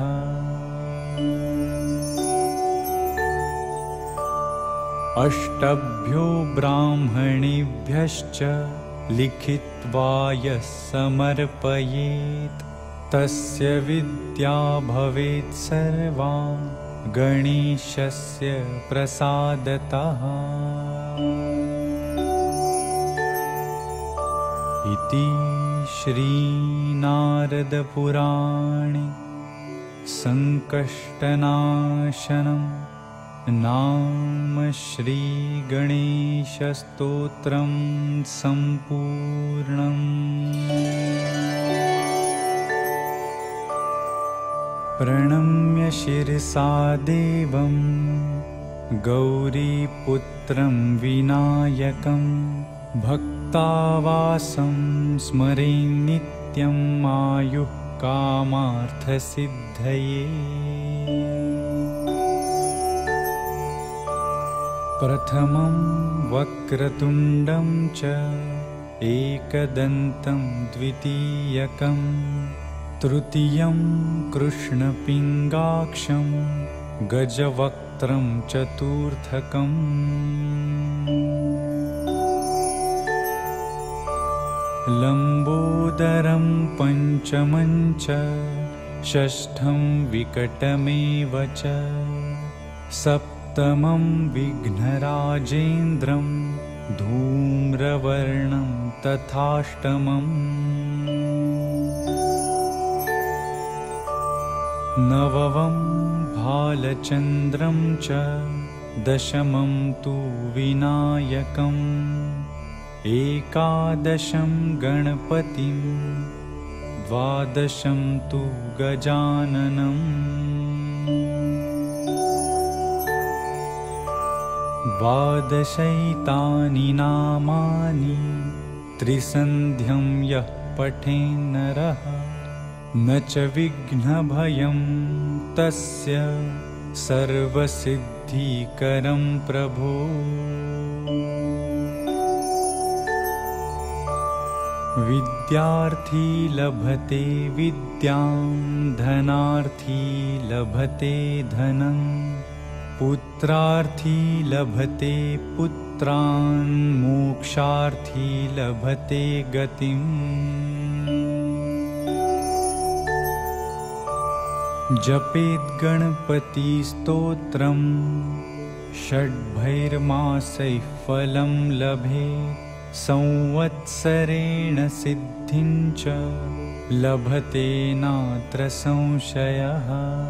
अष्टभ्यो ब्राह्मणेभ्यश्च लिखित्वा यः समर्पयेत् तस्य विद्या भवेत् सर्वा गणेशस्य प्रसादतः। इति श्रीनारदपुराणे संकष्टनाशनं नाम श्रीगणेशस्तोत्रं सम्पूर्णम्। प्रणम्य शिरसा देवं गौरीपुत्रं विनायकं भक्तावासं स्मरे नित्यम् आयुः कामार्थसिद्धये। प्रथमं वक्रतुण्डं च एकदन्तं द्वितीयकं तृतीयं कृष्णपिङ्गाक्षं गजवक्त्रं चतुर्थकम्। लम्बोदरं पञ्चमं च षष्ठं विकटमेव च सप्तमं विघ्नराजेन्द्रं धूम्रवर्णं तथाष्टमम्। नवमं भालचन्द्रं च दशमं तु विनायकम् एकादशं गणपतिं द्वादशं तु गजाननम्। द्वादशैतानि नामानि त्रिसन्ध्यं यः पठेन्नरः न च विघ्नभयं तस्य सर्वसिद्धिकरं प्रभो। विद्यार्थी लभते विद्यां धनार्थी लभते धनं पुत्रार्थी लभते पुत्रान् मोक्षार्थी लभते गतिम्। जपेत् गणपतिस्तोत्रं षड्भैर्मासैः फलं लभेत् संवत्सरेण सिद्धिं च लभते नात्र संशयः।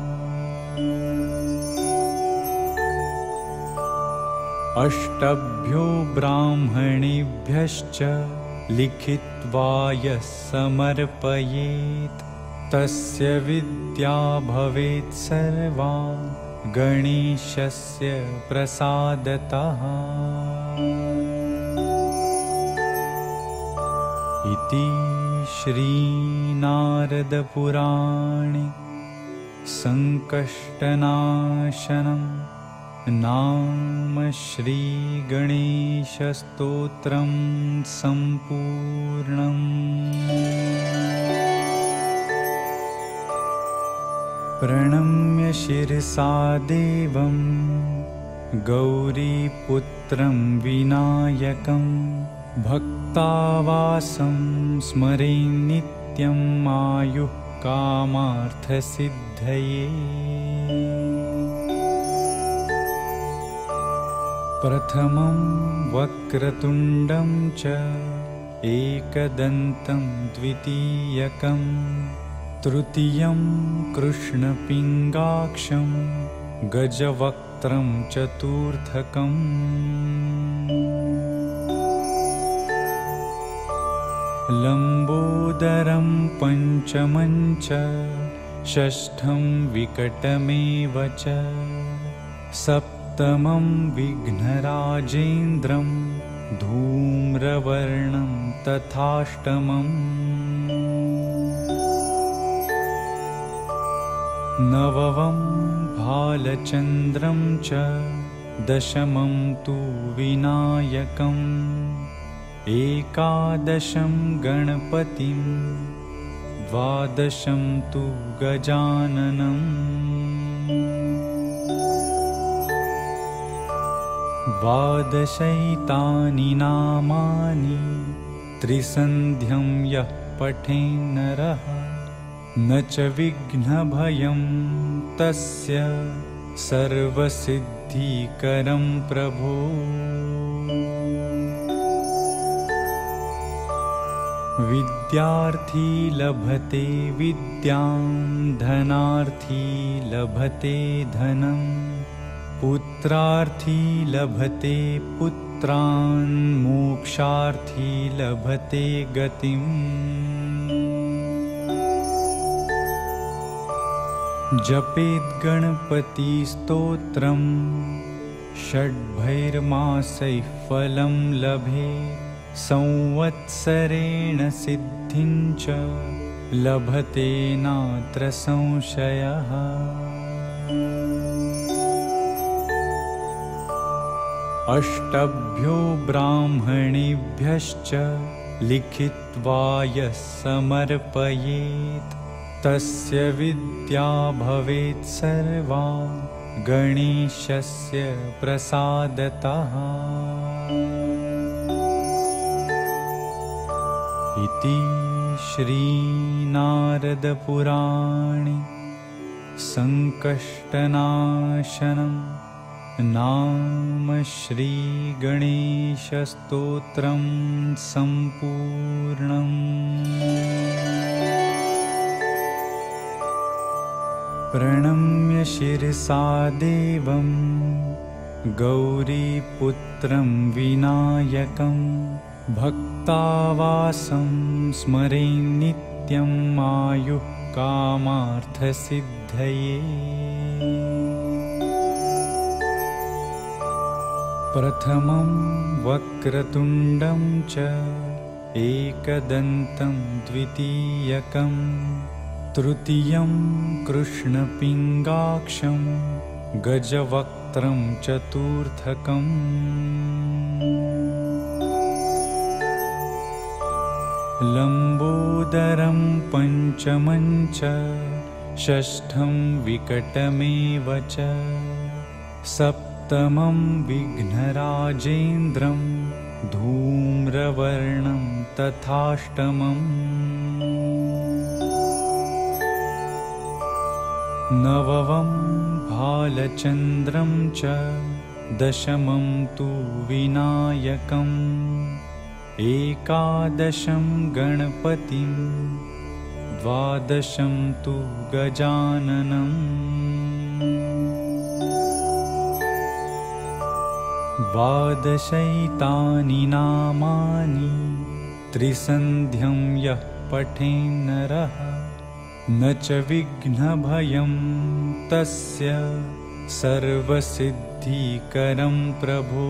अष्टभ्यो ब्राह्मणेभ्यश्च लिखित्वा यः समर्पयेत् तस्य विद्या भवेत् सर्वा गणेशस्य प्रसादतः। इति श्रीनारदपुराणे संकष्टनाशनं नाम श्रीगणेशस्तोत्रं सम्पूर्णम्। प्रणम्य शिरसा देवं गौरीपुत्रं विनायकं भक्तावासं स्मरे नित्यम् आयुः कामार्थसिद्धये। प्रथमं वक्रतुण्डं च एकदन्तं द्वितीयकं तृतीयं कृष्णपिङ्गाक्षं गजवक्त्रं चतुर्थकम्। लम्बोदरं पञ्चमं च षष्ठं विकटमेव च सप्तमं विघ्नराजेन्द्रं धूम्रवर्णं तथाष्टमम्। नवमं भालचन्द्रं च दशमं तु विनायकम् एकादशं गणपतिं द्वादशं तु गजाननम् द्वादशैतानि नामानि त्रिसन्ध्यं यः पठेन्नरः न च विघ्नभयं तस्य सर्वसिद्धिकरं प्रभो। विद्यार्थी लभते विद्यां धनार्थी लभते धनं पुत्रार्थी लभते पुत्रान् मोक्षार्थी लभते गतिम्। जपेत् गणपतिस्तोत्रम् षड्भैर्मासैः फलं लभेत् संवत्सरेण सिद्धिं च लभते नात्र संशयः। अष्टभ्यो ब्राह्मणेभ्यश्च लिखित्वा यः समर्पयेत् तस्य विद्या भवेत् सर्वा गणेशस्य प्रसादतः। इति श्रीनारदपुराणे संकष्टनाशनं नाम श्रीगणेशस्तोत्रं सम्पूर्णम्। प्रणम्य शिरसा देवं गौरीपुत्रं विनायकं भक्तावासं स्मरेन् नित्यं आयुः कामार्थसिद्धये। प्रथमं वक्रतुण्डं च एकदन्तं द्वितीयकं तृतीयं कृष्णपिङ्गाक्षं गजवक्त्रं चतुर्थकम्। लम्बोदरं पञ्चमं च षष्ठं विकटमेव च सप्तमं विघ्नराजेन्द्रं धूम्रवर्णं तथाष्टमम्। नवमं भालचन्द्रं च दशमं तु विनायकम् एकादशं गणपतिं द्वादशं तु गजाननम्। द्वादशैतानि नामानि त्रिसन्ध्यं यः पठेन्नरः न च विघ्नभयं तस्य सर्वसिद्धिकरं प्रभो।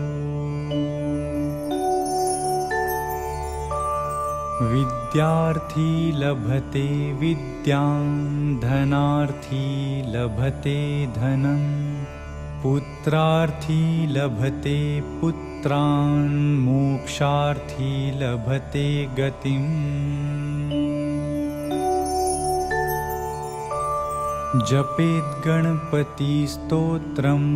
विद्यार्थी लभते विद्यां धनार्थी लभते धनं पुत्रार्थी लभते पुत्रान् मोक्षार्थी लभते गतिम्। जपेत् गणपतिस्तोत्रम्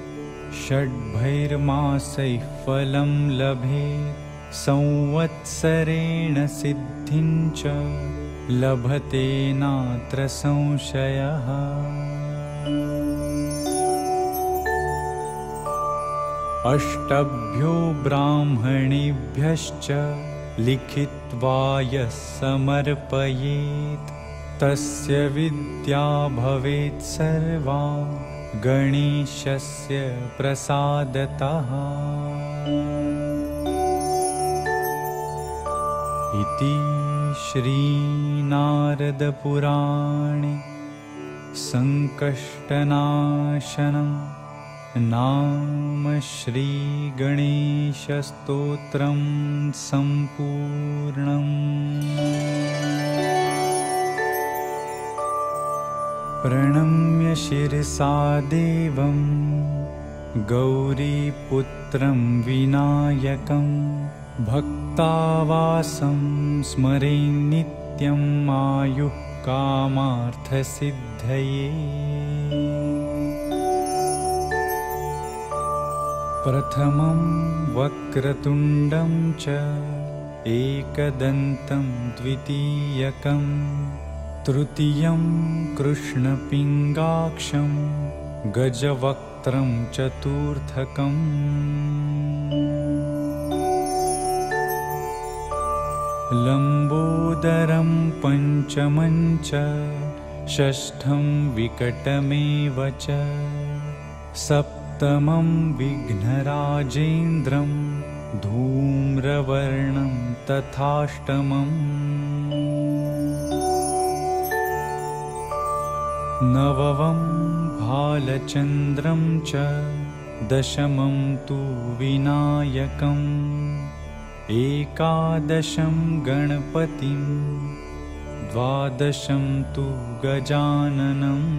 षड्भैर्मासैः फलं लभेत् संवत्सरेण सिद्धिं च लभते नात्र संशयः। अष्टभ्यो ब्राह्मणेभ्यश्च लिखित्वा यः समर्पयेत् तस्य विद्या भवेत् सर्वा गणेशस्य प्रसादतः। इति श्रीनारदपुराणे संकष्टनाशनं नाम श्रीगणेशस्तोत्रं सम्पूर्णम्। प्रणम्य शिरसा देवं गौरीपुत्रं विनायकं भक्तावासं स्मरे नित्यम् आयुः कामार्थसिद्धये। प्रथमं वक्रतुण्डं च एकदन्तं द्वितीयकं तृतीयं कृष्णपिङ्गाक्षं गजवक्त्रं चतुर्थकम्। लम्बोदरं पञ्चमं च षष्ठं विकटमेव च सप्तमं विघ्नराजेन्द्रं धूम्रवर्णं तथाष्टमम्। नवमं भालचन्द्रं च दशमं तु विनायकम् एकादशं गणपतिं द्वादशं तु गजाननम्।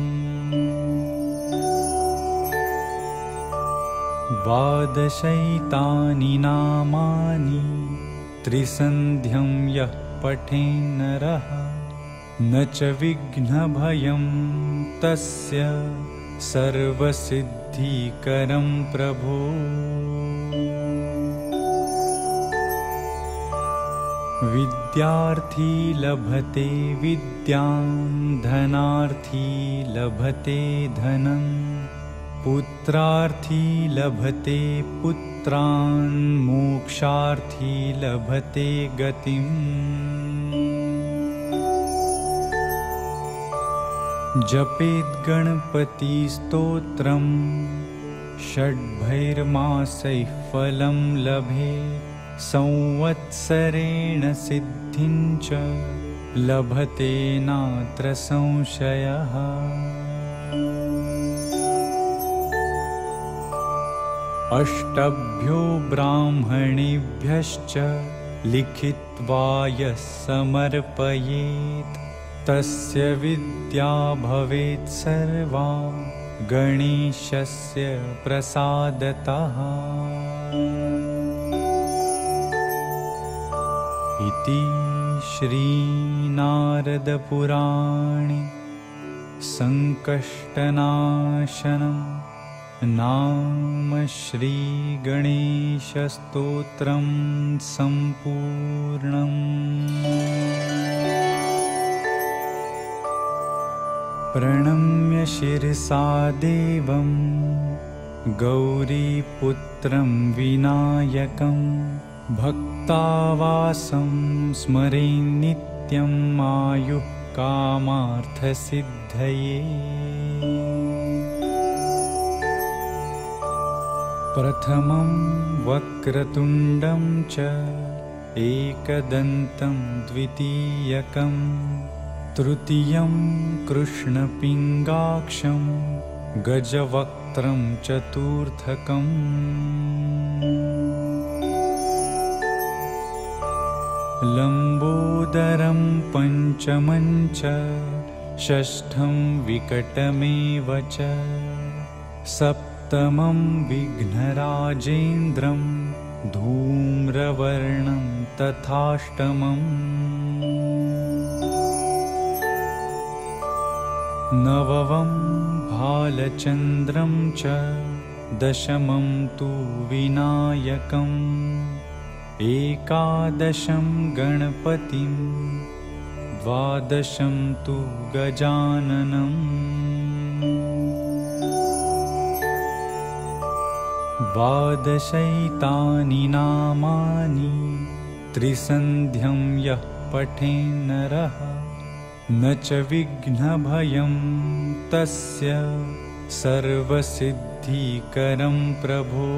द्वादशैतानि नामानि त्रिसन्ध्यं यः पठेन्नरः न च विघ्नभयं तस्य सर्वसिद्धिकरं प्रभो। विद्यार्थी लभते विद्यां धनार्थी लभते धनं पुत्रार्थी लभते पुत्रान् मोक्षार्थी लभते गतिम्। जपेत् गणपतिस्तोत्रं षड्भैर्मासैः फलं लभेत् संवत्सरेण सिद्धिं च लभते नात्र संशयः। अष्टभ्यो ब्राह्मणेभ्यश्च लिखित्वा यः समर्पयेत् तस्य विद्या भवेत् सर्वा गणेशस्य प्रसादतः। इति श्रीनारदपुराणे संकष्टनाशनं नाम श्रीगणेशस्तोत्रं सम्पूर्णम्। प्रणम्य शिरसा देवं गौरीपुत्रं विनायकं भक्तावासं स्मरे नित्यम् आयुः कामार्थसिद्धये। प्रथमं वक्रतुण्डं च एकदन्तं द्वितीयकं तृतीयं कृष्णपिङ्गाक्षं गजवक्त्रं चतुर्थकम्। लम्बोदरं पञ्चमं च षष्ठं विकटमेव च सप्तमं विघ्नराजेन्द्रं धूम्रवर्णं तथाष्टमम्। नवमं भालचन्द्रं च दशमं तु विनायकम् एकादशं गणपतिं द्वादशं तु गजाननम्। द्वादशैतानि नामानि त्रिसन्ध्यं यः पठेन्नरः न च विघ्नभयं तस्य सर्वसिद्धिकरं प्रभो।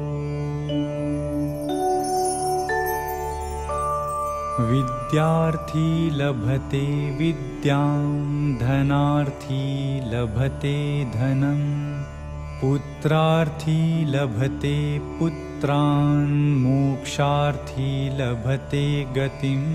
विद्यार्थी लभते विद्यां धनार्थी लभते धनं पुत्रार्थी लभते पुत्रान् मोक्षार्थी लभते गतिम्।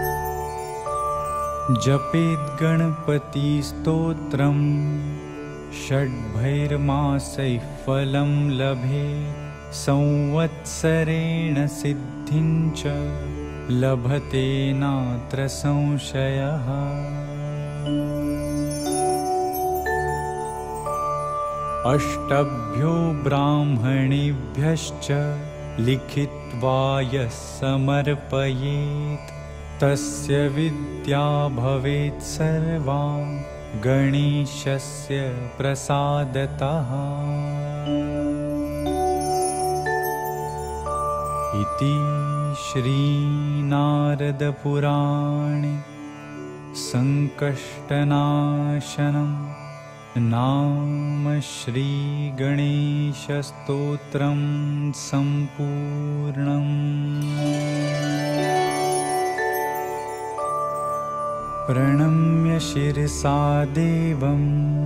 जपेत् गणपतिस्तोत्रं षड्भैर्मासैः फलं लभे संवत्सरेण सिद्धिं च लभते नात्र संशयः। अष्टभ्यो ब्राह्मणेभ्यश्च लिखित्वा यः समर्पयेत् तस्य विद्या भवेत् सर्वा गणेशस्य प्रसादतः। इति श्रीनारदपुराणे संकष्टनाशनं नाम श्रीगणेशस्तोत्रं सम्पूर्णम्। प्रणम्य शिरसा देवं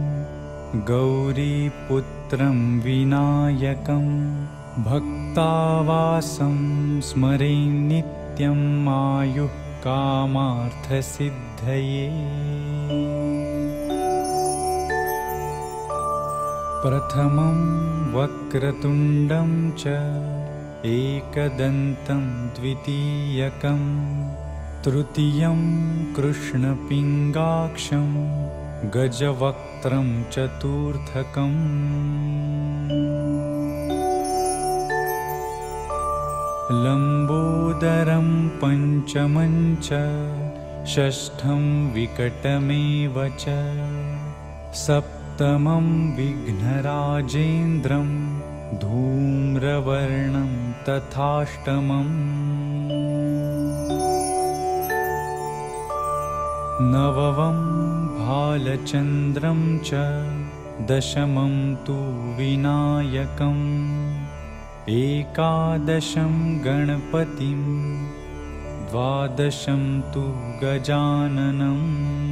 गौरीपुत्रं विनायकं भक्तावासं स्मरे नित्यं आयुः कामार्थसिद्धये। प्रथमं वक्रतुण्डं च एकदन्तं द्वितीयकं तृतीयं कृष्णपिङ्गाक्षं गजवक्त्रं चतुर्थकम्। लम्बोदरं पञ्चमं च षष्ठं विकटमेव च सप्तमं विघ्नराजेन्द्रं धूम्रवर्णं तथाष्टमम्। नवमं भालचन्द्रं च दशमं तु विनायकम् एकादशं गणपतिं द्वादशं तु गजाननम्।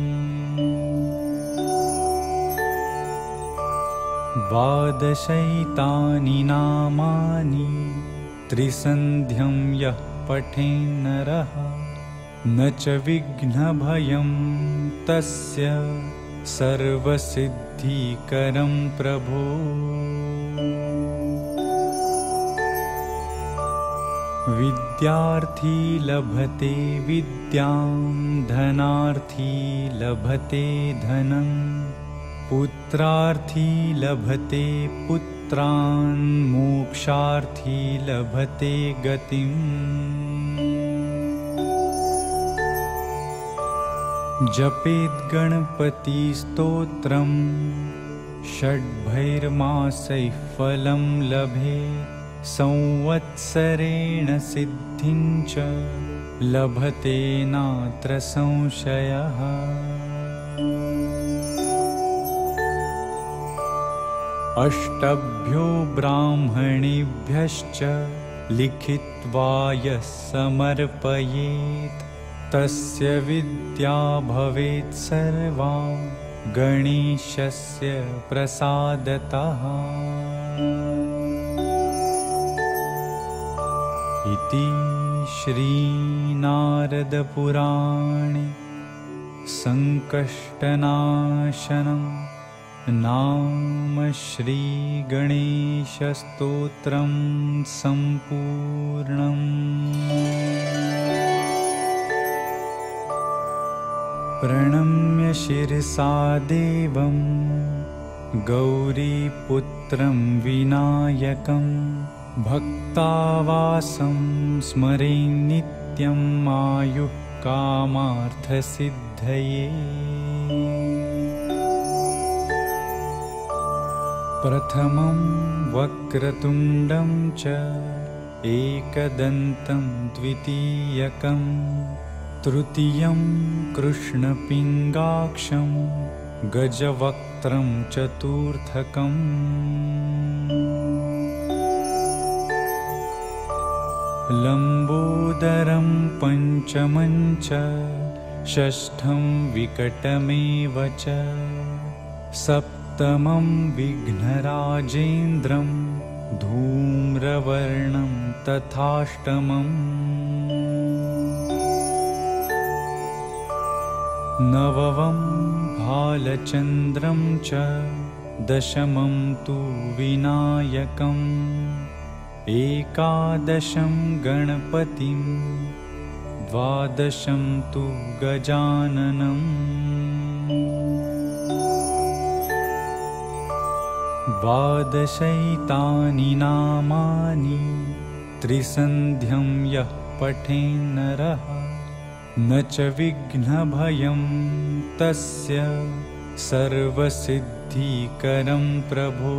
द्वादशैतानि नामानि त्रिसन्ध्यं यः पठेन्नरः न च विघ्नभयं तस्य सर्वसिद्धिकरं प्रभो। विद्यार्थी लभते विद्यां धनार्थी लभते धनं पुत्रार्थी लभते पुत्रान् मोक्षार्थी लभते गतिम्। जपेत् गणपतिस्तोत्रं षड्भैर्मासैः फलं लभे संवत्सरेण सिद्धिं च लभते नात्र संशयः। अष्टभ्यो ब्राह्मणेभ्यश्च लिखित्वा यः समर्पयेत् तस्य विद्या भवेत् सर्वा गणेशस्य प्रसादतः। इति श्रीनारदपुराणे संकष्टनाशनं नाम श्रीगणेशस्तोत्रं सम्पूर्णम्। प्रणम्य शिरसा देवं गौरीपुत्रं विनायकं भक्तावासं स्मरे नित्यं आयुः कामार्थसिद्धये। प्रथमं वक्रतुण्डं च एकदन्तं द्वितीयकं तृतीयं कृष्णपिङ्गाक्षं गजवक्त्रं चतुर्थकम्। लम्बोदरं पञ्चमं च षष्ठं विकटमेव च सप्तमं विघ्नराजेन्द्रं धूम्रवर्णं तथाष्टमम्। नवमं भालचन्द्रं च दशमं तु विनायकम् एकादशं गणपतिं द्वादशं तु गजाननम् द्वादशैतानि नामानि त्रिसन्ध्यं यः पठेन्नरः न च विघ्नभयं तस्य सर्वसिद्धिकरं प्रभो।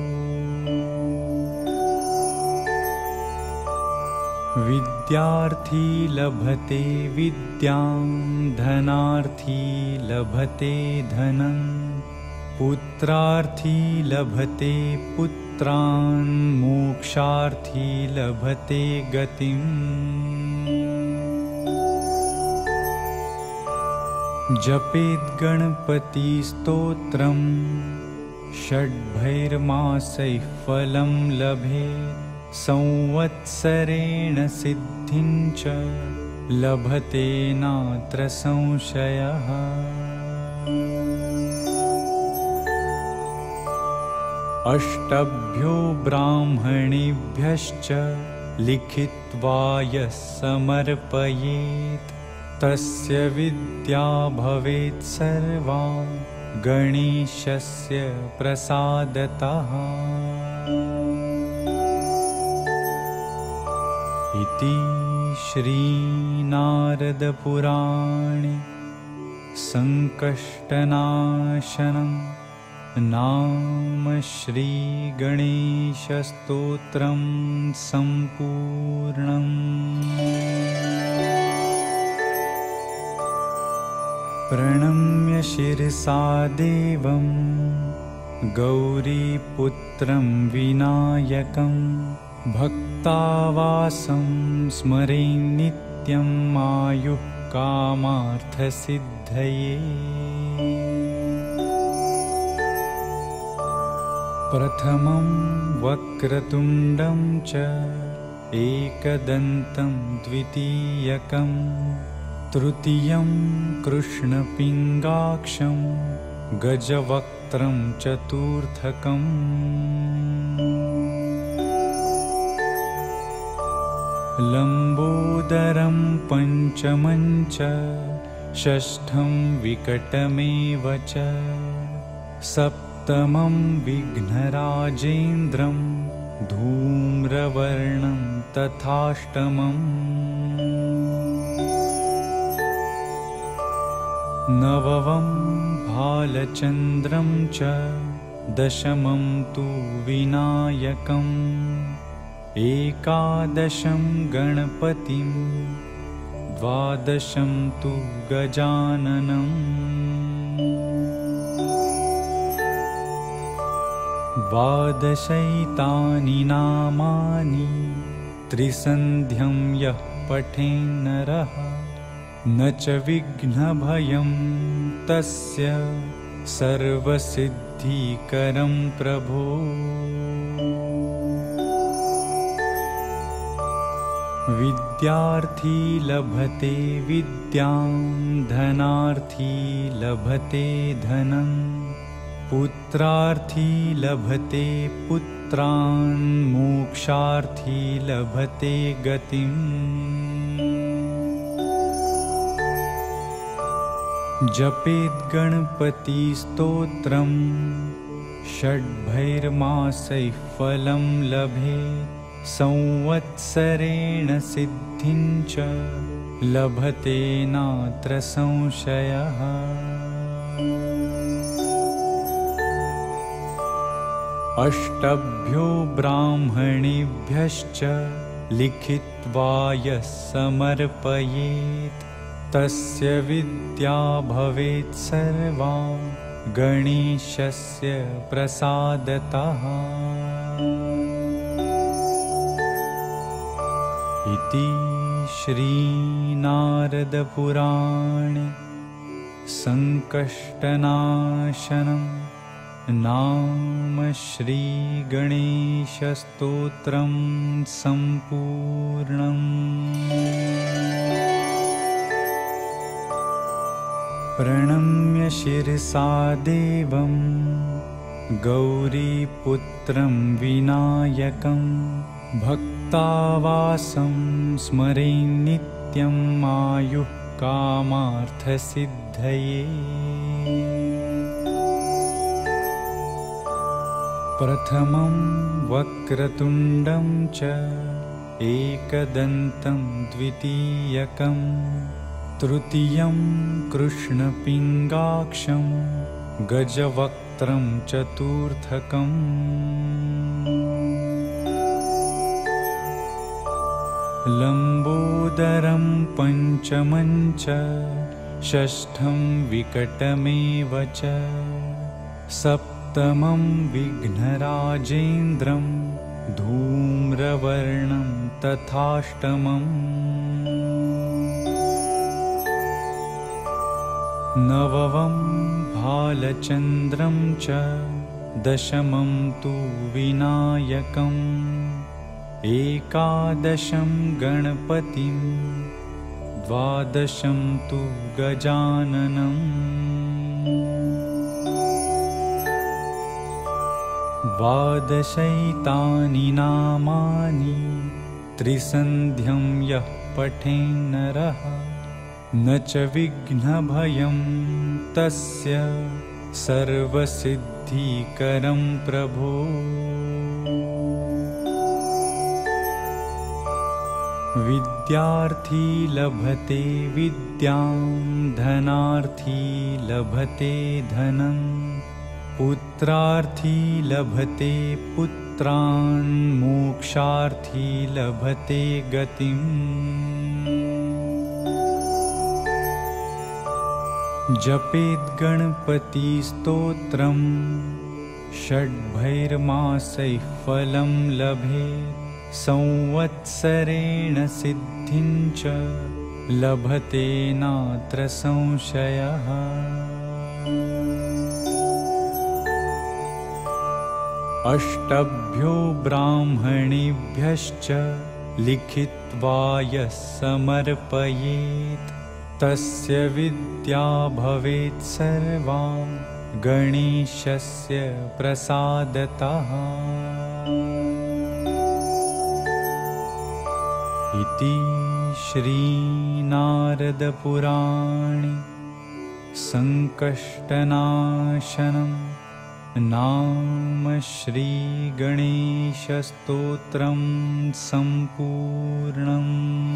विद्यार्थी लभते विद्यां धनार्थी लभते धनं पुत्रार्थी लभते पुत्रान् मोक्षार्थी लभते गतिम्। जपेत् गणपतिस्तोत्रं षड्भैर्मासैः फलं लभेत् संवत्सरेण सिद्धिं च लभते नात्र संशयः। अष्टभ्यो ब्राह्मणेभ्यश्च लिखित्वा यः समर्पयेत् तस्य विद्या भवेत् सर्वा गणेशस्य प्रसादतः। इति श्रीनारदपुराणे संकष्टनाशनं नाम श्रीगणेशस्तोत्रं सम्पूर्णम्। प्रणम्य शिरसा देवं गौरीपुत्रं विनायकं भक्तावासं स्मरे नित्यं आयुः कामार्थसिद्धये। प्रथमं वक्रतुण्डं च एकदन्तं द्वितीयकं तृतीयं कृष्णपिङ्गाक्षं गजवक्त्रं चतुर्थकम्। लम्बोदरं पञ्चमं च षष्ठं विकटमेव च सप्तमं विघ्नराजेन्द्रं धूम्रवर्णं तथाष्टमम्। नवमं भालचन्द्रं च दशमं तु विनायकम् एकादशं गणपतिं द्वादशं तु गजाननम्। द्वादशैतानि नामानि त्रिसन्ध्यं यः पठेन्नरः न च विघ्नभयं तस्य सर्वसिद्धिकरं प्रभो। विद्यार्थी लभते विद्यां धनार्थी लभते धनं पुत्रार्थी लभते पुत्रान् मोक्षार्थी लभते गतिम्। जपेत् गणपतिस्तोत्रं षड्भैर्मासैः फलं लभेत् संवत्सरेण सिद्धिं च लभते नात्र संशयः। अष्टभ्यो ब्राह्मणेभ्यश्च लिखित्वा यः समर्पयेत् तस्य विद्या भवेत् सर्वा गणेशस्य प्रसादतः। इति श्रीनारदपुराणे संकष्टनाशनं नाम श्रीगणेशस्तोत्रं सम्पूर्णम्। प्रणम्य शिरसा देवं गौरीपुत्रं विनायकं भक्तावासं स्मरे नित्यं आयुः कामार्थसिद्धये। प्रथमं वक्रतुण्डं च एकदन्तं द्वितीयकं तृतीयं कृष्णपिङ्गाक्षं गजवक्त्रं चतुर्थकम्। लम्बोदरं पञ्चमं च षष्ठं विकटमेव च सप्तमं विघ्नराजेन्द्रं धूम्रवर्णं तथाष्टमम्। नवमं भालचन्द्रं च दशमं तु विनायकम् एकादशं गणपतिं द्वादशं तु गजाननम्। द्वादशैतानि नामानि त्रिसन्ध्यं यः पठेन्नरः न च विघ्नभयं तस्य सर्वसिद्धिकरं प्रभो। विद्यार्थी लभते विद्यां धनार्थी लभते धनं पुत्रार्थी लभते पुत्रान् मोक्षार्थी लभते गतिम्। जपेद् गणपतिस्तोत्रं षड्भैर्मासैः फलं लभेत् संवत्सरेण सिद्धिं च लभते नात्र संशयः। अष्टभ्यो ब्राह्मणेभ्यश्च लिखित्वा यः समर्पयेत् तस्य विद्या भवेत् सर्वा गणेशस्य प्रसादतः। इति श्रीनारदपुराणे संकष्टनाशनं नाम श्रीगणेशस्तोत्रं सम्पूर्णम्।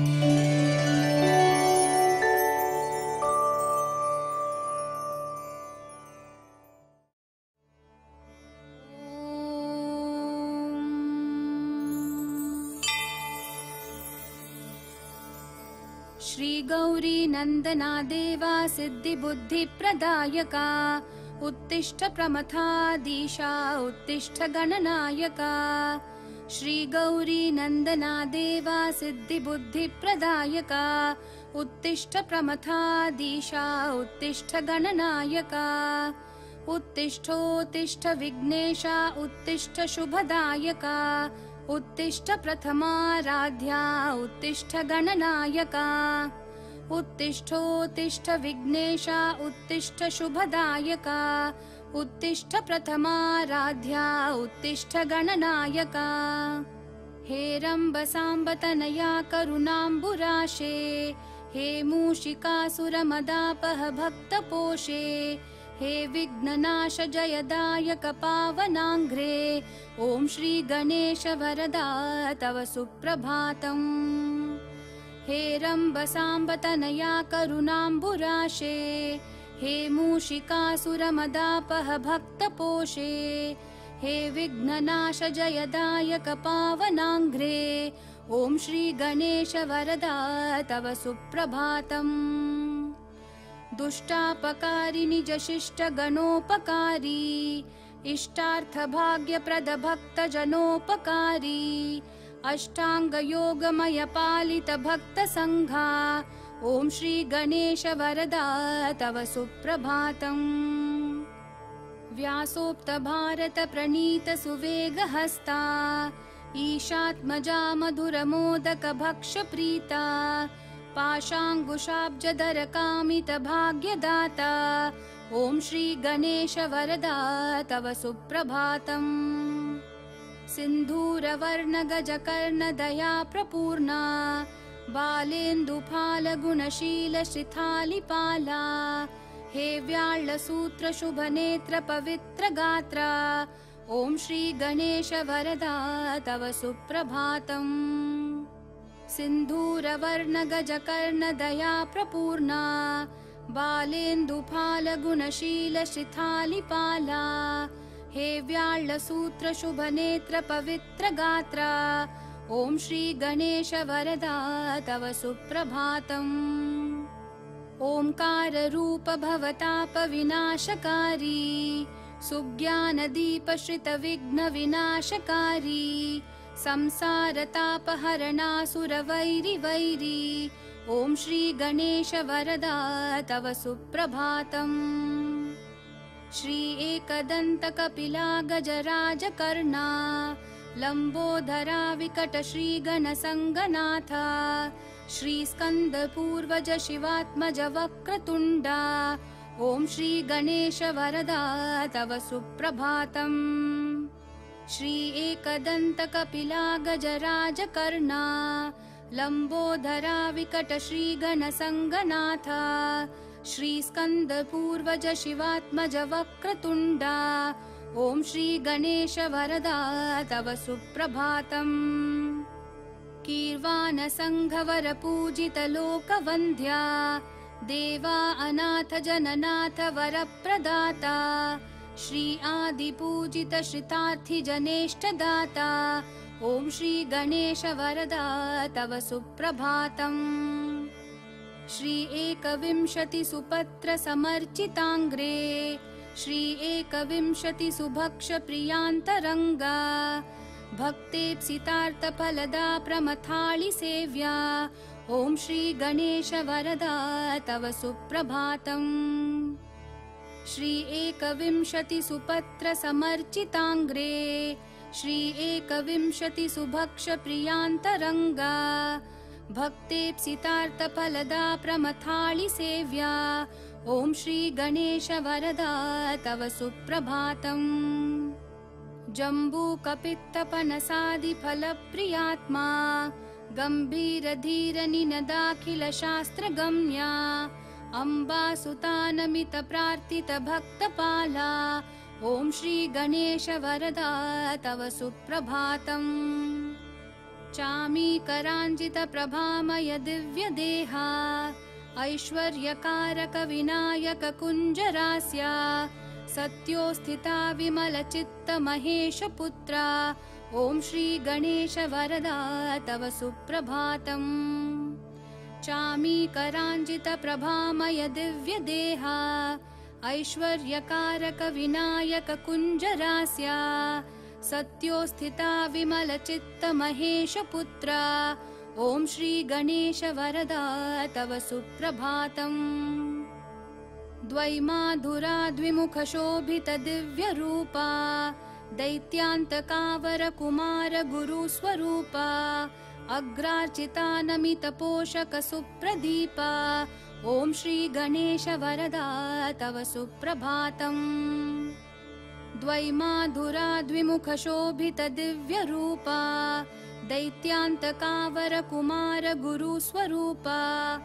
श्री गौरी नंदना देवा सिद्धिबुद्धिप्रदायका उत्तिष्ठ प्रमथाधीशा उत्तिष्ठ गणनायका। श्री गौरी नंदना देवा सिद्धिबुद्धिप्रदायका उत्तिष्ठ प्रमथाधीशा उत्तिष्ठ गणनायका। उत्तिष्ठोत्तिष्ठ विघ्नेशा उत्तिष्ठ शुभदायका उत्तिष्ठ प्रथमाराध्या उत्तिष्ठ गणनायका। उत्तिष्ठोत्तिष्ठ विघ्नेशा उत्तिष्ठ शुभदायका उत्तिष्ठ प्रथमाराध्या उत्तिष्ठ गणनायका। हे रम्बसाम्बतनया करुणाम्बुराशे हे मूषिकासुरमदापह भक्तपोषे हे विघ्ननाश जयदायक पावनाङ्घ्रे ॐ श्री गणेश वरदा तव सुप्रभातम्। हे रम्बसाम्बतनया करुणाम्बुराशे हे मूषिकासुरमदापह भक्तपोषे हे विघ्ननाश जयदायक पावनाङ्घ्रे ॐ श्री गणेश वरदा तव सुप्रभातम्। दुष्टापकारी निजशिष्ट गणोपकारी इष्टार्थभाग्यप्रद भक्तजनोपकारी अष्टाङ्गयोगमय पालित भक्तसङ्घा ॐ श्री गणेश वरदा तव सुप्रभातम्। व्यासोक्त भारत प्रणीत सुवेगहस्ता ईशात्मजा मधुरमोदक भक्ष प्रीता पाशाङ्कुशाब्जधर कामित भाग्यदाता ॐ श्री गणेश वरदा तव सुप्रभातम्। सिन्धूरवर्णगजकर्णदया प्रपूर्णा बालेन्दुफालगुणशीलशिथालिपाला हे व्याळ्ळसूत्रशुभनेत्र पवित्रगात्रा ॐ श्री गणेश वरदा तव सुप्रभातम्। सिन्धूरवर्णगजकर्णदया प्रपूर्णा बालेन्दुफालगुणशीलशिथालिपाला हे व्याळ्ळसूत्रशुभनेत्र पवित्रगात्रा ॐ श्री गणेश वरदा तव सुप्रभातम्। ओंकाररूप भवतापविनाशकारी सुज्ञानदीपश्रितविघ्नविनाशकारी संसारतापहरणासुरवैरिवैरी ॐ श्री गणेश वरदा तव सुप्रभातम्। श्री एकदन्तकपिला गजराजकर्णा लम्बोदरा विकटश्रीगणसङ्गनाथा श्रीस्कन्दपूर्वज शिवात्मज वक्रतुण्डा ॐ श्री गणेश वरदा तव सुप्रभातम्। श्री एकदन्तकपिला गजराजकर्णा लम्बोदरा विकटश्रीगणसङ्गनाथा श्रीस्कन्दपूर्वज शिवात्मज वक्रतुण्डा ॐ श्री गणेश वरदा तव सुप्रभातम्। कीर्वाणसङ्घवरपूजितलोकवन्द्या देवा अनाथ जननाथ वरप्रदाता श्री आदिपूजित श्रितार्थिजनेष्टदाता ॐ श्री गणेश वरदा तव सुप्रभातम्। श्री एकविंशति सुपत्र समर्चिताङ्ग्रे श्री एकविंशति सुभक्ष प्रियान्तरङ्गा भक्तेप्सितार्थफलदा प्रमथाळि सेव्या ॐ श्री गणेश वरदा तव सुप्रभातम्। श्री एकविंशति सुपत्र समर्चिताङ्ग्रे श्री एकविंशति सुभक्ष प्रियान्तरङ्गा भक्तेप्सितार्थफलदा प्रमथाळि सेव्या ॐ श्री गणेश वरदा तव सुप्रभातम्। जम्बूकपित्तपनसादिफलप्रियात्मा गम्भीरधीरनिनदाखिलशास्त्रगम्या अम्बासुतानमितप्रार्थितभक्तपाला ॐ श्री गणेश वरदा तव सुप्रभातम्। चामीकराञ्जितप्रभामय दिव्यदेहा ऐश्वर्यकारक विनायक कुञ्जरास्या सत्योस्थिता विमलचित्त महेशपुत्रा ॐ श्री गणेश वरदा तव सुप्रभातम्। चामीकराञ्जितप्रभामय दिव्यदेहा ऐश्वर्यकारक विनायक कुञ्जरास्या सत्योस्थिता विमलचित्त महेशपुत्रा ॐ श्री गणेश वरदा तव सुप्रभातम्। द्वैमाधुरा द्विमुखशोभित दिव्यरूपा दैत्यान्तकावर कुमार गुरुस्वरूपा अग्रार्चितानमितपोषक सुप्रदीपा ॐ श्री गणेश वरदा तव सुप्रभातम्। द्वैमाधुरा द्विमुखशोभित दिव्यरूपा दैत्यान्तकावर कुमार गुरुस्वरूपा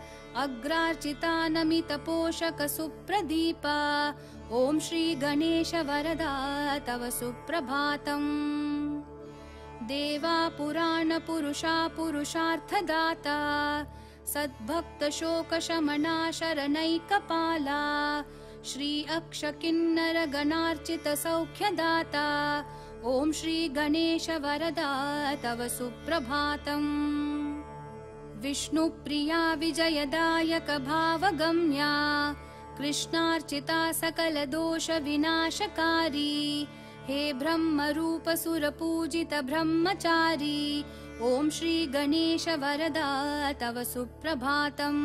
अग्रार्चितानमितपोषक सुप्रदीपा ॐ श्री गणेश वरदा तव सुप्रभातम्। देवा पुराण पुरुषा पुरुषार्थदाता सद्भक्तशोकशमना शरणैकपाला श्री अक्षकिन्नर गणार्चित सौख्यदाता ॐ श्री गणेश वरदा तव सुप्रभातम्। विष्णुप्रिया विजयदायक भावगम्या कृष्णार्चिता सकलदोष विनाशकारी हे ब्रह्मरूप सुरपूजित ब्रह्मचारी ॐ श्री गणेश वरदा तव सुप्रभातम्।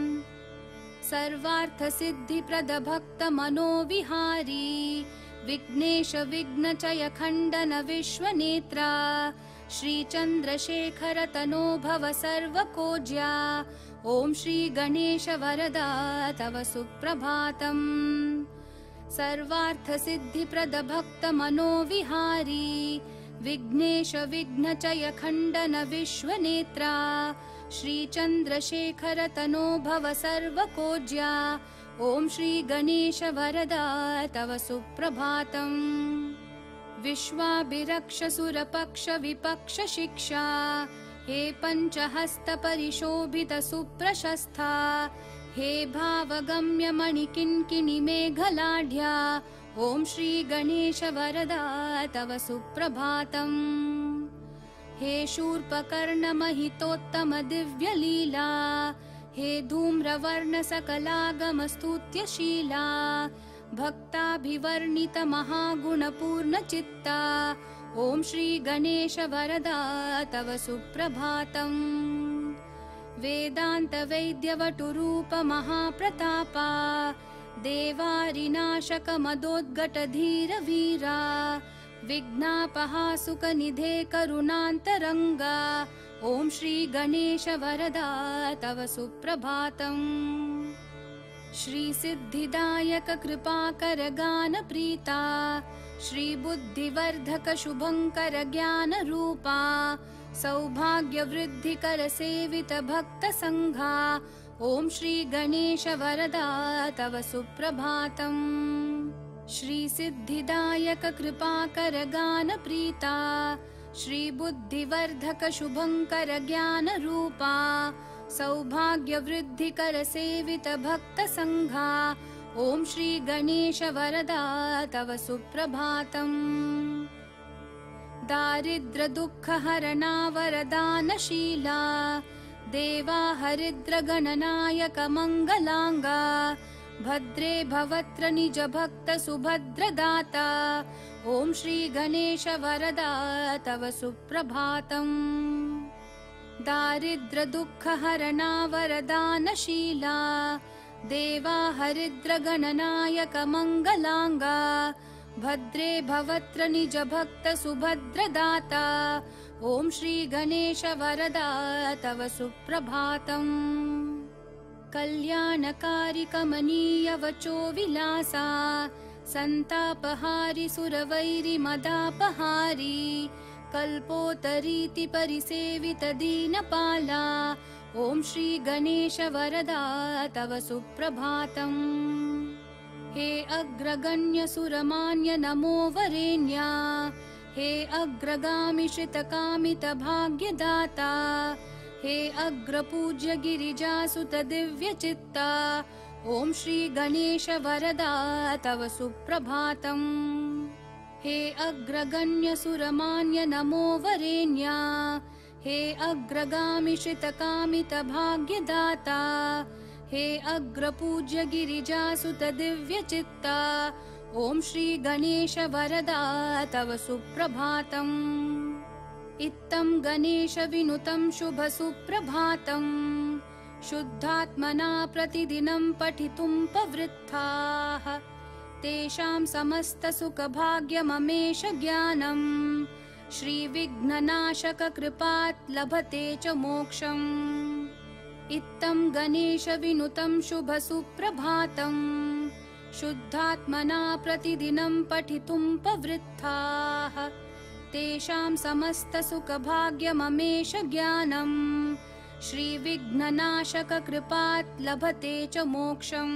सर्वार्थसिद्धिप्रद भक्त मनोविहारी विघ्नेश विघ्नचय खण्डन विश्वनेत्रा श्री चन्द्रशेखर तनो भव सर्वकोज्या ॐ श्री गणेश वरदा तव सुप्रभातम्। सर्वार्थसिद्धिप्रदभक्तमनोविहारी विघ्नेश विघ्नचय खण्डन विश्वनेत्रा श्रीचन्द्रशेखर तनो भव सर्वकोज्या ॐ श्री गणेश वरदा तव सुप्रभातम् विश्वाभिरक्ष सुरपक्ष विपक्ष शिक्षा हे पञ्चहस्त परिशोभित सुप्रशस्था हे भावगम्य मणिकिङ्किणि मेघलाढ्या ॐ श्री गणेश वरदा तव सुप्रभातम् हे शूर्पकर्ण महितोत्तम दिव्यलीला हे धूम्रवर्ण सकलागम स्तुत्यशीला भक्ताभिवर्णित महागुणपूर्ण चित्ता ॐ श्री गणेश वरदा तव सुप्रभातम् वेदान्त वैद्यवटुरूप महाप्रतापा देवारिनाशक मदोद्गट धीर वीरा विघ्नापहासुकनिधे करुणान्तरङ्गा ॐ श्री गणेश वरदा तव सुप्रभातम् श्री सिद्धिदायक कृपाकर गान प्रीता श्री बुद्धिवर्धक शुभंकर ज्ञान रूपा सौभाग्य वृद्धिकर सेवित भक्त संघा ॐ श्री गणेश वरदा तव सुप्रभातम् श्री सिद्धिदायक कृपाकर गान प्रीता श्री बुद्धिवर्धक शुभंकर ज्ञान रूपा सौभाग्य वृद्धिकर सेवित भक्त संघा ॐ श्री गणेश वरदा तव सुप्रभातम् दारिद्र दुःख हरणा वरदानशीला देवा हरिद्र गणनायक मंगलांगा भद्रे भवत्र निज भक्त सुभद्र दाता ॐ श्री गणेश वरदा तव सुप्रभातम् दारिद्र दुःख हरणा वरदानशीला देवा हरिद्र गणनायक मंगलांगा भद्रे भवत्र निज भक्त सुभद्र दाता ॐ श्री गणेश वरदा तव सुप्रभातम् कल्याणकारी कमनीय वचो विलासा संतापहारी सुरवैरि मदापहारी कल्पोतरीति परिसेवित दीनपाला ॐ श्री गणेश वरदा तव सुप्रभातम् हे अग्रगण्य सुरमान्य नमो वरेण्या हे अग्रगामि श्रितकामित भाग्यदाता हे अग्रपूज्य गिरिजासुत दिव्यचित्ता ॐ श्री गणेश वरदा तव सुप्रभातम् हे अग्रगण्य सुरमान्य नमो वरेण्या हे अग्रगामि श्रितकामित भाग्यदाता हे अग्रपूज्य गिरिजासुत दिव्यचित्ता ॐ श्री गणेश वरदा तव सुप्रभातम् इत्थं गणेश विनुतं शुभ सुप्रभातम् शुद्धात्मना प्रतिदिनं पठितुं प्रवृत्ताः तेषां समस्त सुख भाग्यममेष ज्ञानम् श्री विघ्ननाशक कृपात् लभते च मोक्षम् इत्थं गणेश विनुतं शुभ सुप्रभातम् शुद्धात्मना प्रतिदिनं पठितुं प्रवृत्ताः तेषां समस्त सुख भाग्यममेष ज्ञानम् श्री विघ्ननाशक कृपात् लभते च मोक्षम्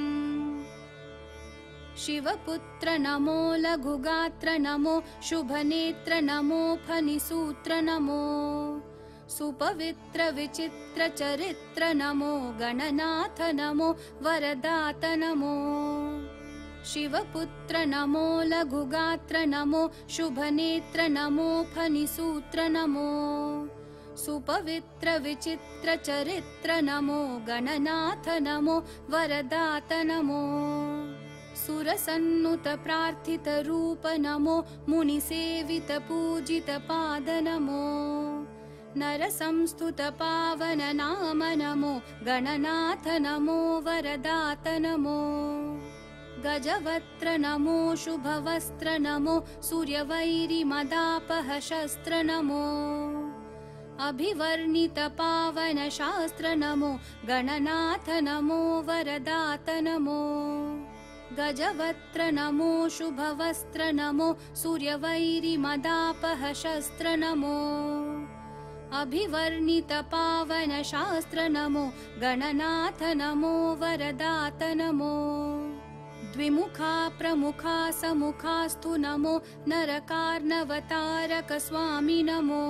शिवपुत्र नमो लघुगात्र नमो शुभनेत्र नमो फनिसूत्र नमो सुपवित्र विचित्र चरित्र नमो गणनाथ नमो वरदात नमो शिवपुत्र नमो लघुगात्र नमो शुभनेत्र नमो फनिसूत्र नमो सुपवित्र विचित्र चरित्र नमो गणनाथ नमो वरदात नमो सुरसन्नुत प्रार्थित रूप नमो मुनिसेवित पूजित पाद नमो नरसंस्तुत पावन नाम नमो गणनाथ नमो वरदात नमो गजवक्त्र नमो शुभवस्त्र नमो सूर्यवैरि मदापह शस्त्र नमो अभिवर्णित पावन शास्त्र नमो गणनाथ नमो वरदात नमो गजवक्त्र नमो शुभवस्त्र नमो सूर्यवैरिमदापह शस्त्र नमो अभिवर्णित पावन शास्त्र नमो गणनाथ नमो वरदात नमो द्विमुखा प्रमुखा समुखास्तु नमो नरकार्णवतारक स्वामी नमो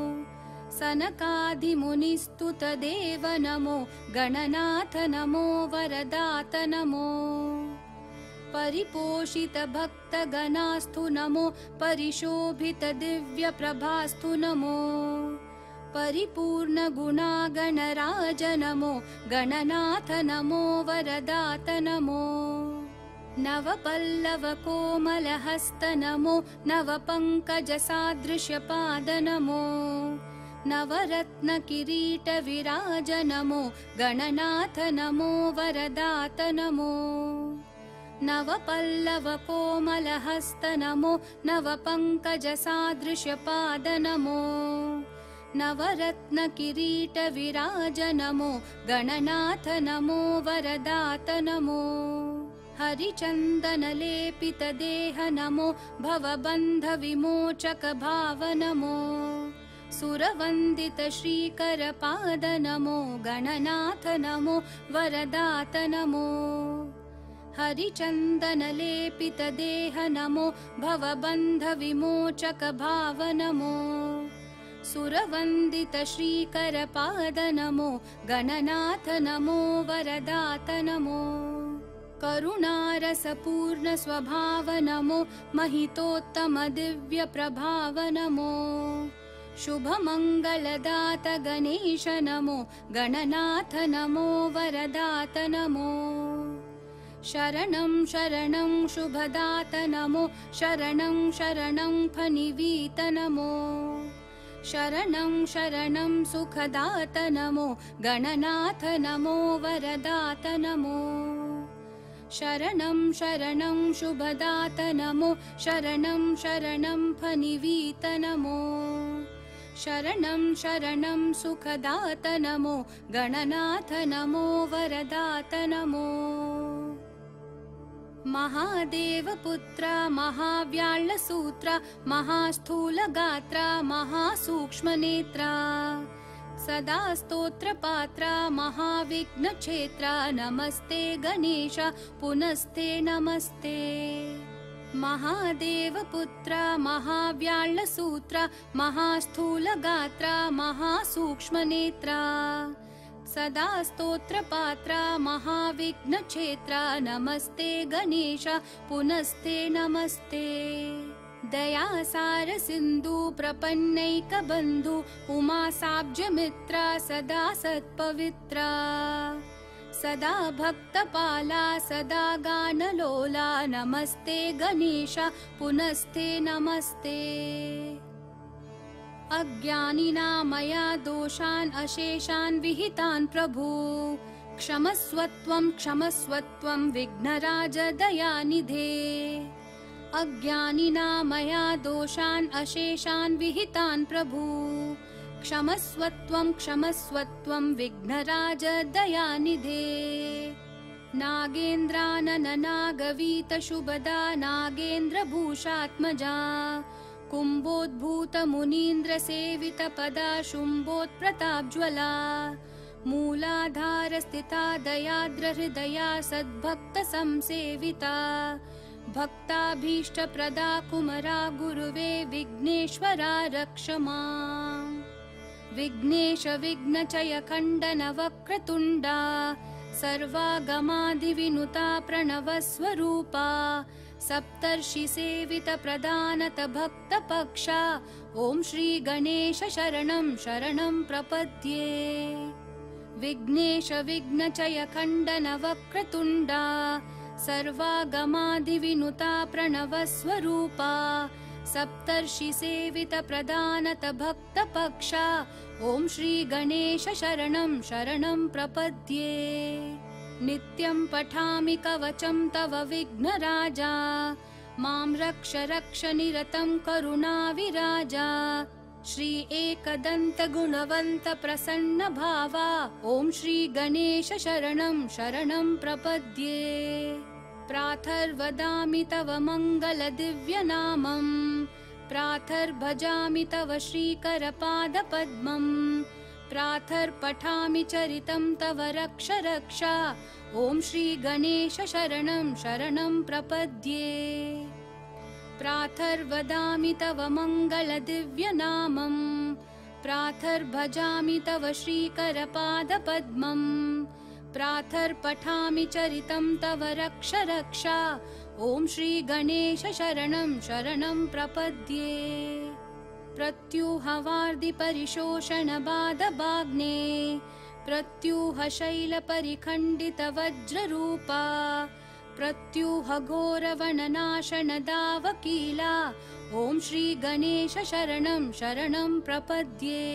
सनकादिमुनिस्तुत देव नमो गणनाथ नमो वरदात नमो परिपोषित भक्तगणास्तु नमो परिशोभित दिव्य प्रभास्तु नमो परिपूर्ण गुणागणराज नमो गणनाथ नमो वरदात नमो नवपल्लव कोमलहस्त नमो नवपङ्कजसादृश्यपाद नमो नवरत्न किरीट विराज नमो गणनाथ नमो वरदात नमो नवपल्लव कोमलहस्त नमो नवपङ्कजसादृश्यपाद नमो नवरत्न किरीट विराज नमो गणनाथ नमो वरदात नमो हरिचन्दन लेपित देह नमो भवबन्ध विमोचक भाव नमो सुरवन्दित श्रीकर पाद नमो गणनाथ नमो वरदात नमो हरिचन्दन लेपित देह नमो भवबन्ध विमोचक भाव नमो सुरवन्दित श्रीकर पाद नमो गणनाथ नमो वरदात नमो करुणारसपूर्ण स्वभाव नमो महितोत्तम दिव्य प्रभाव नमो शुभमङ्गलदात गणेश नमो गणनाथ नमो वरदात नमो शरणं शरणं शुभदात नमो शरणं शरणं फनिवीत नमो शरणं शरणं सुखदात नमो गणनाथ नमो वरदात नमो शरणं शरणं शुभदात नमो शरणं शरणं फनिवीत नमो शरणं शरणं सुखदात नमो गणनाथ नमो वरदात नमो महादेवपुत्र महाव्याळसूत्र महास्थूलगात्र महासूक्ष्मनेत्र सदा स्तोत्रपात्र महाविघ्नक्षेत्र नमस्ते गणेश पुनस्ते नमस्ते महादेवपुत्र महाव्याळसूत्र महास्थूलगात्र महासूक्ष्मनेत्र सदा स्तोत्रपात्र महाविघ्नक्षेत्र नमस्ते गणेश पुनस्ते नमस्ते दयासार सिन्धु प्रपन्नैक बन्धु उमासाब्जमित्र सदा सत्पवित्र सदा भक्तपाला सदा गानलोला नमस्ते गणेश पुनस्ते नमस्ते अज्ञानिना मया दोषान् अशेषान् विहितान् प्रभु क्षमस्वत्वं क्षमस्वत्वं विघ्नराज दयानिधे अज्ञानिना मया दोषान् अशेषान् विहितान् प्रभु क्षमस्वत्वं क्षमस्वत्वं विघ्नराज दयानिधे नागेन्द्रानन नागवीत शुभदा नागेन्द्रभूषात्मजा कुम्भोद्भूत मुनीन्द्र सेवित पदा शुम्भोत्प्रतापज्वला मूलाधार स्थिता दयाद्र हृदया सद्भक्त संसेविता भक्ताभीष्ट प्रदा कुमरा गुरुवे विघ्नेश्वरा रक्ष माम् विघ्नेश विघ्नचय खण्डन वक्रतुण्डा सर्वागमादिविनुता प्रणवस्वरूपा सप्तर्षि सेवित प्रदानत भक्त पक्षा ॐ श्री गणेश शरणं शरणं प्रपद्ये विघ्नेश विघ्नचय खण्डन वक्रतुण्डा सर्वागमादिविनुता प्रणवस्वरूपा सप्तर्षि सेवित प्रदानत भक्त पक्षा ॐ श्री गणेश शरणं शरणं प्रपद्ये नित्यं पठामि कवचं तव विघ्नराजा मां रक्ष रक्ष निरतं करुणाविराजा श्री एकदन्त गुणवन्त प्रसन्न भावा ॐ श्री गणेश शरणं शरणं प्रपद्ये प्रातर्वदामि तव मङ्गलदिव्यनामम् प्रातर्भजामि तव श्रीकरपादपद्मम् प्रातर्पठामि चरितं तव रक्ष रक्ष ॐ श्रीगणेश शरणं शरणं प्रपद्ये प्रातर्वदामि तव मङ्गलदिव्यनामम् प्रातर्भजामि तव श्रीकरपादपद्मम् प्रातर्पठामि चरितं तव रक्ष रक्ष ॐ श्रीगणेश शरणं शरणं प्रपद्ये प्रत्यूहवार्धि परिशोषणबाधबाग्ने प्रत्यूह शैलपरिखण्डित वज्ररूपा प्रत्यूह घोरवननाशन दावकीला ॐ श्रीगणेश शरणं शरणं प्रपद्ये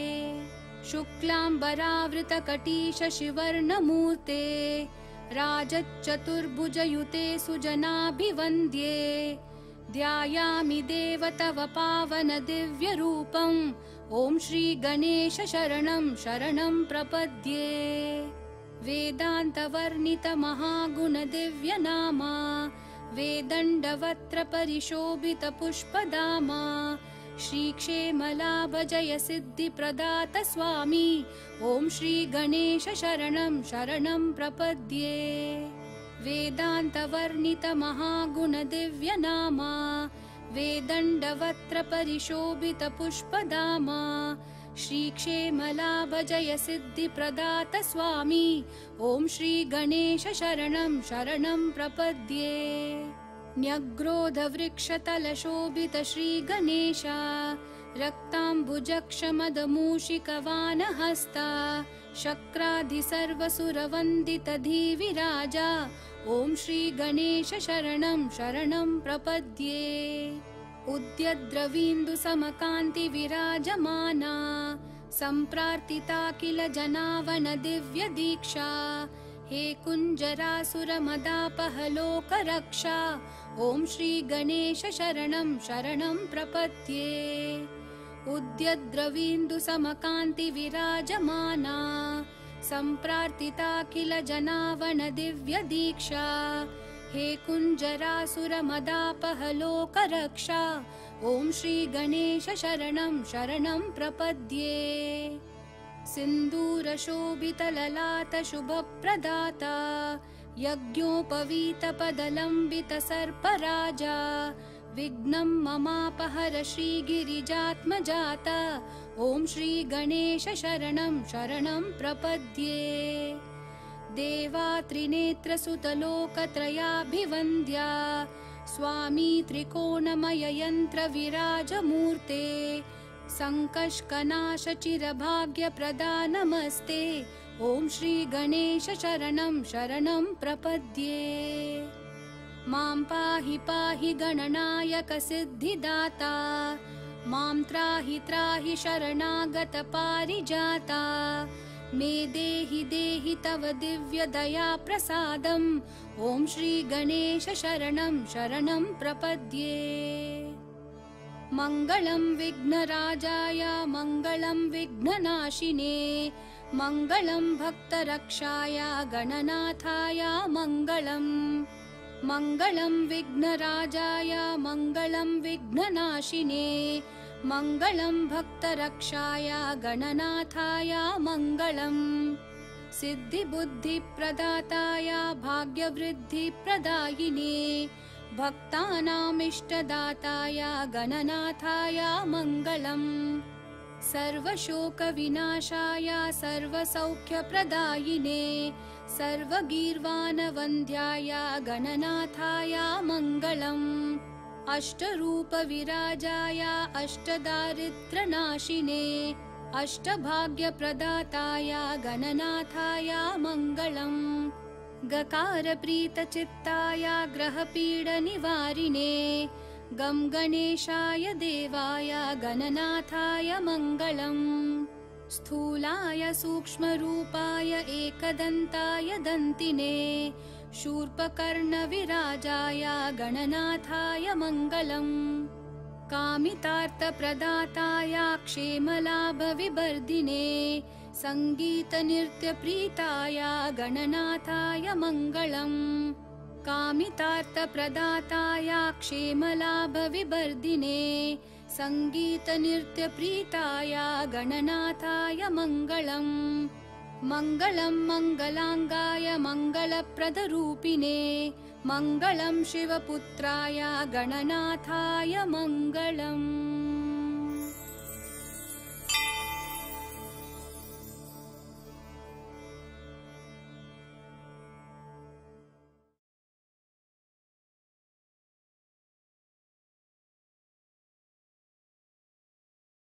शुक्लाम्बरावृतकटीश शिवर्णमूर्ते राजच्चतुर्भुजयुते सुजनाभिवन्द्ये ध्यायामि देव तव पावन दिव्यरूपम् ॐ श्रीगणेश शरणं शरणं प्रपद्ये वेदान्तवर्णित महागुण दिव्यनामा वेदण्डवत्र परिशोभित पुष्पदामा श्रीक्षेमलाभ जय सिद्धिप्रदात स्वामी ॐ श्रीगणेश शरणं शरणं प्रपद्ये वेदान्तवर्णित महागुण दिव्यनामा वेदण्डवत्र परिशोभित पुष्पदामा श्रीक्षेमलाभ जय सिद्धिप्रदात स्वामी ॐ श्रीगणेश शरणं शरणं प्रपद्ये न्यग्रोधवृक्षतलशोभित श्रीगणेशा रक्ताम्बुजक्षमदमूषिकवानहस्ता शक्राधि सर्वसुरवन्दित धीविराजा ॐ श्रीगणेश शरणं शरणं प्रपद्ये उद्यद्रवीन्दु समकान्ति विराजमाना सम्प्रार्थिता किल जनावन दिव्य दीक्षा हे कुञ्जरासुरमदापहलोकरक्षा ॐ श्रीगणेश शरणं शरणं प्रपद्ये उद्यद्रवीन्दु समकान्ति विराजमाना सम्प्रार्थिता किल जनावन दिव्य दीक्षा हे कुञ्जरासुरमदापहलोकरक्षा ॐ श्रीगणेश शरणं शरणं प्रपद्ये सिन्दूरशोभितललाट शुभप्रदाता यज्ञोपवीतपदलम्बित सर्पराजा विघ्नं ममापहर श्रीगिरिजात्मजाता ॐ श्रीगणेश शरणं शरणं प्रपद्ये देवा त्रिनेत्रसुतलोकत्रयाभिवन्द्या स्वामी त्रिकोणमय यन्त्र विराजमूर्ते सङ्कष्कनाश चिरभाग्यप्रदा नमस्ते ॐ श्रीगणेश शरणं शरणं प्रपद्ये मां पाहि पाहि गणनायक सिद्धिदाता मां त्राहि त्राहि शरणागत पारिजाता मे देहि देहि तव दिव्य दया प्रसादम् ॐ श्रीगणेश शरणं शरणं प्रपद्ये मङ्गलं विघ्नराजाय मङ्गलं विघ्ननाशिने मङ्गलं भक्तरक्षाय गणनाथाय मङ्गलम् मङ्गलं विघ्नराजाय मङ्गलं विघ्ननाशिने मङ्गलं भक्तरक्षाय गणनाथाय मङ्गलम् सिद्धिबुद्धिप्रदाताय भाग्यवृद्धिप्रदायिने भक्तानामिष्टदाताय गणनाथाय मङ्गलम् सर्वशोकविनाशाय सर्वसौख्यप्रदायिने सर्वगीर्वाणवन्द्याय गणनाथाय मङ्गलम् अष्टरूपविराजाय अष्टदारिद्र्यनाशिने अष्टभाग्यप्रदाताय गणनाथाय मङ्गलम् गकारप्रीतचित्ताय ग्रहपीडनिवारिणे गं गणेशाय देवाय गणनाथाय मङ्गलम् स्थूलाय सूक्ष्मरूपाय एकदन्ताय दन्तिने शूर्पकर्णविराजाय गणनाथाय मङ्गलम् कामितार्थप्रदाताय क्षेमलाभविवर्धिने सङ्गीतनृत्यप्रीताय गणनाथाय मङ्गलम् कामितार्थप्रदाताय क्षेमलाभविवर्धिने सङ्गीतनृत्यप्रीताय गणनाथाय मङ्गलम् मङ्गलं मङ्गलाङ्गाय मङ्गलप्रदरूपिणे मङ्गलं शिवपुत्राय गणनाथाय मङ्गलम्।